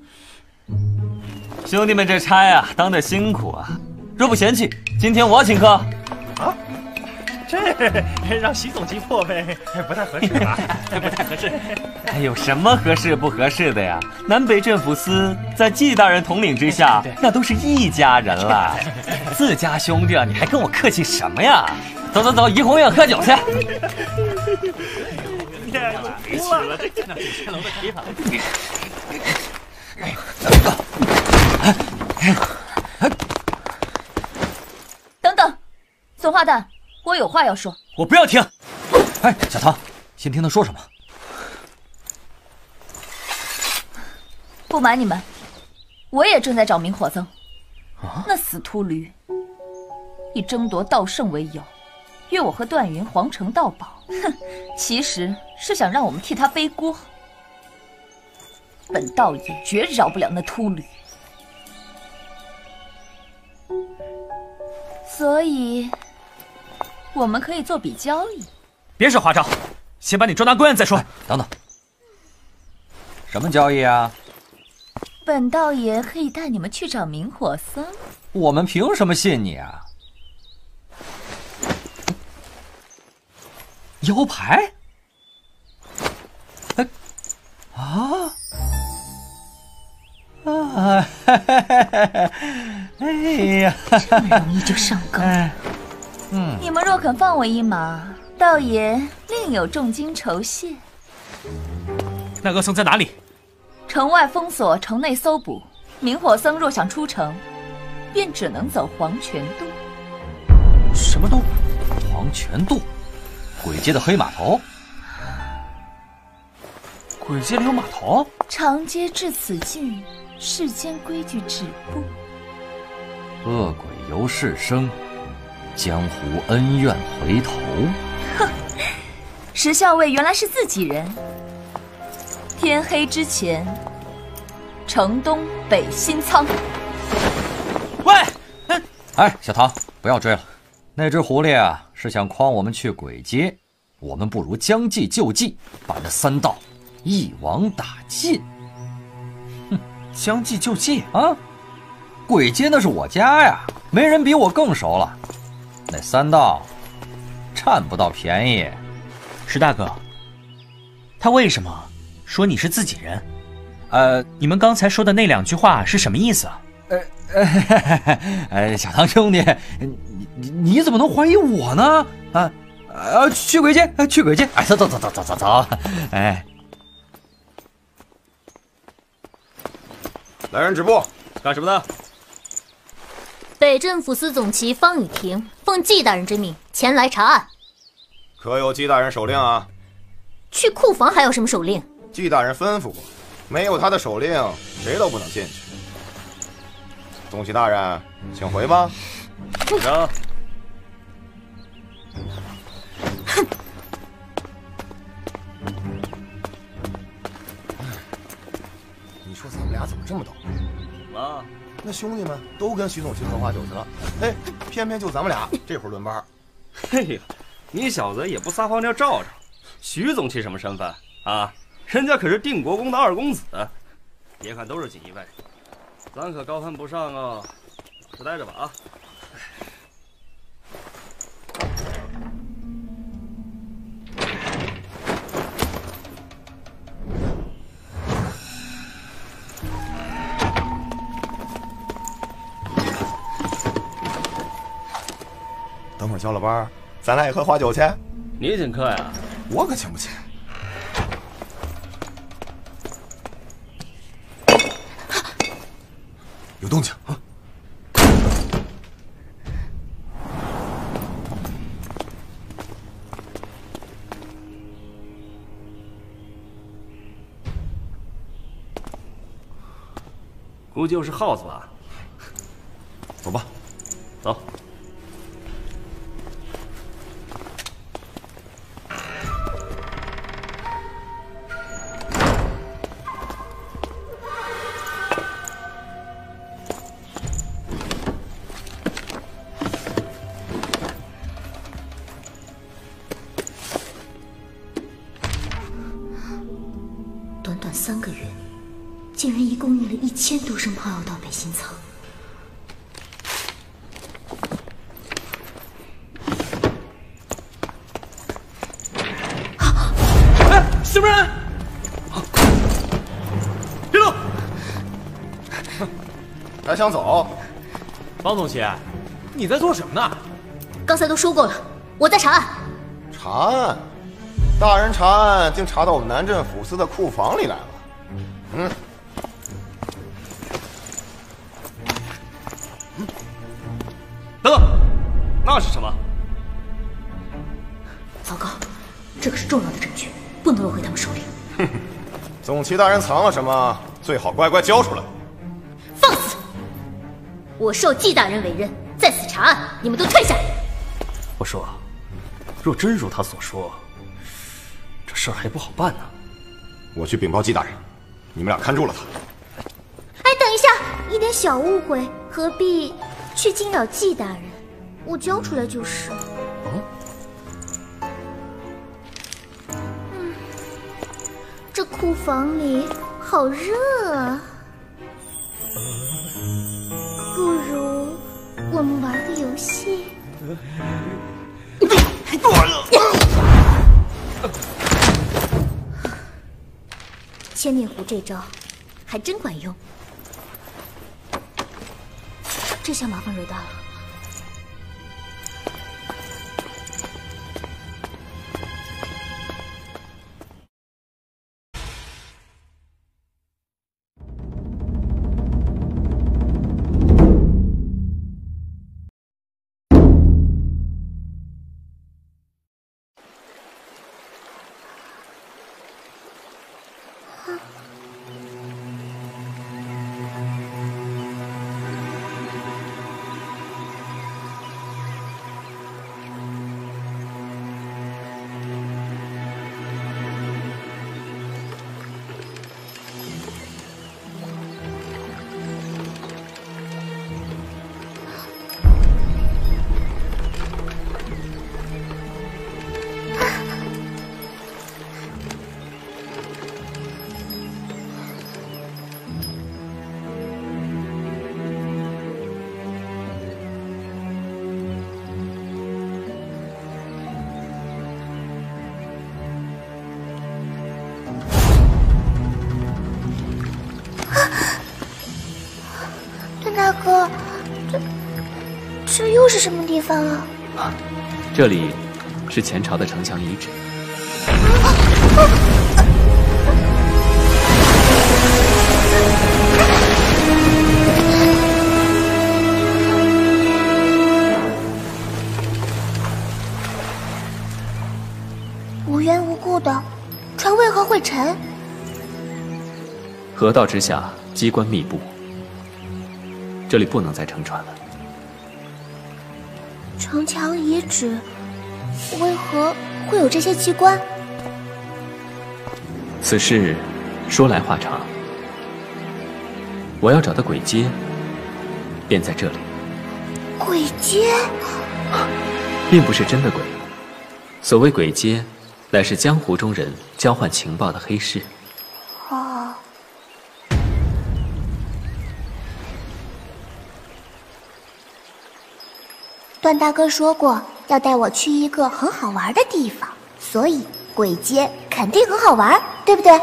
兄弟们，这差啊，当得辛苦啊！若不嫌弃，今天我请客。 啊，这让习总机破费不太合适吧？不太合适。 哎，有什么合适不合适的呀？南北镇抚司在季大人统领之下，那都是一家人了。自家兄弟啊，你还跟我客气什么呀？走走走，怡红院喝酒去。 别吃了，这那是天楼的提法。 等等，松花蛋，我有话要说。 我不要听。哎，小唐，先听他说什么。 不瞒你们，我也正在找明火僧。那死秃驴以争夺道圣为由，约我和段云皇城盗宝。哼，其实是想让我们替他背锅。本道爷绝饶不了那秃驴，所以我们可以做笔交易。 别说花招，先把你捉拿归案再说。 等等，什么交易啊？ 本道爷可以带你们去找明火僧。 我们凭什么信你啊？腰牌？ 啊，哎呀， 这么容易就上钩。你们若肯放我一马，道爷另有重金酬谢。 那阿僧在哪里？ 城外封锁，城内搜捕。明火僧若想出城，便只能走黄泉渡。 什么渡？黄泉渡？鬼街的黑码头？鬼街里有码头？ 长街至此尽，世间规矩止步。 恶鬼由是生，江湖恩怨回头。 哼，石校尉原来是自己人。天黑之前，城东北新仓。 喂，哎，小唐，不要追了。那只狐狸啊，是想诓我们去鬼街，我们不如将计就计，把这三道一网打尽。哼，将计就计啊！鬼街那是我家呀，没人比我更熟了。那三道占不到便宜。石大哥，他为什么说你是自己人？你们刚才说的那2句话是什么意思啊？小唐兄弟，你怎么能怀疑我呢？去鬼街，去鬼街！哎，走！哎， 来人止步！ 干什么的？ 北镇抚司总旗方雨婷奉季大人之命前来查案。 可有季大人手令啊？ 去库房还有什么手令？ 季大人吩咐过，没有他的手令，谁都不能进去。总旗大人，请回吧。 让。 你说咱们俩怎么这么倒霉？ 怎么？ 那兄弟们都跟徐总去喝花酒去了，哎，偏偏就咱们俩这会儿轮班。 嘿呀，你小子也不撒泡尿照照，徐总旗什么身份啊？人家可是定国公的2公子，别看都是锦衣卫，咱可高攀不上啊！就待着吧啊！ 等会儿交了班，咱俩也喝花酒去。 你请客呀？ 我可请不起。有动静啊！ 估计又是耗子吧？ 走吧， 走。 短短3个月，竟然一共运了1000多升炮药到北新仓。 哎，什么人？别动！ 还想走？ 方总旗，你在做什么呢？ 刚才都说过了，我在查案。 查案？大人查案，竟查到我们南镇抚司的库房里来了。 等等，那是什么？ 糟糕，这可是重要的证据，不能落回他们手里。 哼，总旗大人藏了什么？最好乖乖交出来。 放肆！我受季大人委任，在此查案，你们都退下！ 我说，若真如他所说，这事儿还不好办呢。 我去禀报季大人，你们俩看住了他。 哎，等一下，一点小误会，何必去惊扰季大人？我交出来就是。这库房里好热啊，不如我们玩个游戏。千面狐这招还真管用。 这下麻烦惹大了。 大哥，这又是什么地方啊？ 这里是前朝的城墙遗址。 无缘无故的，船为何会沉？ 河道之下机关密布，这里不能再乘船了。 城墙遗址为何会有这些机关？ 此事说来话长，我要找的鬼街便在这里。 鬼街并不是真的鬼，所谓鬼街，乃是江湖中人交换情报的黑市。 哦，段大哥说过要带我去一个很好玩的地方，所以鬼街肯定很好玩，对不对？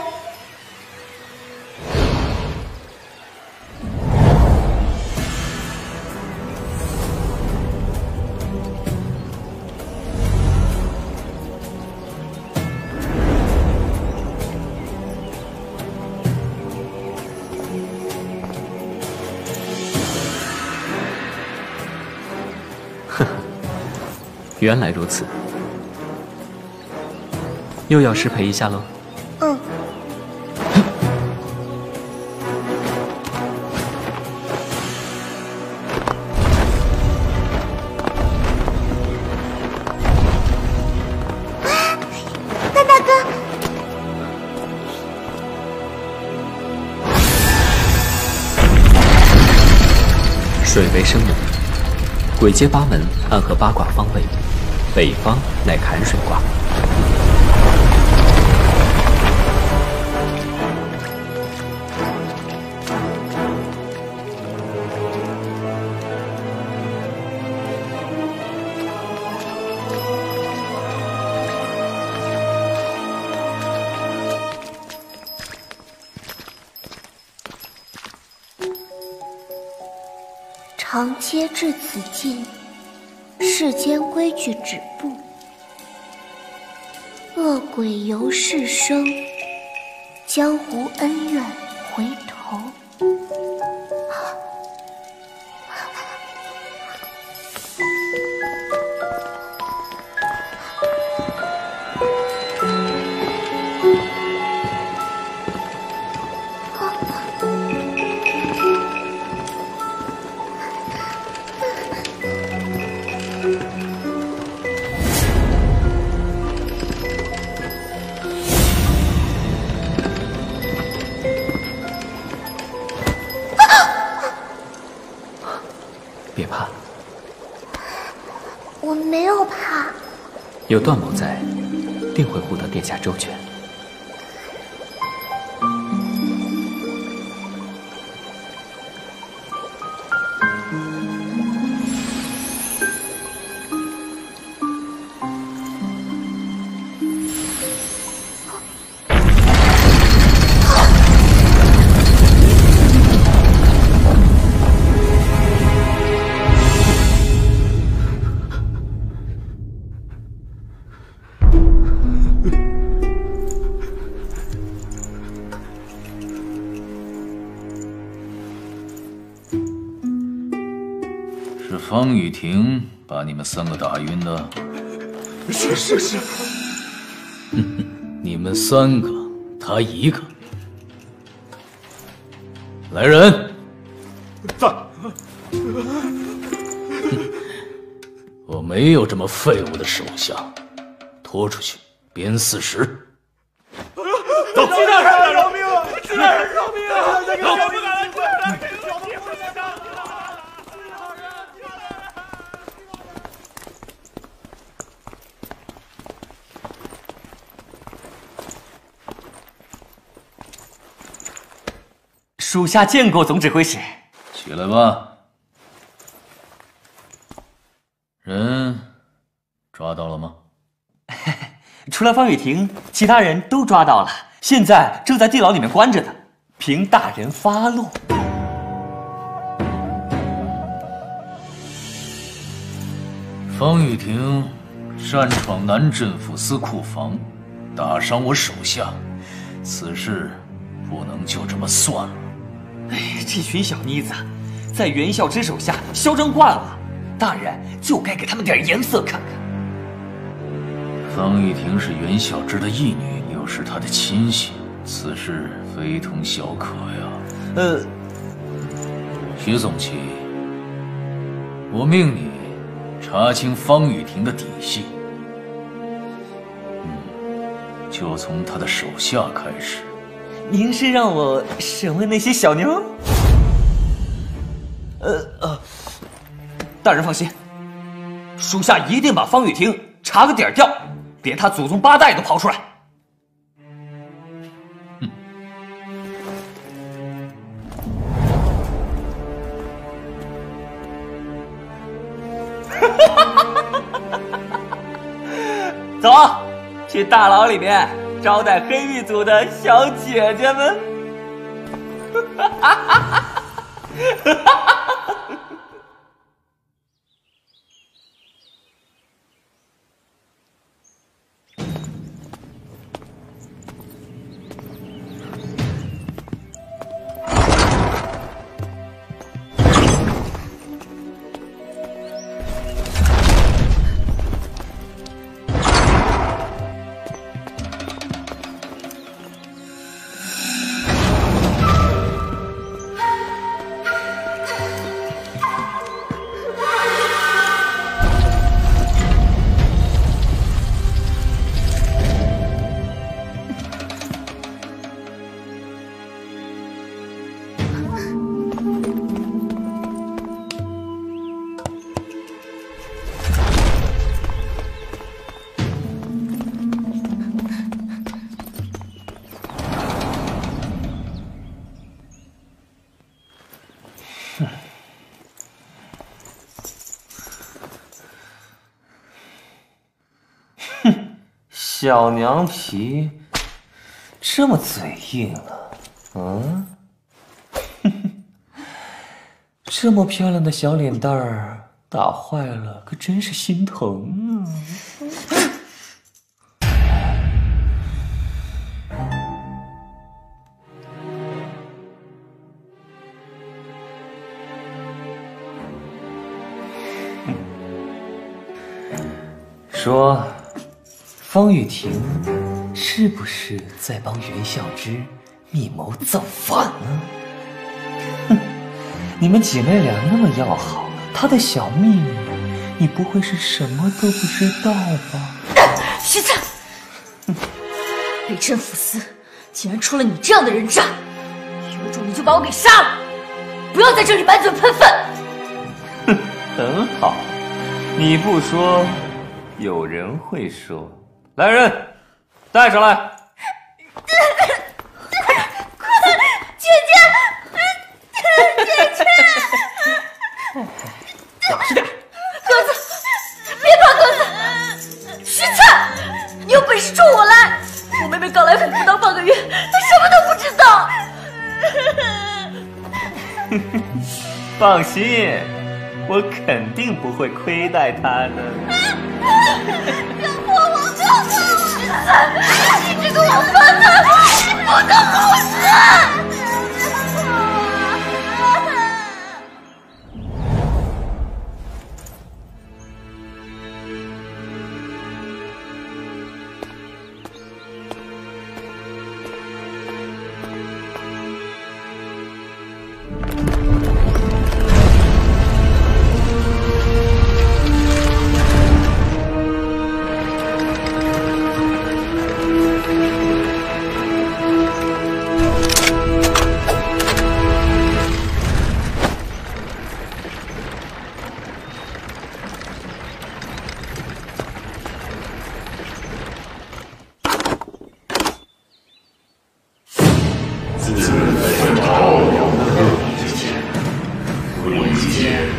原来如此，又要失陪一下喽。 嗯。段大哥， 水为生门，鬼街八门暗合八卦方位。北方乃坎水卦。 长街至此尽，世间规矩止步。恶鬼由是生，江湖恩怨回头。 别怕， 我没有怕。 有段某在，定会护得殿下周全。 是方雨婷把你们3个打晕的？ 是。 你们3个，他1个。来人！ 在。 我没有这么废物的手下，拖出去鞭40。 走！ 其他人饶命啊！其他人饶命啊！ 走！ 属下见过总指挥使。 起来吧。人抓到了吗？ 除了方雨婷，其他人都抓到了，现在正在地牢里面关着呢。凭大人发落。 方雨婷擅闯南镇抚司库房，打伤我手下，此事不能就这么算了。 哎，这群小妮子，在袁孝之手下嚣张惯了，大人就该给他们点颜色看看。 方玉婷是袁孝之的义女，又是他的亲信，此事非同小可呀。徐总旗，我命你查清方玉婷的底细。就从他的手下开始。 您是让我审问那些小妞？大人放心，属下一定把方玉婷查个底儿掉，连他祖宗8代都刨出来。走，去大牢里面招待黑狱组的小姐姐们。小娘皮这么嘴硬啊？这么漂亮的小脸蛋儿打坏了，可真是心疼啊！说。方玉婷是不是在帮袁孝之密谋造反呢？哼，你们姐妹俩那么要好，她的小秘密，你不会是什么都不知道吧？ 徐灿，北镇抚司竟然出了你这样的人渣，有种你就把我给杀了，不要在这里满嘴喷粪。 哼，很好，你不说，有人会说。来人，带上来！ 姐姐， 老实点。 鸽子，别怕鸽子。徐灿，你有本事冲我来！我妹妹刚来府不到半个月，她什么都不知道。 放心，我肯定不会亏待她的。 你这个王八蛋，你不能不死！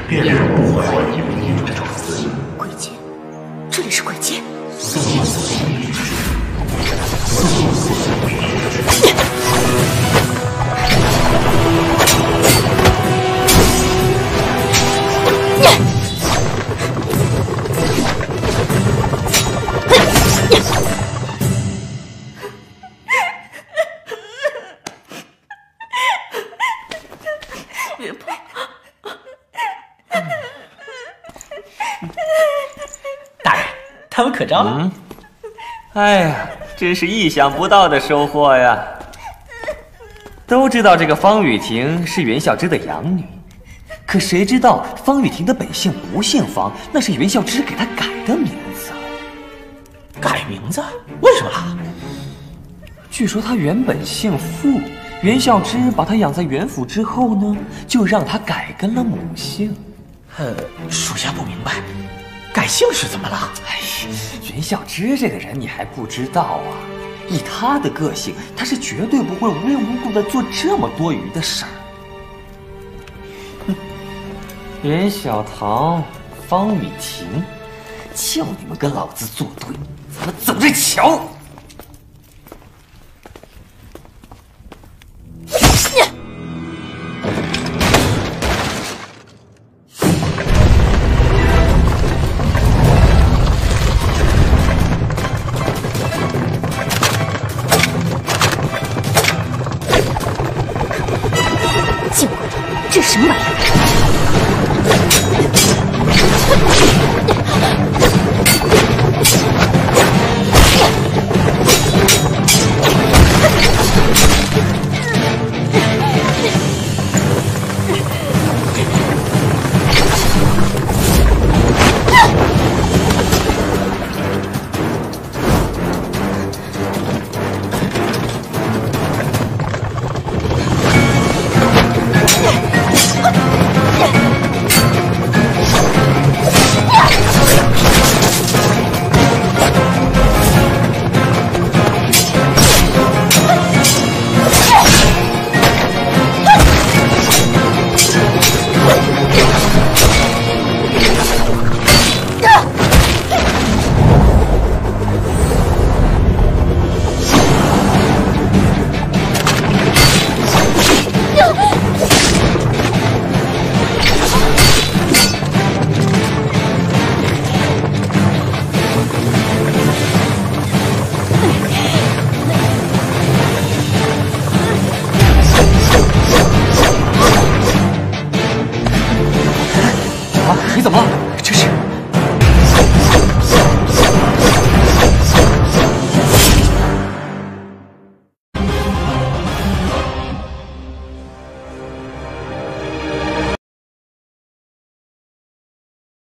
鬼街，这里是鬼街。 别碰！ 大人，他们可招了。哎呀，真是意想不到的收获呀！都知道这个方雨婷是袁孝之的养女，可谁知道方雨婷的本姓不姓方，那是袁孝之给她改的名字。改名字？为什么？据说她原本姓傅，袁孝之把她养在袁府之后呢，就让她改跟了母姓。属下不明白，改姓是怎么了？哎呀，袁孝之这个人你还不知道啊？以他的个性，他是绝对不会无缘无故的做这么多余的事儿。袁小棠、方雨婷，叫你们跟老子作对，咱们走着瞧！